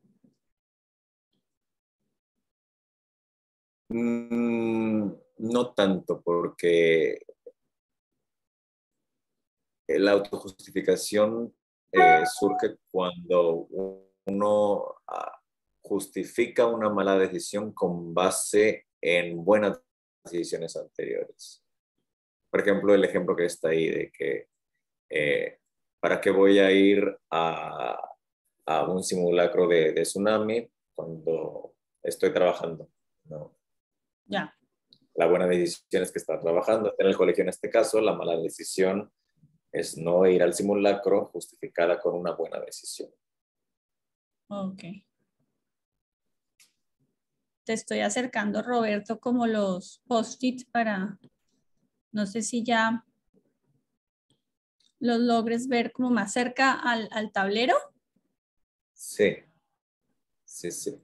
No tanto, porque la autojustificación surge cuando uno justifica una mala decisión con base en buenas decisiones anteriores. Por ejemplo, el ejemplo que está ahí de que ¿para qué voy a ir a un simulacro de tsunami cuando estoy trabajando? No. Ya. La buena decisión es que está trabajando, está en el colegio en este caso. La mala decisión es no ir al simulacro justificada con una buena decisión. Ok. Te estoy acercando, Roberto, como los post-it para, no sé si ya los logres ver como más cerca al tablero. Sí, sí, sí.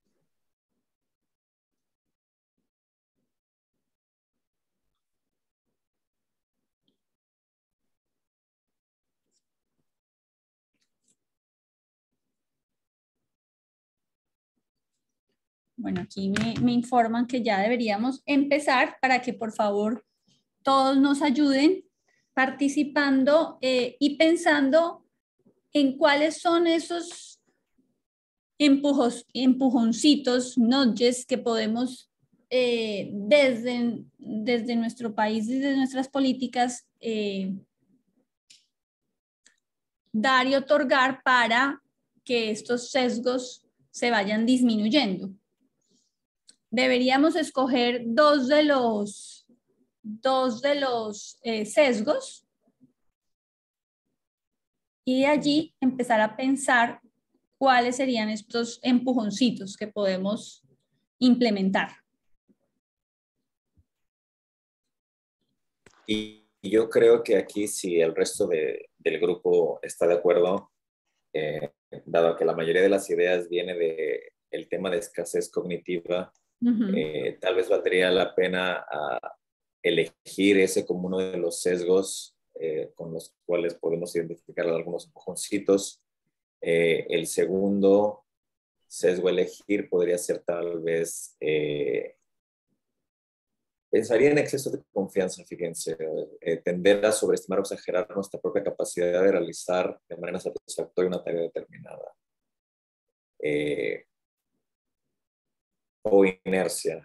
Bueno, aquí me informan que ya deberíamos empezar para que por favor todos nos ayuden participando y pensando en cuáles son esos empujoncitos, nudges que podemos desde nuestro país, desde nuestras políticas, dar y otorgar para que estos sesgos se vayan disminuyendo. Deberíamos escoger dos de los sesgos y de allí empezar a pensar cuáles serían estos empujoncitos que podemos implementar. Y yo creo que aquí, si el resto del grupo está de acuerdo, dado que la mayoría de las ideas viene del tema de escasez cognitiva, tal vez valdría la pena elegir ese como uno de los sesgos con los cuales podemos identificar algunos empujoncitos. El segundo sesgo a elegir podría ser tal vez, pensaría en exceso de confianza, fíjense, tender a sobreestimar o exagerar nuestra propia capacidad de realizar de manera satisfactoria una tarea determinada. O inercia.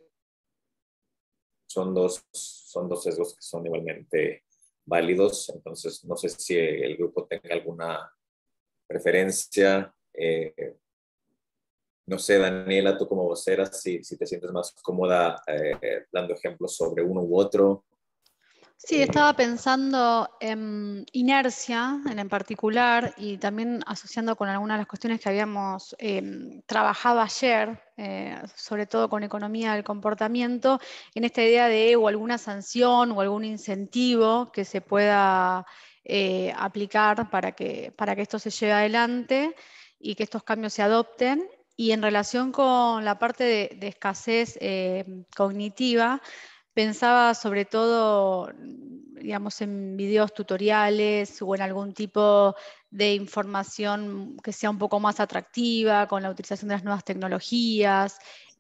Son dos sesgos que son igualmente válidos, entonces no sé si el grupo tenga alguna preferencia. No sé, Daniela, tú como vocera, si te sientes más cómoda dando ejemplos sobre uno u otro. Sí, estaba pensando en inercia en particular y también asociando con algunas de las cuestiones que habíamos trabajado ayer, sobre todo con economía del comportamiento, en esta idea de o alguna sanción o algún incentivo que se pueda aplicar para que esto se lleve adelante y que estos cambios se adopten. Y en relación con la parte de escasez cognitiva, pensaba sobre todo, digamos, en videos tutoriales o en algún tipo de información que sea un poco más atractiva con la utilización de las nuevas tecnologías.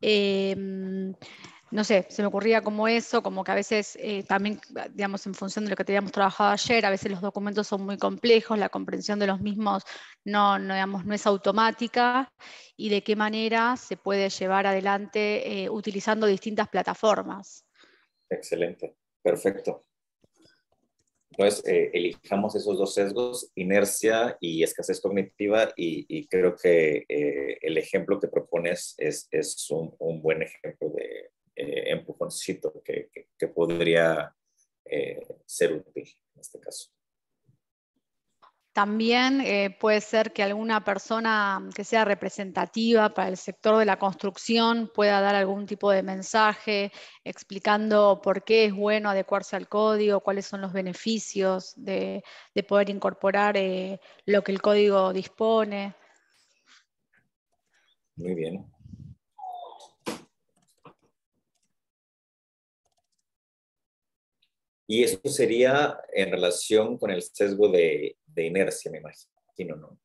No sé, se me ocurría como eso, como que a veces también, digamos, en función de lo que teníamos trabajado ayer, a veces los documentos son muy complejos, la comprensión de los mismos digamos, no es automática, y de qué manera se puede llevar adelante utilizando distintas plataformas. Excelente, perfecto. Entonces, elijamos esos dos sesgos, inercia y escasez cognitiva, y creo que el ejemplo que propones es un buen ejemplo de empujoncito que podría ser útil en este caso. También puede ser que alguna persona que sea representativa para el sector de la construcción pueda dar algún tipo de mensaje explicando por qué es bueno adecuarse al código, cuáles son los beneficios de poder incorporar lo que el código dispone. Muy bien. Y eso sería en relación con el sesgo de inercia, me imagino, ¿no?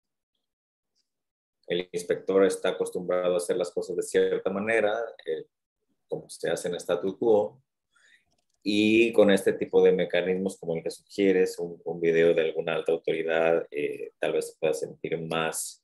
El inspector está acostumbrado a hacer las cosas de cierta manera, como se hace en statu quo, y con este tipo de mecanismos como el que sugieres, un video de alguna alta autoridad, tal vez se pueda sentir más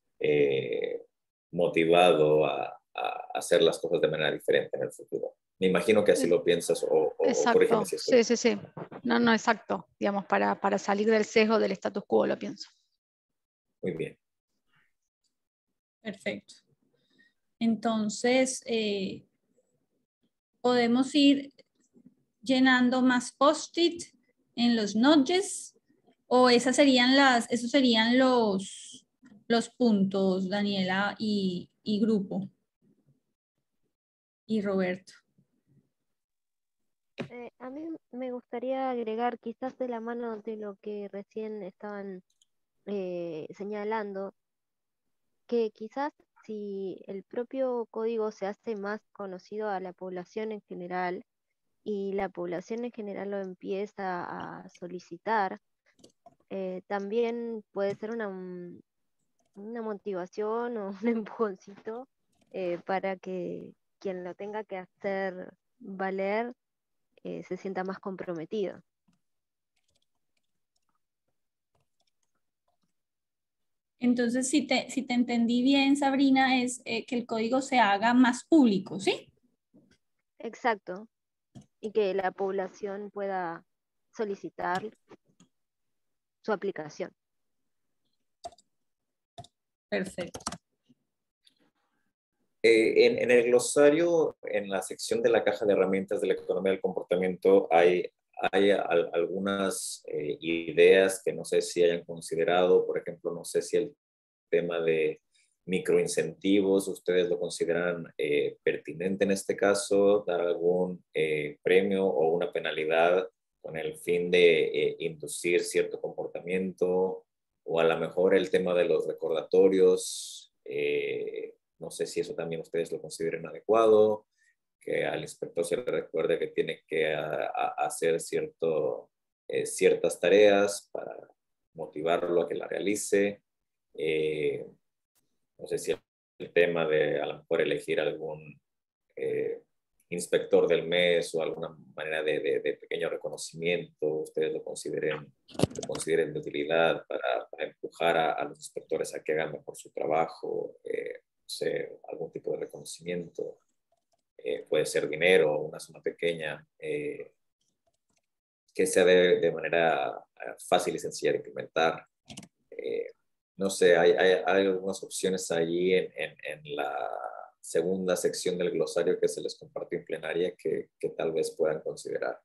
motivado a hacer las cosas de manera diferente en el futuro. Me imagino que así lo piensas o corrígeme si estoy. Sí. No, exacto. Digamos, para salir del sesgo del status quo, lo pienso. Muy bien. Perfecto. Entonces, podemos ir llenando más post-it en los notches, o esos serían los puntos, Daniela y grupo. Y Roberto. A mí me gustaría agregar, quizás de la mano de lo que recién estaban señalando, que quizás si el propio código se hace más conocido a la población en general y la población en general lo empieza a solicitar, también puede ser una motivación o un empujoncito para que quien lo tenga que hacer valer se sienta más comprometido. Entonces, si te entendí bien, Sabrina, es que el código se haga más público, ¿sí? Exacto. Y que la población pueda solicitar su aplicación. Perfecto. En el glosario, en la sección de la caja de herramientas de la economía del comportamiento, hay algunas ideas que no sé si hayan considerado. Por ejemplo, no sé si el tema de microincentivos, ¿ustedes lo consideran pertinente en este caso? ¿Dar algún premio o una penalidad con el fin de inducir cierto comportamiento, o a lo mejor el tema de los recordatorios. No sé si eso también ustedes lo consideren adecuado, que al inspector se le recuerde que tiene que hacer ciertas tareas para motivarlo a que la realice. No sé si el tema de a lo mejor elegir algún inspector del mes o alguna manera de pequeño reconocimiento, ustedes lo consideren de utilidad para empujar a los inspectores a que hagan mejor su trabajo, no sé, algún tipo de reconocimiento. Puede ser dinero, una suma pequeña, que sea de manera fácil y sencilla de implementar. No sé, hay algunas opciones allí en la segunda sección del glosario que se les compartió en plenaria que tal vez puedan considerar.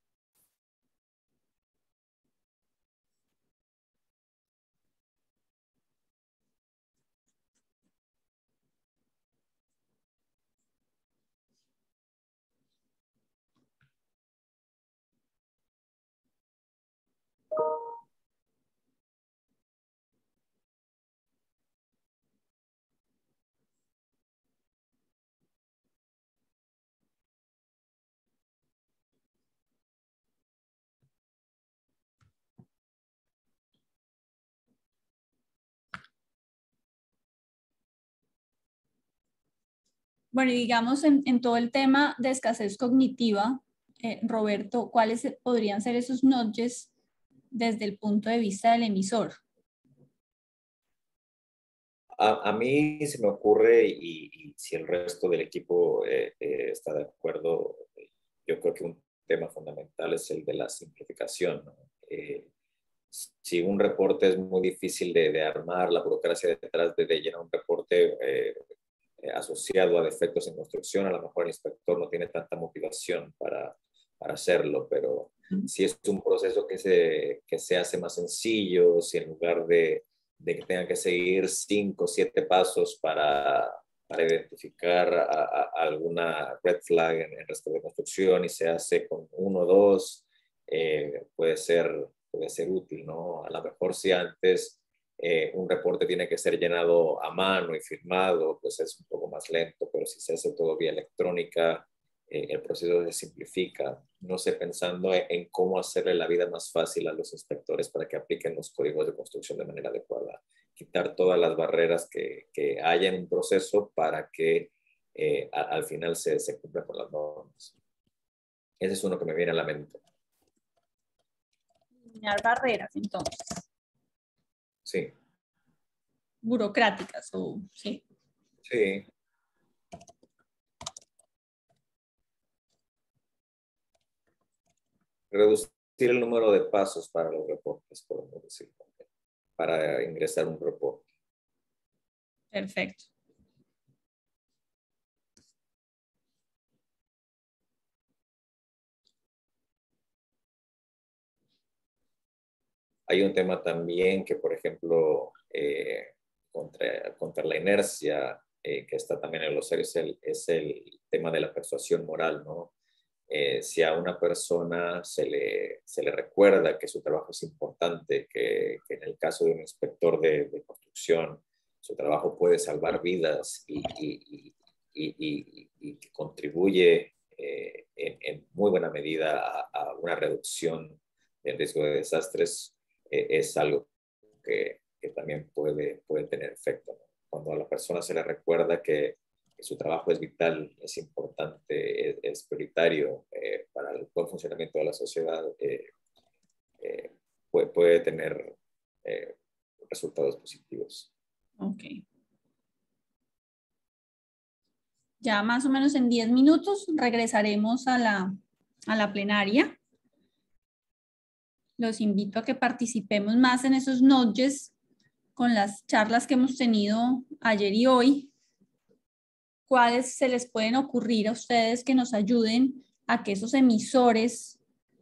Bueno, y digamos en todo el tema de escasez cognitiva, Roberto, ¿cuáles podrían ser esos nudges desde el punto de vista del emisor? A mí se me ocurre, y si el resto del equipo está de acuerdo, yo creo que un tema fundamental es el de la simplificación, ¿no? Si un reporte es muy difícil de armar, la burocracia detrás de llenar un reporte asociado a defectos en construcción, a lo mejor el inspector no tiene tanta motivación para hacerlo, pero si es un proceso que se hace más sencillo, si en lugar de que tengan que seguir 5 o 7 pasos para identificar alguna red flag en resto de construcción y se hace con 1 o 2, puede ser útil, ¿no? A lo mejor si antes un reporte tiene que ser llenado a mano y firmado, pues es un poco más lento, pero si se hace todo vía electrónica, el proceso se simplifica. No sé, pensando en cómo hacerle la vida más fácil a los inspectores para que apliquen los códigos de construcción de manera adecuada, quitar todas las barreras que haya en un proceso para que al final se cumpla con las normas. Ese es uno que me viene a la mente. Eliminar barreras, entonces. Sí. Burocráticas, o sí. Sí. Reducir el número de pasos para los reportes, podemos decir, para ingresar un reporte. Perfecto. Hay un tema también que, por ejemplo, contra la inercia, que está también en el glosario, es el tema de la persuasión moral, ¿no? Si a una persona se le recuerda que su trabajo es importante, que en el caso de un inspector de construcción, su trabajo puede salvar vidas y que contribuye en muy buena medida a una reducción del riesgo de desastres, es algo que también puede tener efecto, ¿no? Cuando a la persona se le recuerda que su trabajo es vital, es importante, es prioritario para el buen funcionamiento de la sociedad, puede tener resultados positivos. Ok. Ya más o menos en 10 minutos regresaremos a la plenaria. Los invito a que participemos más en esos nudges con las charlas que hemos tenido ayer y hoy. ¿Cuáles se les pueden ocurrir a ustedes que nos ayuden a que esos emisores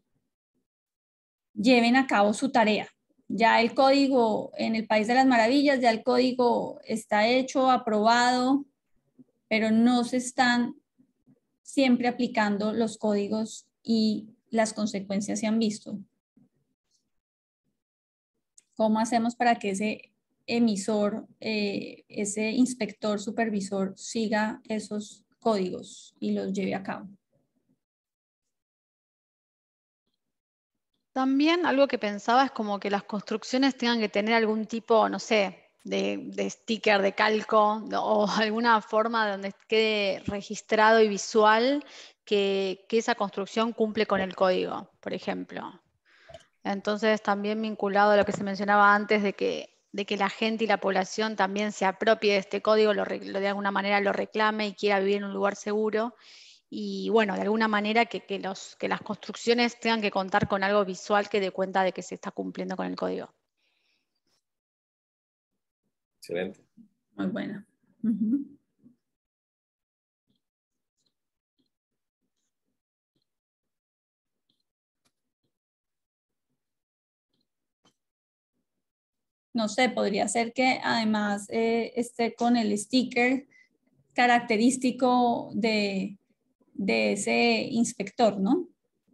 lleven a cabo su tarea? Ya el código en el País de las Maravillas, ya el código está hecho, aprobado, pero no se están siempre aplicando los códigos y las consecuencias se han visto. ¿Cómo hacemos para que ese emisor, ese inspector, supervisor siga esos códigos y los lleve a cabo? También algo que pensaba es como que las construcciones tengan que tener algún tipo, no sé, de sticker, de calco, o alguna forma donde quede registrado y visual que esa construcción cumple con el código, por ejemplo. Entonces, también vinculado a lo que se mencionaba antes de que la gente y la población también se apropie de este código, de alguna manera lo reclame y quiera vivir en un lugar seguro. Y bueno, de alguna manera que las construcciones tengan que contar con algo visual que dé cuenta de que se está cumpliendo con el código. Excelente. Muy buena. No sé, podría ser que además esté con el sticker característico de ese inspector, ¿no?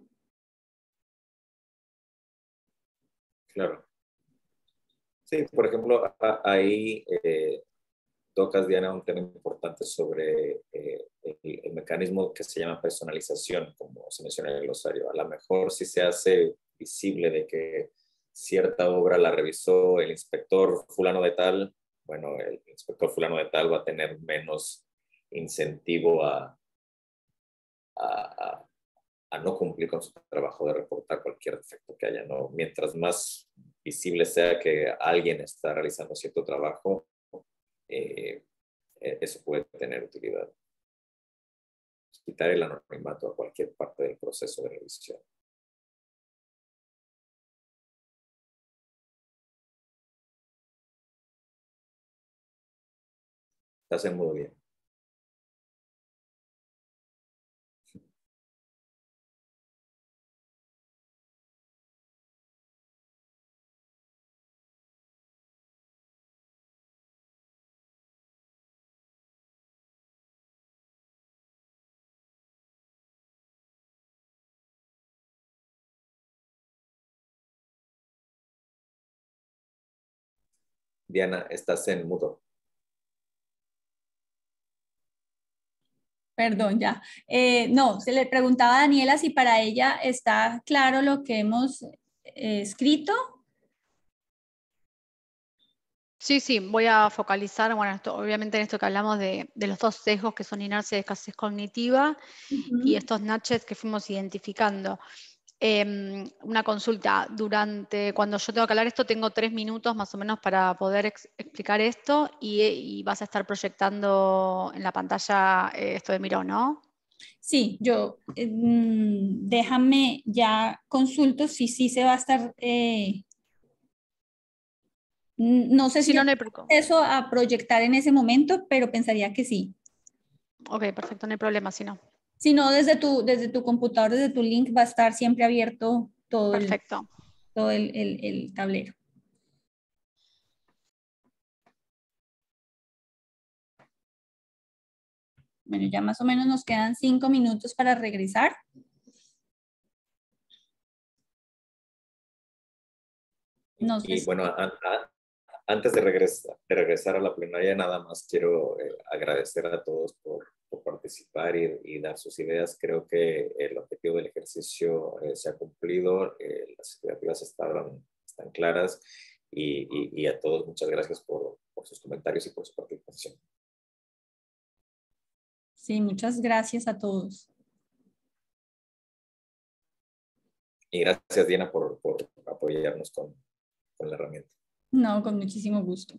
Claro. Sí, por ejemplo, ahí tocas, Diana, un tema importante sobre el mecanismo que se llama personalización, como se menciona en el glosario. A lo mejor si se hace visible de que cierta obra la revisó el inspector fulano de tal, bueno, el inspector fulano de tal va a tener menos incentivo a no cumplir con su trabajo de reportar cualquier defecto que haya, ¿no? Mientras más visible sea que alguien está realizando cierto trabajo, eso puede tener utilidad. Quitar el anonimato a cualquier parte del proceso de revisión. Estás en modo bien. Diana, estás en mudo. Perdón, ya. No, se le preguntaba a Daniela si para ella está claro lo que hemos escrito. Sí, sí, voy a focalizar, bueno, obviamente en esto que hablamos de los dos sesgos que son inercia y escasez cognitiva y estos nudges que fuimos identificando. Una consulta, cuando yo tengo que hablar esto, tengo 3 minutos más o menos para poder explicar esto y vas a estar proyectando en la pantalla esto de Miro, ¿no? Sí, yo déjame ya consulto si sí se va a estar, no sé si no, hay acceso a proyectar en ese momento, pero pensaría que sí. Ok, perfecto, no hay problema, si no. Si no, desde tu computador, desde tu link va a estar siempre abierto todo el tablero. Bueno, ya más o menos nos quedan 5 minutos para regresar. No sé Y bueno, antes de regresar a la plenaria, nada más quiero agradecer a todos por participar y dar sus ideas. Creo que el objetivo del ejercicio se ha cumplido, las expectativas están claras y a todos muchas gracias por sus comentarios y por su participación. Sí, muchas gracias a todos. Y gracias, Diana, por apoyarnos con la herramienta. No, con muchísimo gusto.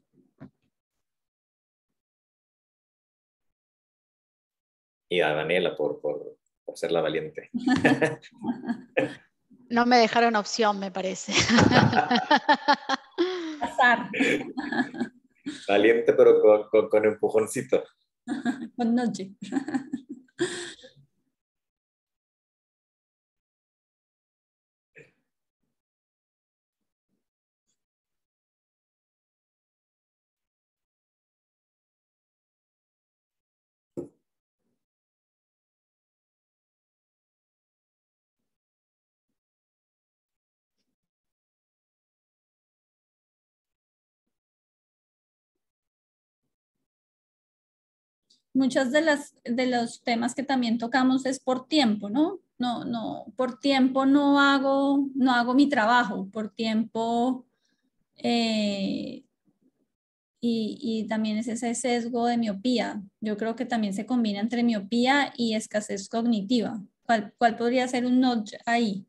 Y a Daniela por ser la valiente. No me dejaron opción, me parece. Pasar. Valiente, pero con empujoncito. Con noche. muchas de los temas que también tocamos es por tiempo, ¿no? Por tiempo no hago mi trabajo, por tiempo, y también es ese sesgo de miopía. Yo creo que también se combina entre miopía y escasez cognitiva. ¿Cuál podría ser un notch ahí?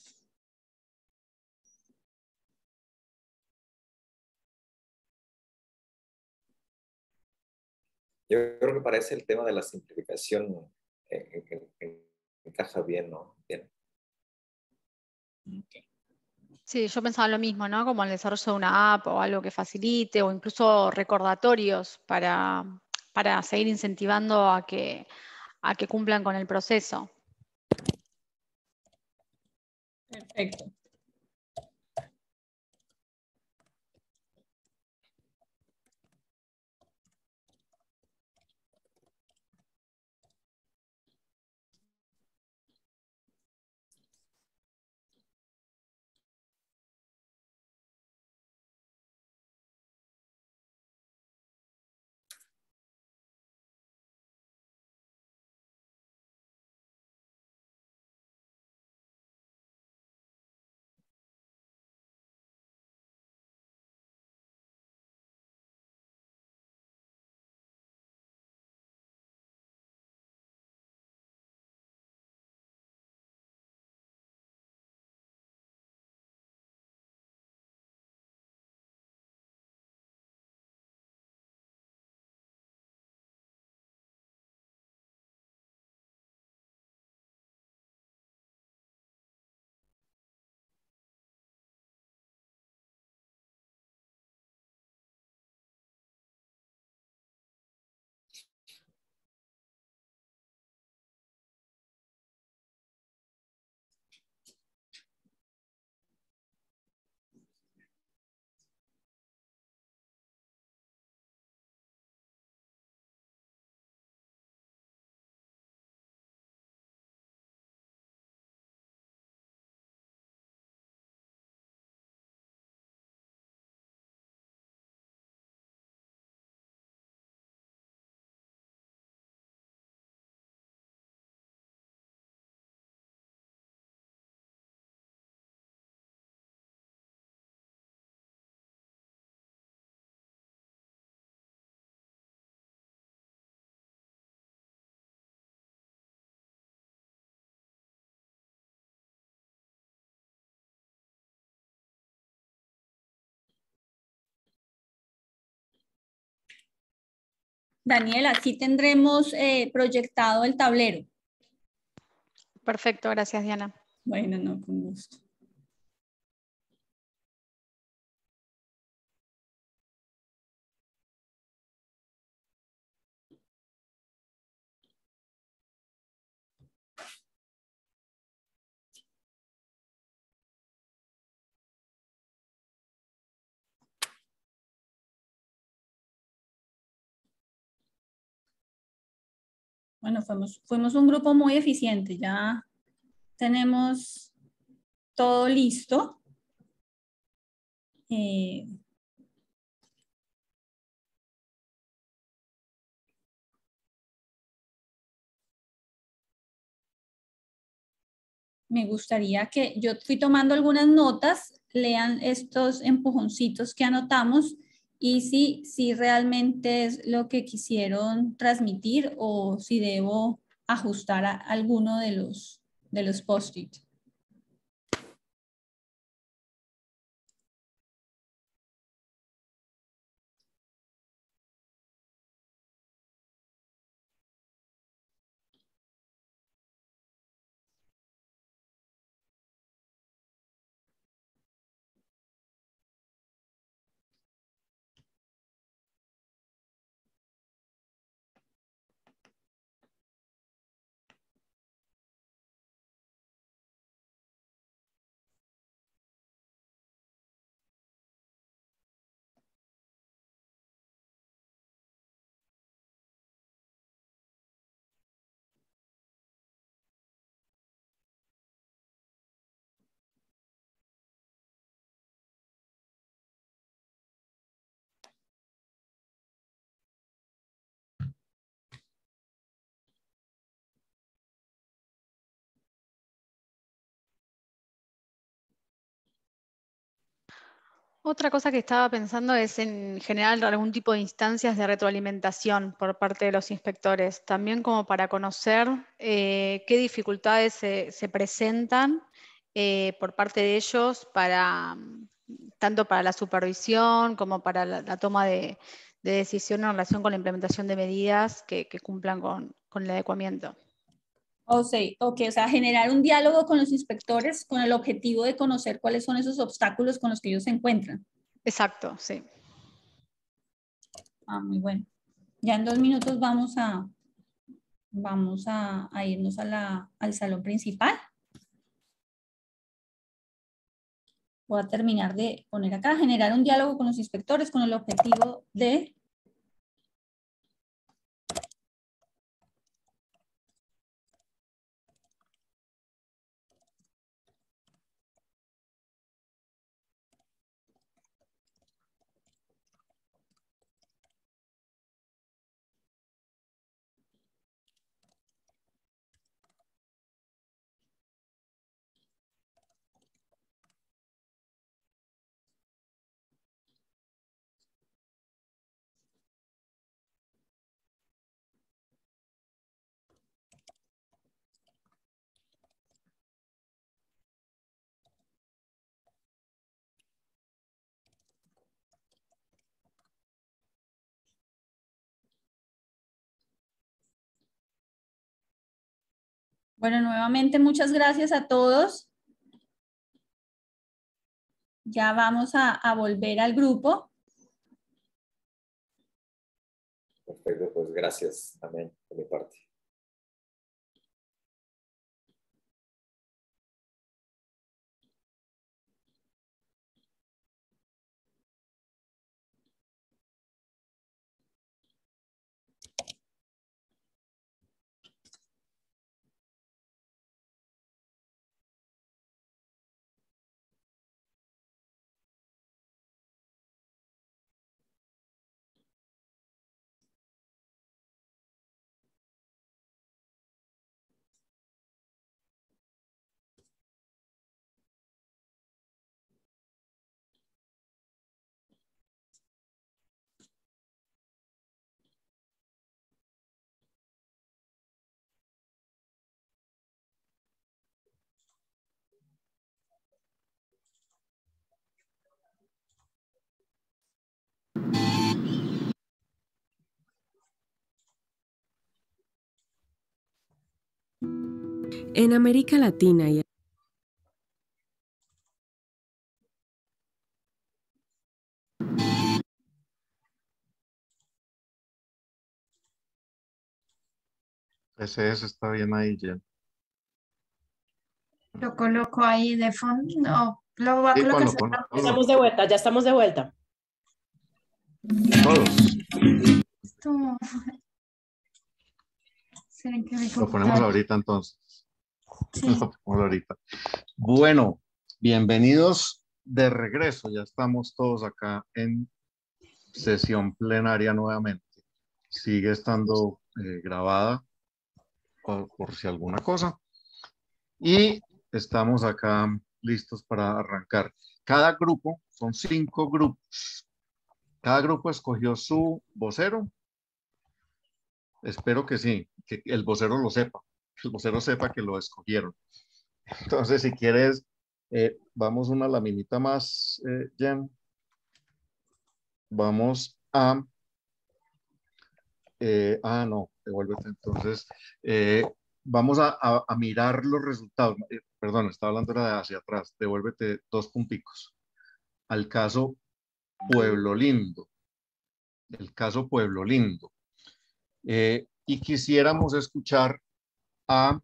Yo creo que para ese el tema de la simplificación encaja bien, ¿no? Bien. Sí, yo pensaba lo mismo, ¿no? Como el desarrollo de una app o algo que facilite, o incluso recordatorios para seguir incentivando a que cumplan con el proceso. Perfecto. Daniela, aquí tendremos proyectado el tablero. Perfecto, gracias, Diana. Bueno, no, con gusto. Bueno, fuimos un grupo muy eficiente, ya tenemos todo listo. Me gustaría que yo fui tomando algunas notas, lean estos empujoncitos que anotamos y si realmente es lo que quisieron transmitir o si debo ajustar a alguno de los post-it. Otra cosa que estaba pensando es en generar algún tipo de instancias de retroalimentación por parte de los inspectores, también como para conocer qué dificultades se presentan por parte de ellos tanto para la supervisión como para la toma de decisión en relación con la implementación de medidas que cumplan con el adecuamiento. O sea, generar un diálogo con los inspectores con el objetivo de conocer cuáles son esos obstáculos con los que ellos se encuentran. Exacto, sí. Muy bueno. Ya en 2 minutos vamos a irnos al salón principal. Voy a terminar de poner acá, generar un diálogo con los inspectores con el objetivo de Bueno, nuevamente muchas gracias a todos. Ya vamos a volver al grupo. Perfecto, pues gracias también de mi parte. En América Latina y Ese está bien ahí, Jen. Lo coloco ahí de fondo. No, lo voy a Sí, colocar. ponlo. Estamos de vuelta, ya estamos de vuelta. Todos. Esto- ¿Será que mi Lo ponemos computadora- ahorita entonces. Sí. Lo ponemos ahorita. Bueno, bienvenidos de regreso. Ya estamos todos acá en sesión plenaria nuevamente. Sigue estando grabada por si alguna cosa. Y estamos acá listos para arrancar. Cada grupo, son 5 grupos. Cada grupo escogió su vocero. Espero que sí, que el vocero lo sepa. Que el vocero sepa que lo escogieron. Entonces, si quieres, vamos una laminita más, Jen. Vamos a... no, devuélvete. Entonces, vamos a mirar los resultados. Perdón, estaba hablando era de hacia atrás. Devuélvete 2 punticos. Al caso Pueblo Lindo. El caso Pueblo Lindo. Y quisiéramos escuchar a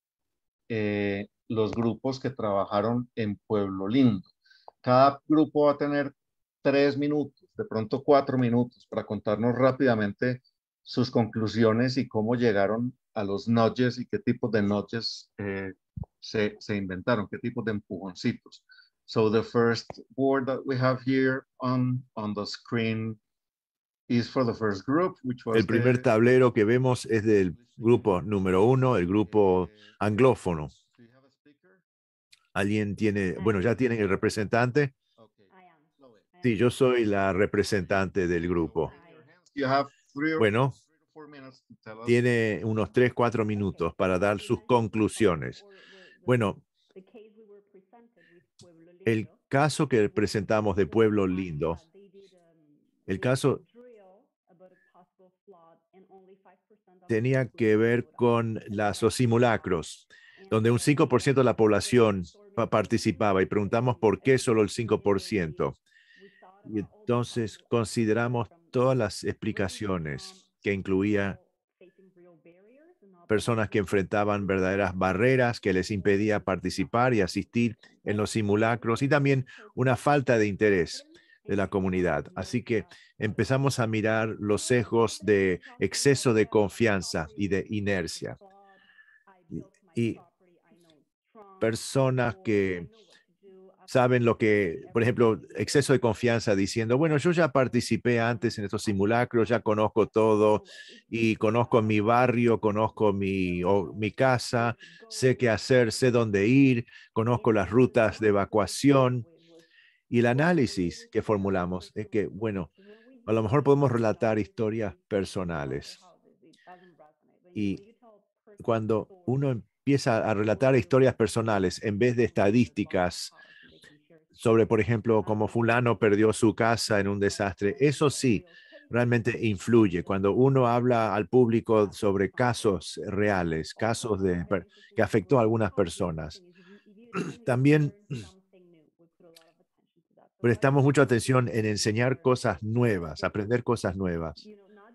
los grupos que trabajaron en Pueblo Lindo. Cada grupo va a tener 3 minutos, de pronto 4 minutos, para contarnos rápidamente sus conclusiones y cómo llegaron a los nudges y qué tipos de nudges se inventaron, qué tipos de empujoncitos. So the first board that we have here on the screen is for the first group, which was El primer tablero que vemos es del grupo número 1, el grupo anglófono. ¿Alguien tiene, bueno, ya tienen el representante? Sí, yo soy la representante del grupo. Bueno, tiene unos 3-4 minutos para dar sus conclusiones. Bueno, el caso que presentamos de Pueblo Lindo, el caso tenía que ver con los simulacros, donde un 5% de la población participaba y preguntamos por qué solo el 5%. Y entonces consideramos todas las explicaciones que incluía personas que enfrentaban verdaderas barreras que les impedía participar y asistir en los simulacros y también una falta de interés de la comunidad. Así que empezamos a mirar los sesgos de exceso de confianza y de inercia. Y personas que saben lo que, por ejemplo, exceso de confianza diciendo, bueno, yo ya participé antes en estos simulacros, ya conozco todo y conozco mi barrio, conozco mi casa, sé qué hacer, sé dónde ir, conozco las rutas de evacuación. Y el análisis que formulamos es que, bueno, a lo mejor podemos relatar historias personales. Y cuando uno empieza a relatar historias personales en vez de estadísticas sobre, por ejemplo, cómo fulano perdió su casa en un desastre, eso sí, realmente influye. Cuando uno habla al público sobre casos reales, casos que afectó a algunas personas. También prestamos mucha atención en enseñar cosas nuevas, aprender cosas nuevas.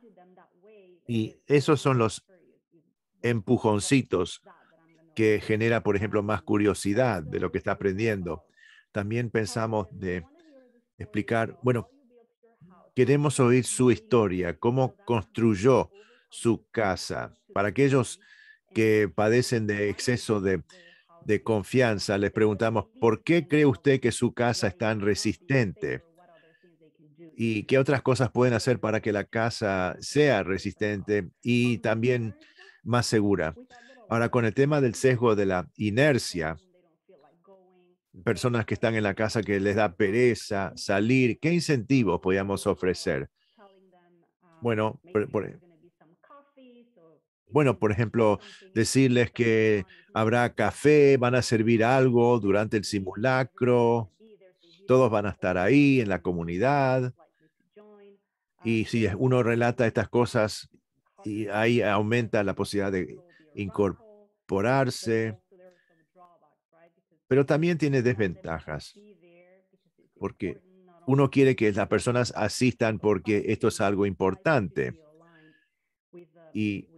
Y esos son los empujoncitos que genera, por ejemplo, más curiosidad de lo que está aprendiendo. También pensamos de explicar, bueno, queremos oír su historia, cómo construyó su casa. Para aquellos que padecen de exceso de confianza, les preguntamos, ¿por qué cree usted que su casa es tan resistente? ¿Y qué otras cosas pueden hacer para que la casa sea resistente y también más segura? Ahora, con el tema del sesgo de la inercia, personas que están en la casa que les da pereza salir, ¿qué incentivos podríamos ofrecer? Bueno, por ejemplo, decirles que habrá café, van a servir algo durante el simulacro, todos van a estar ahí en la comunidad. Y si uno relata estas cosas, y ahí aumenta la posibilidad de incorporarse, pero también tiene desventajas, porque uno quiere que las personas asistan porque esto es algo importante. Y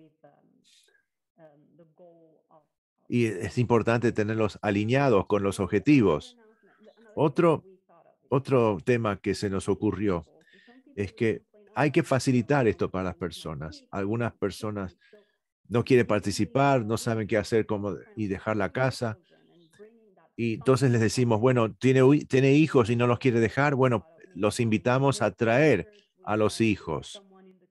es importante tenerlos alineados con los objetivos. Otro tema que se nos ocurrió es que hay que facilitar esto para las personas. Algunas personas no quieren participar, no saben qué hacer y dejar la casa. Y entonces les decimos, bueno, tiene hijos y no los quiere dejar. Bueno, los invitamos a traer a los hijos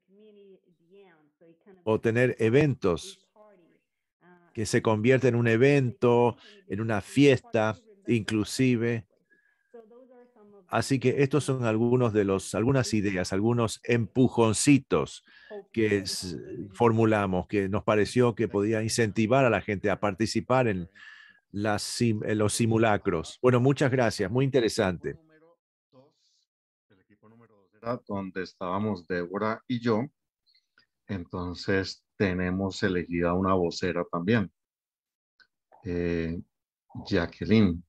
o tener eventos que se convierten en un evento, en una fiesta, inclusive. Así que estos son algunas ideas, algunos empujoncitos que formulamos, que nos pareció que podía incentivar a la gente a participar en los simulacros. Bueno, muchas gracias, muy interesante. El equipo número 2 era donde estábamos Débora y yo. Entonces tenemos elegida una vocera también, Jacqueline.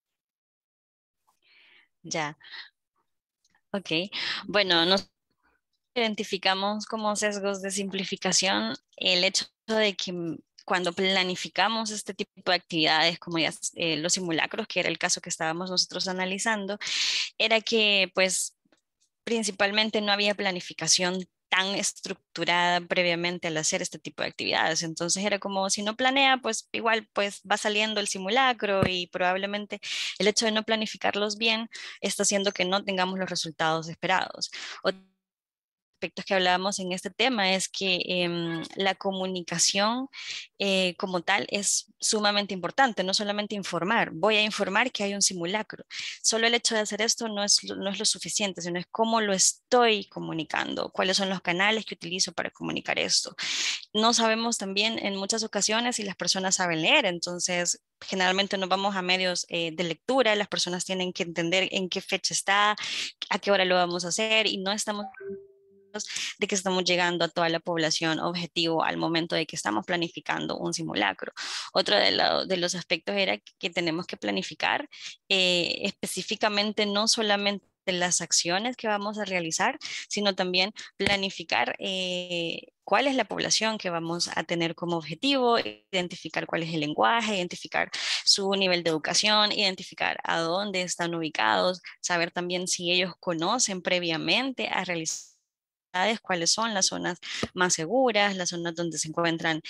Ya, ok. Bueno, nos identificamos como sesgos de simplificación el hecho de que cuando planificamos este tipo de actividades, como ya los simulacros, que era el caso que estábamos nosotros analizando, era que pues principalmente no había planificación tan estructurada previamente al hacer este tipo de actividades. Entonces era como si no planea, pues igual pues va saliendo el simulacro y probablemente el hecho de no planificarlos bien está haciendo que no tengamos los resultados esperados. aspectos que hablábamos en este tema es que la comunicación como tal es sumamente importante, no solamente informar. Voy a informar que hay un simulacro. Solo el hecho de hacer esto no es lo suficiente, sino es cómo lo estoy comunicando, cuáles son los canales que utilizo para comunicar esto. No sabemos también en muchas ocasiones si las personas saben leer, entonces generalmente nos vamos a medios de lectura, las personas tienen que entender en qué fecha está, a qué hora lo vamos a hacer y no estamos de que estamos llegando a toda la población objetivo al momento de que estamos planificando un simulacro. Otro de los aspectos era que tenemos que planificar específicamente no solamente las acciones que vamos a realizar, sino también planificar cuál es la población que vamos a tener como objetivo, identificar cuál es el lenguaje, identificar su nivel de educación, identificar a dónde están ubicados, saber también si ellos conocen previamente a realizar cuáles son las zonas más seguras, las zonas donde se encuentran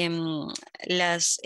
las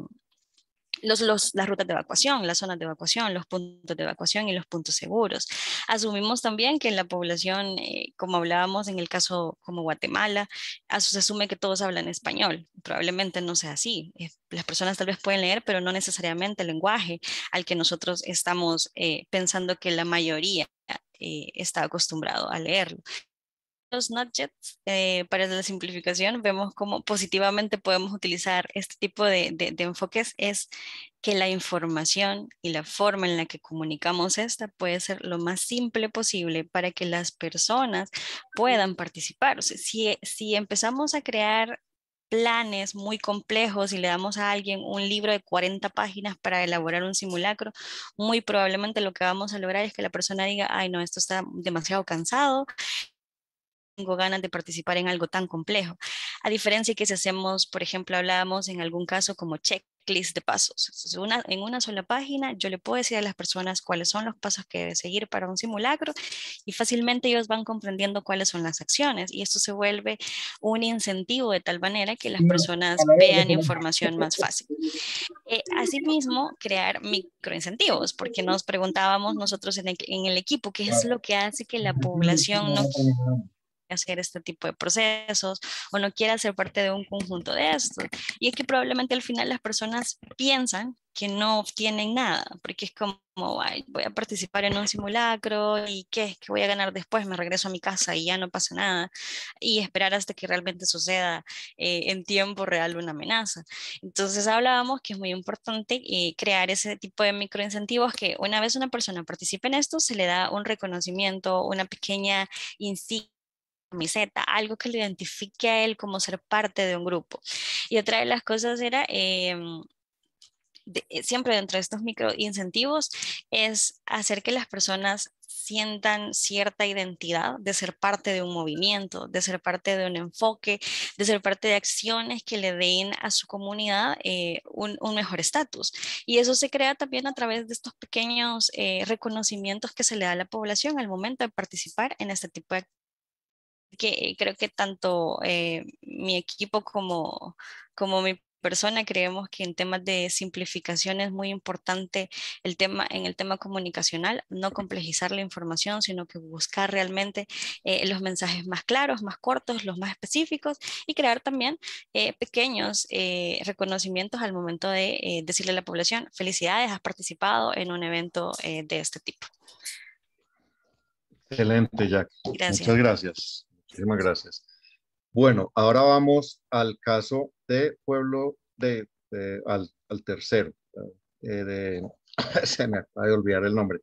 rutas de evacuación, las zonas de evacuación, los puntos de evacuación y los puntos seguros. Asumimos también que en la población, como hablábamos en el caso como Guatemala, se asume que todos hablan español. Probablemente no sea así. Las personas tal vez pueden leer, pero no necesariamente el lenguaje al que nosotros estamos pensando que la mayoría está acostumbrado a leerlo. Los nudgets, para la simplificación, vemos cómo positivamente podemos utilizar este tipo de enfoques, es que la información y la forma en la que comunicamos esta puede ser lo más simple posible para que las personas puedan participar. O sea, si empezamos a crear planes muy complejos y le damos a alguien un libro de 40 páginas para elaborar un simulacro, muy probablemente lo que vamos a lograr es que la persona diga, ay no, esto está demasiado cansado, tengo ganas de participar en algo tan complejo. A diferencia que si hacemos, por ejemplo, hablábamos en algún caso como checklist de pasos. En una sola página yo le puedo decir a las personas cuáles son los pasos que debe seguir para un simulacro y fácilmente ellos van comprendiendo cuáles son las acciones y esto se vuelve un incentivo de tal manera que las personas vean información más fácil. Asimismo, crear microincentivos, porque nos preguntábamos nosotros en el equipo qué es lo que hace que la población no hacer este tipo de procesos o no quiera ser parte de un conjunto de estos. Y es que probablemente al final las personas piensan que no obtienen nada, porque es como, ay, voy a participar en un simulacro y ¿qué voy a ganar después? Me regreso a mi casa y ya no pasa nada. Y esperar hasta que realmente suceda en tiempo real una amenaza. Entonces hablábamos que es muy importante crear ese tipo de microincentivos que una vez una persona participe en esto, se le da un reconocimiento, una pequeña insignia, camiseta, algo que lo identifique a él como ser parte de un grupo. Y otra de las cosas era, siempre dentro de estos micro incentivos, es hacer que las personas sientan cierta identidad de ser parte de un movimiento, de ser parte de un enfoque, de ser parte de acciones que le den a su comunidad un mejor estatus. Y eso se crea también a través de estos pequeños reconocimientos que se le da a la población al momento de participar en este tipo de que creo que tanto mi equipo como mi persona creemos que en temas de simplificación es muy importante en el tema comunicacional, no complejizar la información, sino que buscar realmente los mensajes más claros, más cortos, los más específicos y crear también pequeños reconocimientos al momento de decirle a la población, felicidades, has participado en un evento de este tipo. Excelente, Jack. Gracias. Muchas gracias. Muchísimas gracias. Bueno, ahora vamos al caso de pueblo al tercero. Se me acaba de olvidar el nombre.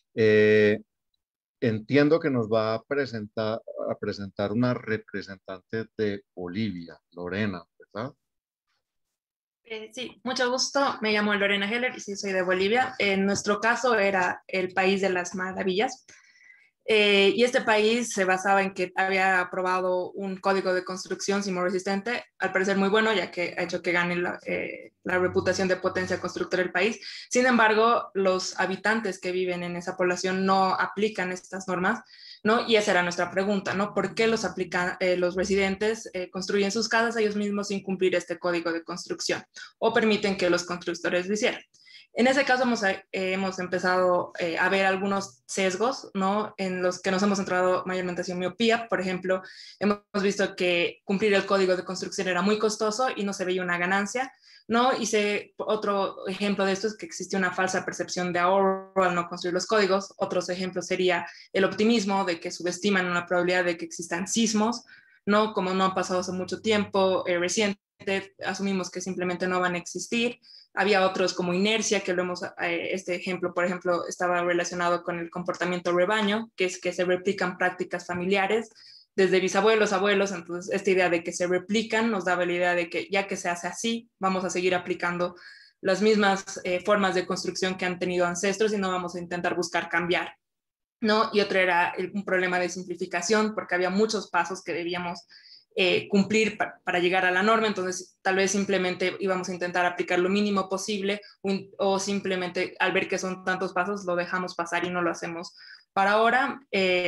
Entiendo que nos va a presentar una representante de Bolivia, Lorena, ¿verdad? Sí, mucho gusto. Me llamo Lorena Heller y sí soy de Bolivia. En nuestro caso era el país de las maravillas. Y este país se basaba en que había aprobado un código de construcción sismo-resistente, al parecer muy bueno, ya que ha hecho que gane la reputación de potencia constructora del país. Sin embargo, los habitantes que viven en esa población no aplican estas normas, ¿no? Y esa era nuestra pregunta, ¿no? ¿Por qué los residentes construyen sus casas ellos mismos sin cumplir este código de construcción o permiten que los constructores lo hicieran? En ese caso hemos empezado a ver algunos sesgos, ¿no? En los que nos hemos centrado mayormente hacia miopía. Por ejemplo, hemos visto que cumplir el código de construcción era muy costoso y no se veía una ganancia, ¿no? Otro ejemplo de esto es que existe una falsa percepción de ahorro al no construir los códigos. Otros ejemplos sería el optimismo, de que subestiman una probabilidad de que existan sismos, ¿no? Como no han pasado hace mucho tiempo reciente, asumimos que simplemente no van a existir. Había otros como inercia, que este ejemplo, por ejemplo, estaba relacionado con el comportamiento rebaño, que es que se replican prácticas familiares desde bisabuelos, abuelos. Entonces, esta idea de que se replican nos daba la idea de que ya que se hace así, vamos a seguir aplicando las mismas formas de construcción que han tenido ancestros y no vamos a intentar buscar cambiar, ¿no? Y otro era un problema de simplificación, porque había muchos pasos que debíamos cumplir para llegar a la norma. Entonces tal vez simplemente íbamos a intentar aplicar lo mínimo posible o simplemente al ver que son tantos pasos lo dejamos pasar y no lo hacemos para ahora.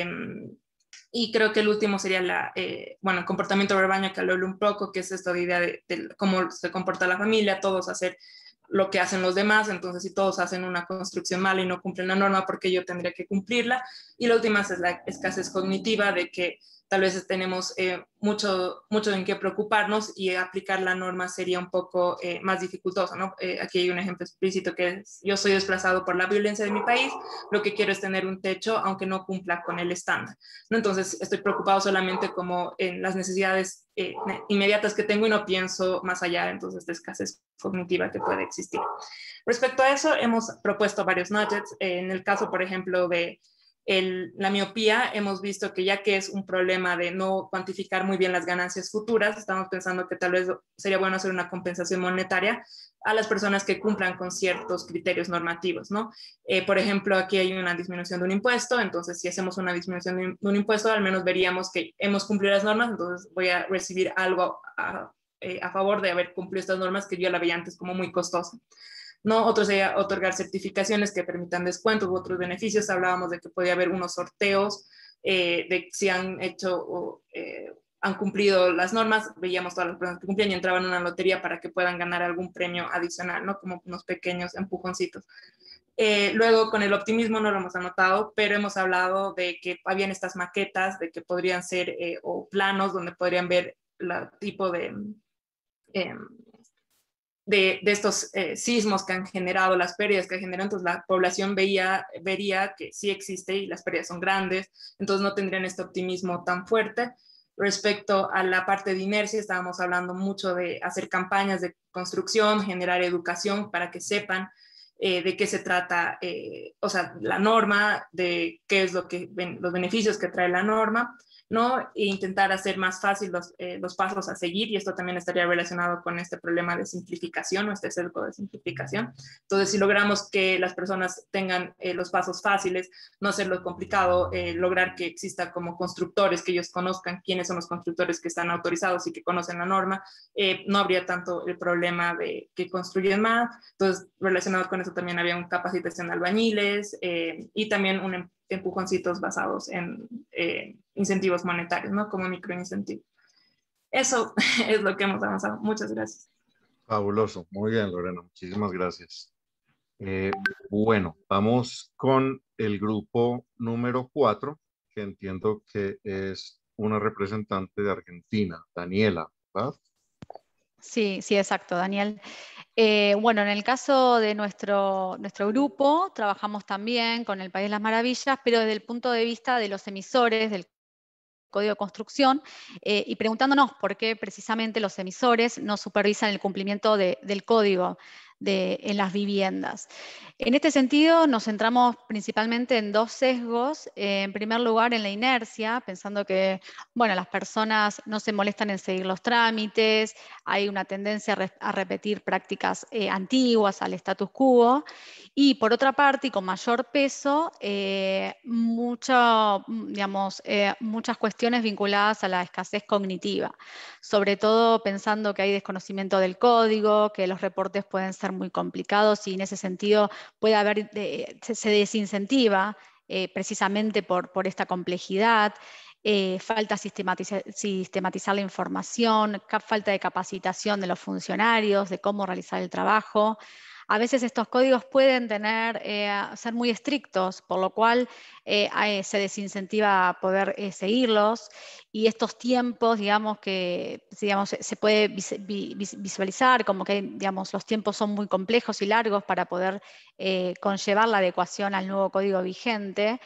Y creo que el último sería el comportamiento de rebaño, que habló un poco, que es esta idea de cómo se comporta la familia, todos hacer lo que hacen los demás. Entonces si todos hacen una construcción mala y no cumplen la norma, ¿por qué yo tendría que cumplirla? Y la última es la escasez cognitiva, de que tal vez tenemos mucho en qué preocuparnos y aplicar la norma sería un poco más dificultoso, ¿no? Aquí hay un ejemplo explícito que es: yo soy desplazado por la violencia de mi país, lo que quiero es tener un techo aunque no cumpla con el estándar, ¿no? Entonces estoy preocupado solamente como en las necesidades inmediatas que tengo y no pienso más allá, entonces, de escasez cognitiva que puede existir. Respecto a eso, hemos propuesto varios nuggets. En el caso, por ejemplo, de la miopía, hemos visto que ya que es un problema de no cuantificar muy bien las ganancias futuras, estamos pensando que tal vez sería bueno hacer una compensación monetaria a las personas que cumplan con ciertos criterios normativos, ¿no? Por ejemplo, aquí hay una disminución de un impuesto, entonces si hacemos una disminución de un impuesto, al menos veríamos que hemos cumplido las normas, entonces voy a recibir algo a favor de haber cumplido estas normas que yo la veía antes como muy costosa, ¿no? Otro sería otorgar certificaciones que permitan descuentos u otros beneficios. Hablábamos de que podía haber unos sorteos de si han hecho o han cumplido las normas. Veíamos todas las personas que cumplían y entraban en una lotería para que puedan ganar algún premio adicional, ¿no? Como unos pequeños empujoncitos. Luego, con el optimismo no lo hemos anotado, pero hemos hablado de que habían estas maquetas, de que podrían ser o planos donde podrían ver el tipo de estos sismos que han generado, las pérdidas que han generado. Entonces la población vería que sí existe y las pérdidas son grandes, entonces no tendrían este optimismo tan fuerte. Respecto a la parte de inercia, estábamos hablando mucho de hacer campañas de construcción, generar educación para que sepan de qué se trata, o sea, la norma, de qué es los beneficios que trae la norma, ¿no? E intentar hacer más fácil los pasos a seguir, y esto también estaría relacionado con este problema de simplificación o este cerco de simplificación. Entonces, si logramos que las personas tengan los pasos fáciles, no hacerlo complicado, lograr que exista como constructores, que ellos conozcan quiénes son los constructores que están autorizados y que conocen la norma, no habría tanto el problema de que construyen más. Entonces, relacionado con eso también había una capacitación de albañiles y también empujoncitos basados en incentivos monetarios, ¿no? Como microincentivos. Eso es lo que hemos avanzado. Muchas gracias. Fabuloso. Muy bien, Lorena. Muchísimas gracias. Bueno, vamos con el grupo número 4, que entiendo que es una representante de Argentina, Daniela, ¿verdad? Sí, exacto, Daniel. Bueno, en el caso de nuestro grupo, trabajamos también con el País de las Maravillas, pero desde el punto de vista de los emisores del código de construcción, y preguntándonos por qué precisamente los emisores no supervisan el cumplimiento del código en las viviendas. En este sentido, nos centramos principalmente en dos sesgos. En primer lugar, en la inercia, pensando que, bueno, las personas no se molestan en seguir los trámites, hay una tendencia a repetir prácticas antiguas, al status quo. Y por otra parte, y con mayor peso, muchas cuestiones vinculadas a la escasez cognitiva, sobre todo pensando que hay desconocimiento del código, que los reportes pueden ser muy complicados y en ese sentido puede haber, se desincentiva precisamente por esta complejidad. Falta sistematizar la información, falta de capacitación de los funcionarios, de cómo realizar el trabajo. A veces estos códigos pueden ser muy estrictos, por lo cual se desincentiva a poder seguirlos, y estos tiempos, digamos, que se puede visualizar como que, digamos, los tiempos son muy complejos y largos para poder conllevar la adecuación al nuevo código vigente,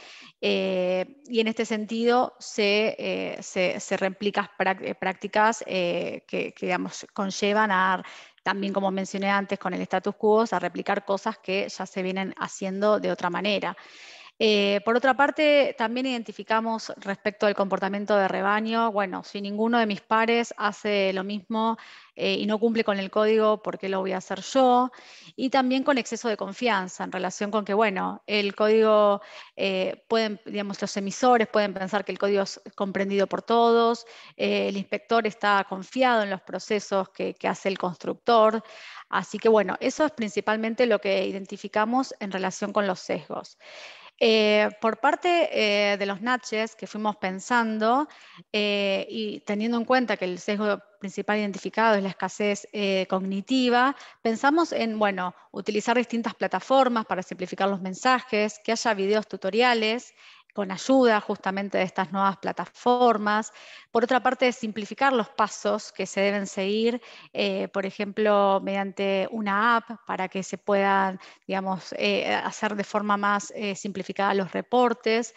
y en este sentido se replican prácticas que, digamos, conllevan a, también como mencioné antes con el status quo, a replicar cosas que ya se vienen haciendo de otra manera. Por otra parte, también identificamos respecto al comportamiento de rebaño, bueno, si ninguno de mis pares hace lo mismo y no cumple con el código, ¿por qué lo voy a hacer yo? Y también con exceso de confianza en relación con que, bueno, el código, digamos, los emisores pueden pensar que el código es comprendido por todos, el inspector está confiado en los procesos que hace el constructor. Así que, bueno, eso es principalmente lo que identificamos en relación con los sesgos. Por parte de los Natchez que fuimos pensando y teniendo en cuenta que el sesgo principal identificado es la escasez cognitiva, pensamos en, bueno, utilizar distintas plataformas para simplificar los mensajes, que haya videos tutoriales con ayuda justamente de estas nuevas plataformas. Por otra parte, simplificar los pasos que se deben seguir, por ejemplo, mediante una app para que se puedan, digamos, hacer de forma más simplificada los reportes.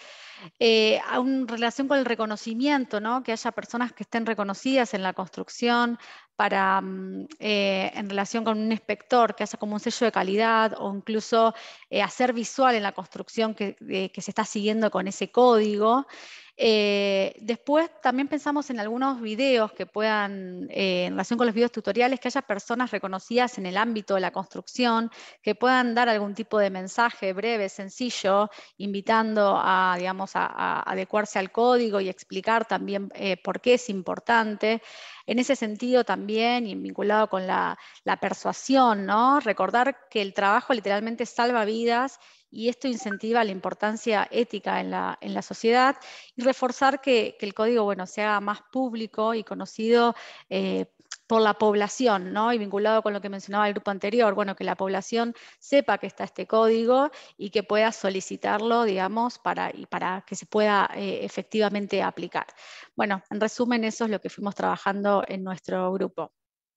En relación con el reconocimiento, ¿no? Que haya personas que estén reconocidas en la construcción para, en relación con un inspector, que haya como un sello de calidad o incluso hacer visual en la construcción que se está siguiendo con ese código. Después también pensamos en algunos videos que puedan, en relación con los videos tutoriales, que haya personas reconocidas en el ámbito de la construcción, que puedan dar algún tipo de mensaje breve, sencillo, invitando a, digamos, a adecuarse al código y explicar también por qué es importante. En ese sentido también, y vinculado con la persuasión, ¿no? Recordar que el trabajo literalmente salva vidas y esto incentiva la importancia ética en la sociedad, y reforzar que el código, bueno, se haga más público y conocido por la población, ¿no? Y vinculado con lo que mencionaba el grupo anterior, bueno, que la población sepa que está este código y que pueda solicitarlo, digamos, para que se pueda efectivamente aplicar. Bueno, en resumen, eso es lo que fuimos trabajando en nuestro grupo.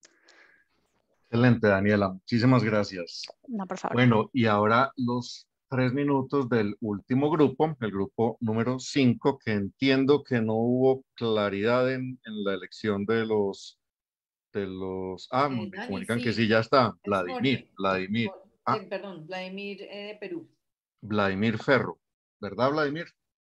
Excelente, Daniela. Muchísimas gracias. No, por favor. Bueno, y ahora los 3 minutos del último grupo, el grupo número 5, que entiendo que no hubo claridad en la elección de los... me Dani, comunican que sí, sí, ya está. es Jorge. Vladimir. Perdón, Vladimir de Perú. Vladimir Ferro. ¿Verdad, Vladimir?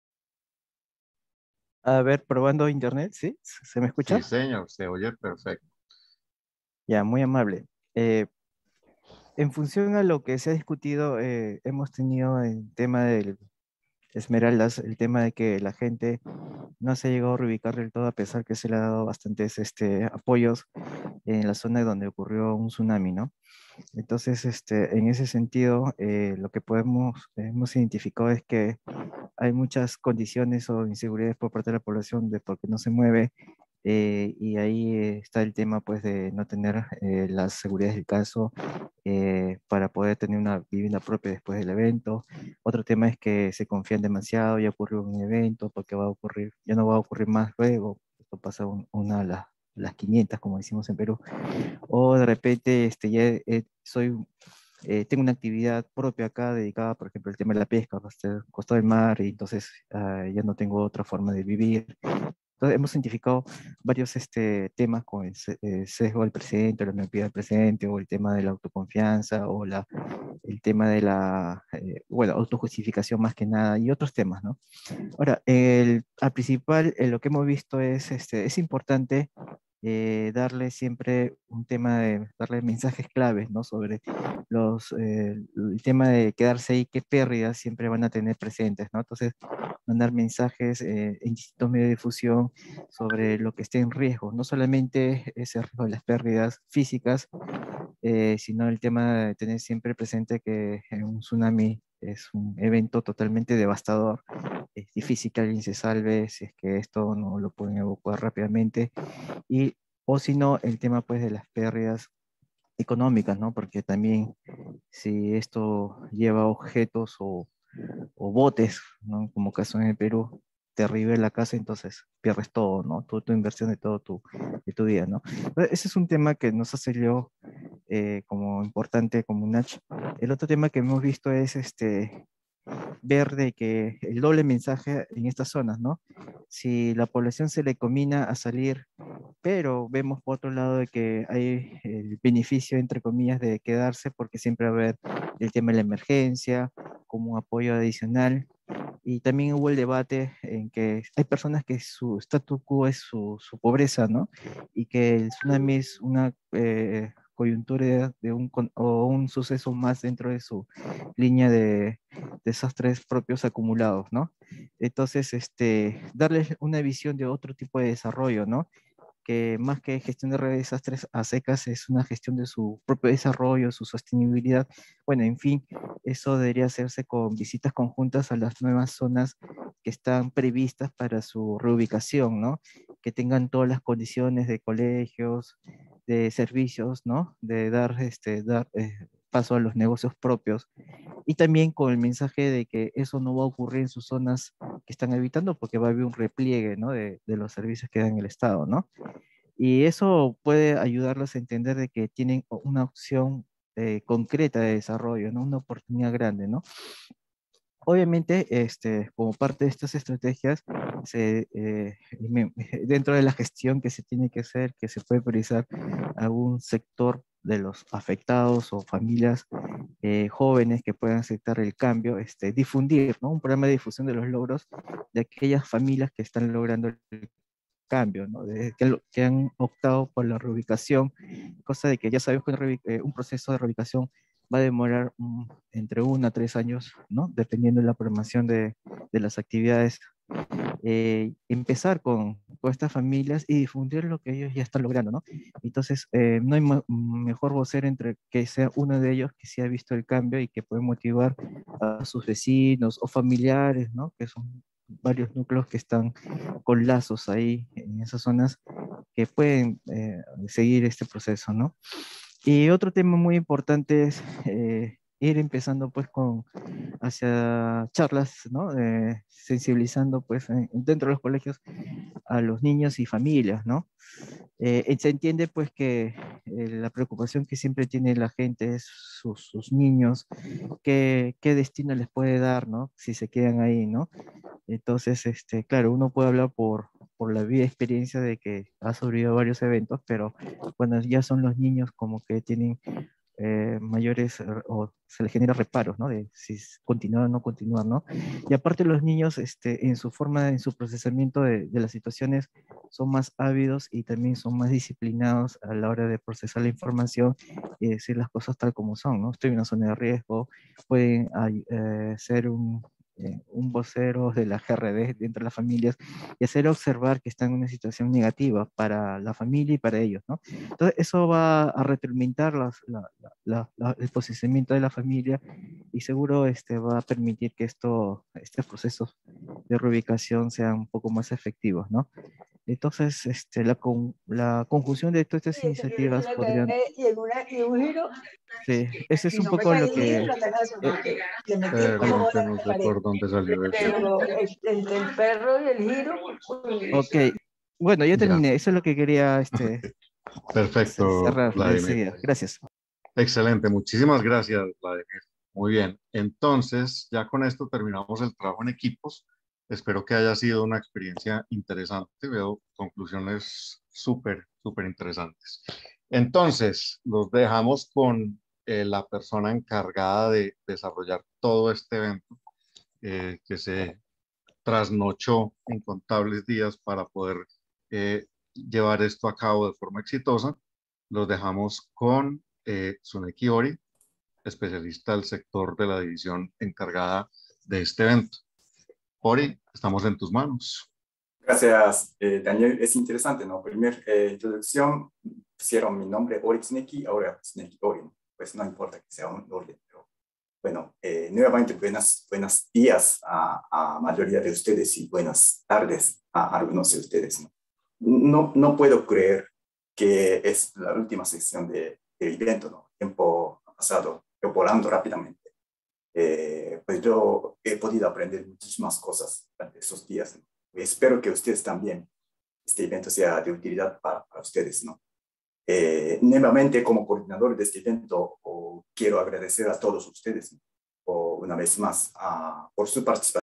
A ver, probando internet, ¿sí? ¿Se me escucha? Sí, señor, se oye perfecto. Ya, muy amable. En función a lo que se ha discutido, hemos tenido el tema del Esmeraldas, el tema de que la gente no se ha llegado a reubicar del todo, a pesar que se le ha dado bastantes apoyos en la zona donde ocurrió un tsunami, ¿no? Entonces, en ese sentido, lo que hemos identificado es que hay muchas condiciones o inseguridades por parte de la población de por qué no se mueve, y ahí está el tema, pues, de no tener las seguridades del caso para poder tener una vivienda propia después del evento. Otro tema es que se confían demasiado, ya ocurrió un evento, porque va a ocurrir, ya no va a ocurrir más luego, esto pasa una a las 500, como decimos en Perú, o de repente ya tengo una actividad propia acá dedicada, por ejemplo, al tema de la pesca, va a ser costa del mar, y entonces ya no tengo otra forma de vivir. Entonces hemos identificado varios temas con el sesgo del presente, la miopía del presente, o el tema de la autoconfianza, o el tema de la autojustificación más que nada, y otros temas, ¿no? Ahora, al principal, lo que hemos visto es importante darle siempre un tema de darle mensajes claves, ¿no? Sobre el tema de quedarse ahí, qué pérdidas siempre van a tener presentes, ¿no? Entonces, mandar mensajes en distintos medios de difusión sobre lo que esté en riesgo, no solamente ese riesgo de las pérdidas físicas, sino el tema de tener siempre presente que un tsunami es un evento totalmente devastador. Es difícil que alguien se salve si es que esto no lo pueden evacuar rápidamente. O si no, el tema, pues, de las pérdidas económicas, ¿no? Porque también si esto lleva objetos o botes, ¿no? Como caso en el Perú, te arriba la casa, entonces pierdes todo, ¿no? Toda tu inversión de todo de tu vida, ¿no? Ese es un tema que nos ha salido como importante, como un H. El otro tema que hemos visto es ver de que el doble mensaje en estas zonas, ¿no? Si la población se le combina a salir, pero vemos por otro lado de que hay el beneficio, entre comillas, de quedarse porque siempre va a haber el tema de la emergencia como un apoyo adicional. Y también hubo el debate en que hay personas que su statu quo es su pobreza, ¿no? Y que el tsunami es una coyuntura de un suceso más dentro de su línea de desastres propios acumulados, ¿no? Entonces, darles una visión de otro tipo de desarrollo, ¿no? Que más que gestión de desastres a secas es una gestión de su propio desarrollo, su sostenibilidad. Bueno, en fin, eso debería hacerse con visitas conjuntas a las nuevas zonas que están previstas para su reubicación, ¿no? Que tengan todas las condiciones de colegios, de servicios, ¿no? De dar paso a los negocios propios. Y también con el mensaje de que eso no va a ocurrir en sus zonas que están habitando porque va a haber un repliegue, ¿no? de los servicios que dan el Estado, ¿no? Y eso puede ayudarlos a entender de que tienen una opción concreta de desarrollo, ¿no? Una oportunidad grande, ¿no? Obviamente, como parte de estas estrategias, dentro de la gestión que se tiene que hacer, que se puede priorizar algún sector de los afectados o familias jóvenes que puedan aceptar el cambio, difundir, ¿no? Un programa de difusión de los logros de aquellas familias que están logrando el cambio, ¿no? Que han optado por la reubicación, cosa de que ya sabemos que un proceso de reubicación va a demorar entre 1 a 3 años, ¿no? Dependiendo de la programación de las actividades. Empezar con estas familias y difundir lo que ellos ya están logrando, ¿no? Entonces, no hay mejor vocero entre que sea uno de ellos que sí ha visto el cambio y que puede motivar a sus vecinos o familiares, ¿no? Que son varios núcleos que están con lazos ahí en esas zonas que pueden seguir este proceso, ¿no? Y otro tema muy importante es ir empezando pues hacia charlas, ¿no? Sensibilizando pues dentro de los colegios a los niños y familias, ¿no? Se entiende pues que la preocupación que siempre tiene la gente es sus niños, qué destino les puede dar, ¿no? Si se quedan ahí, ¿no? Entonces, claro, uno puede hablar por la vida experiencia de que ha sobrevivido varios eventos, pero cuando ya son los niños como que tienen mayores o se les genera reparos, ¿no? De si continuar o no continuar, ¿no? Y aparte los niños en su forma, en su procesamiento de las situaciones son más ávidos y también son más disciplinados a la hora de procesar la información y decir las cosas tal como son, ¿no? Estoy en una zona de riesgo, pueden ser un vocero de la GRD dentro de las familias y hacer observar que están en una situación negativa para la familia y para ellos, ¿no? Entonces eso va a retroalimentar el posicionamiento de la familia y seguro va a permitir que estos procesos de reubicación sean un poco más efectivos, ¿no? Entonces, la conjunción de todas estas iniciativas podrían... Sí, ese es un poco lo que... No sé por dónde salió eso. Entre el perro y el giro. Ok, bueno, ya terminé. Eso es lo que quería Perfecto, cerrar. Vladimir. Gracias. Excelente, muchísimas gracias, Vladimir. Muy bien, entonces ya con esto terminamos el trabajo en equipos. Espero que haya sido una experiencia interesante. Veo conclusiones súper interesantes. Entonces, los dejamos con la persona encargada de desarrollar todo este evento, que se trasnochó incontables días para poder llevar esto a cabo de forma exitosa. Los dejamos con Tsuneki Ori, especialista del sector de la división encargada de este evento. Ori, estamos en tus manos. Gracias, Daniel. Es interesante, ¿no? Primera introducción, pusieron mi nombre, Ori Tsuneki, ahora Tsuneki Ori. Pues no importa que sea un orden, pero bueno, nuevamente buenos días a mayoría de ustedes y buenas tardes a algunos de ustedes, ¿no? No puedo creer que es la última sesión de del evento, ¿no? Tiempo pasado, yo volando rápidamente. Pues yo he podido aprender muchísimas cosas durante esos días, ¿no? Y espero que ustedes también, este evento sea de utilidad para ustedes, ¿no? Nuevamente, como coordinador de este evento, quiero agradecer a todos ustedes, ¿no? Una vez más por su participación.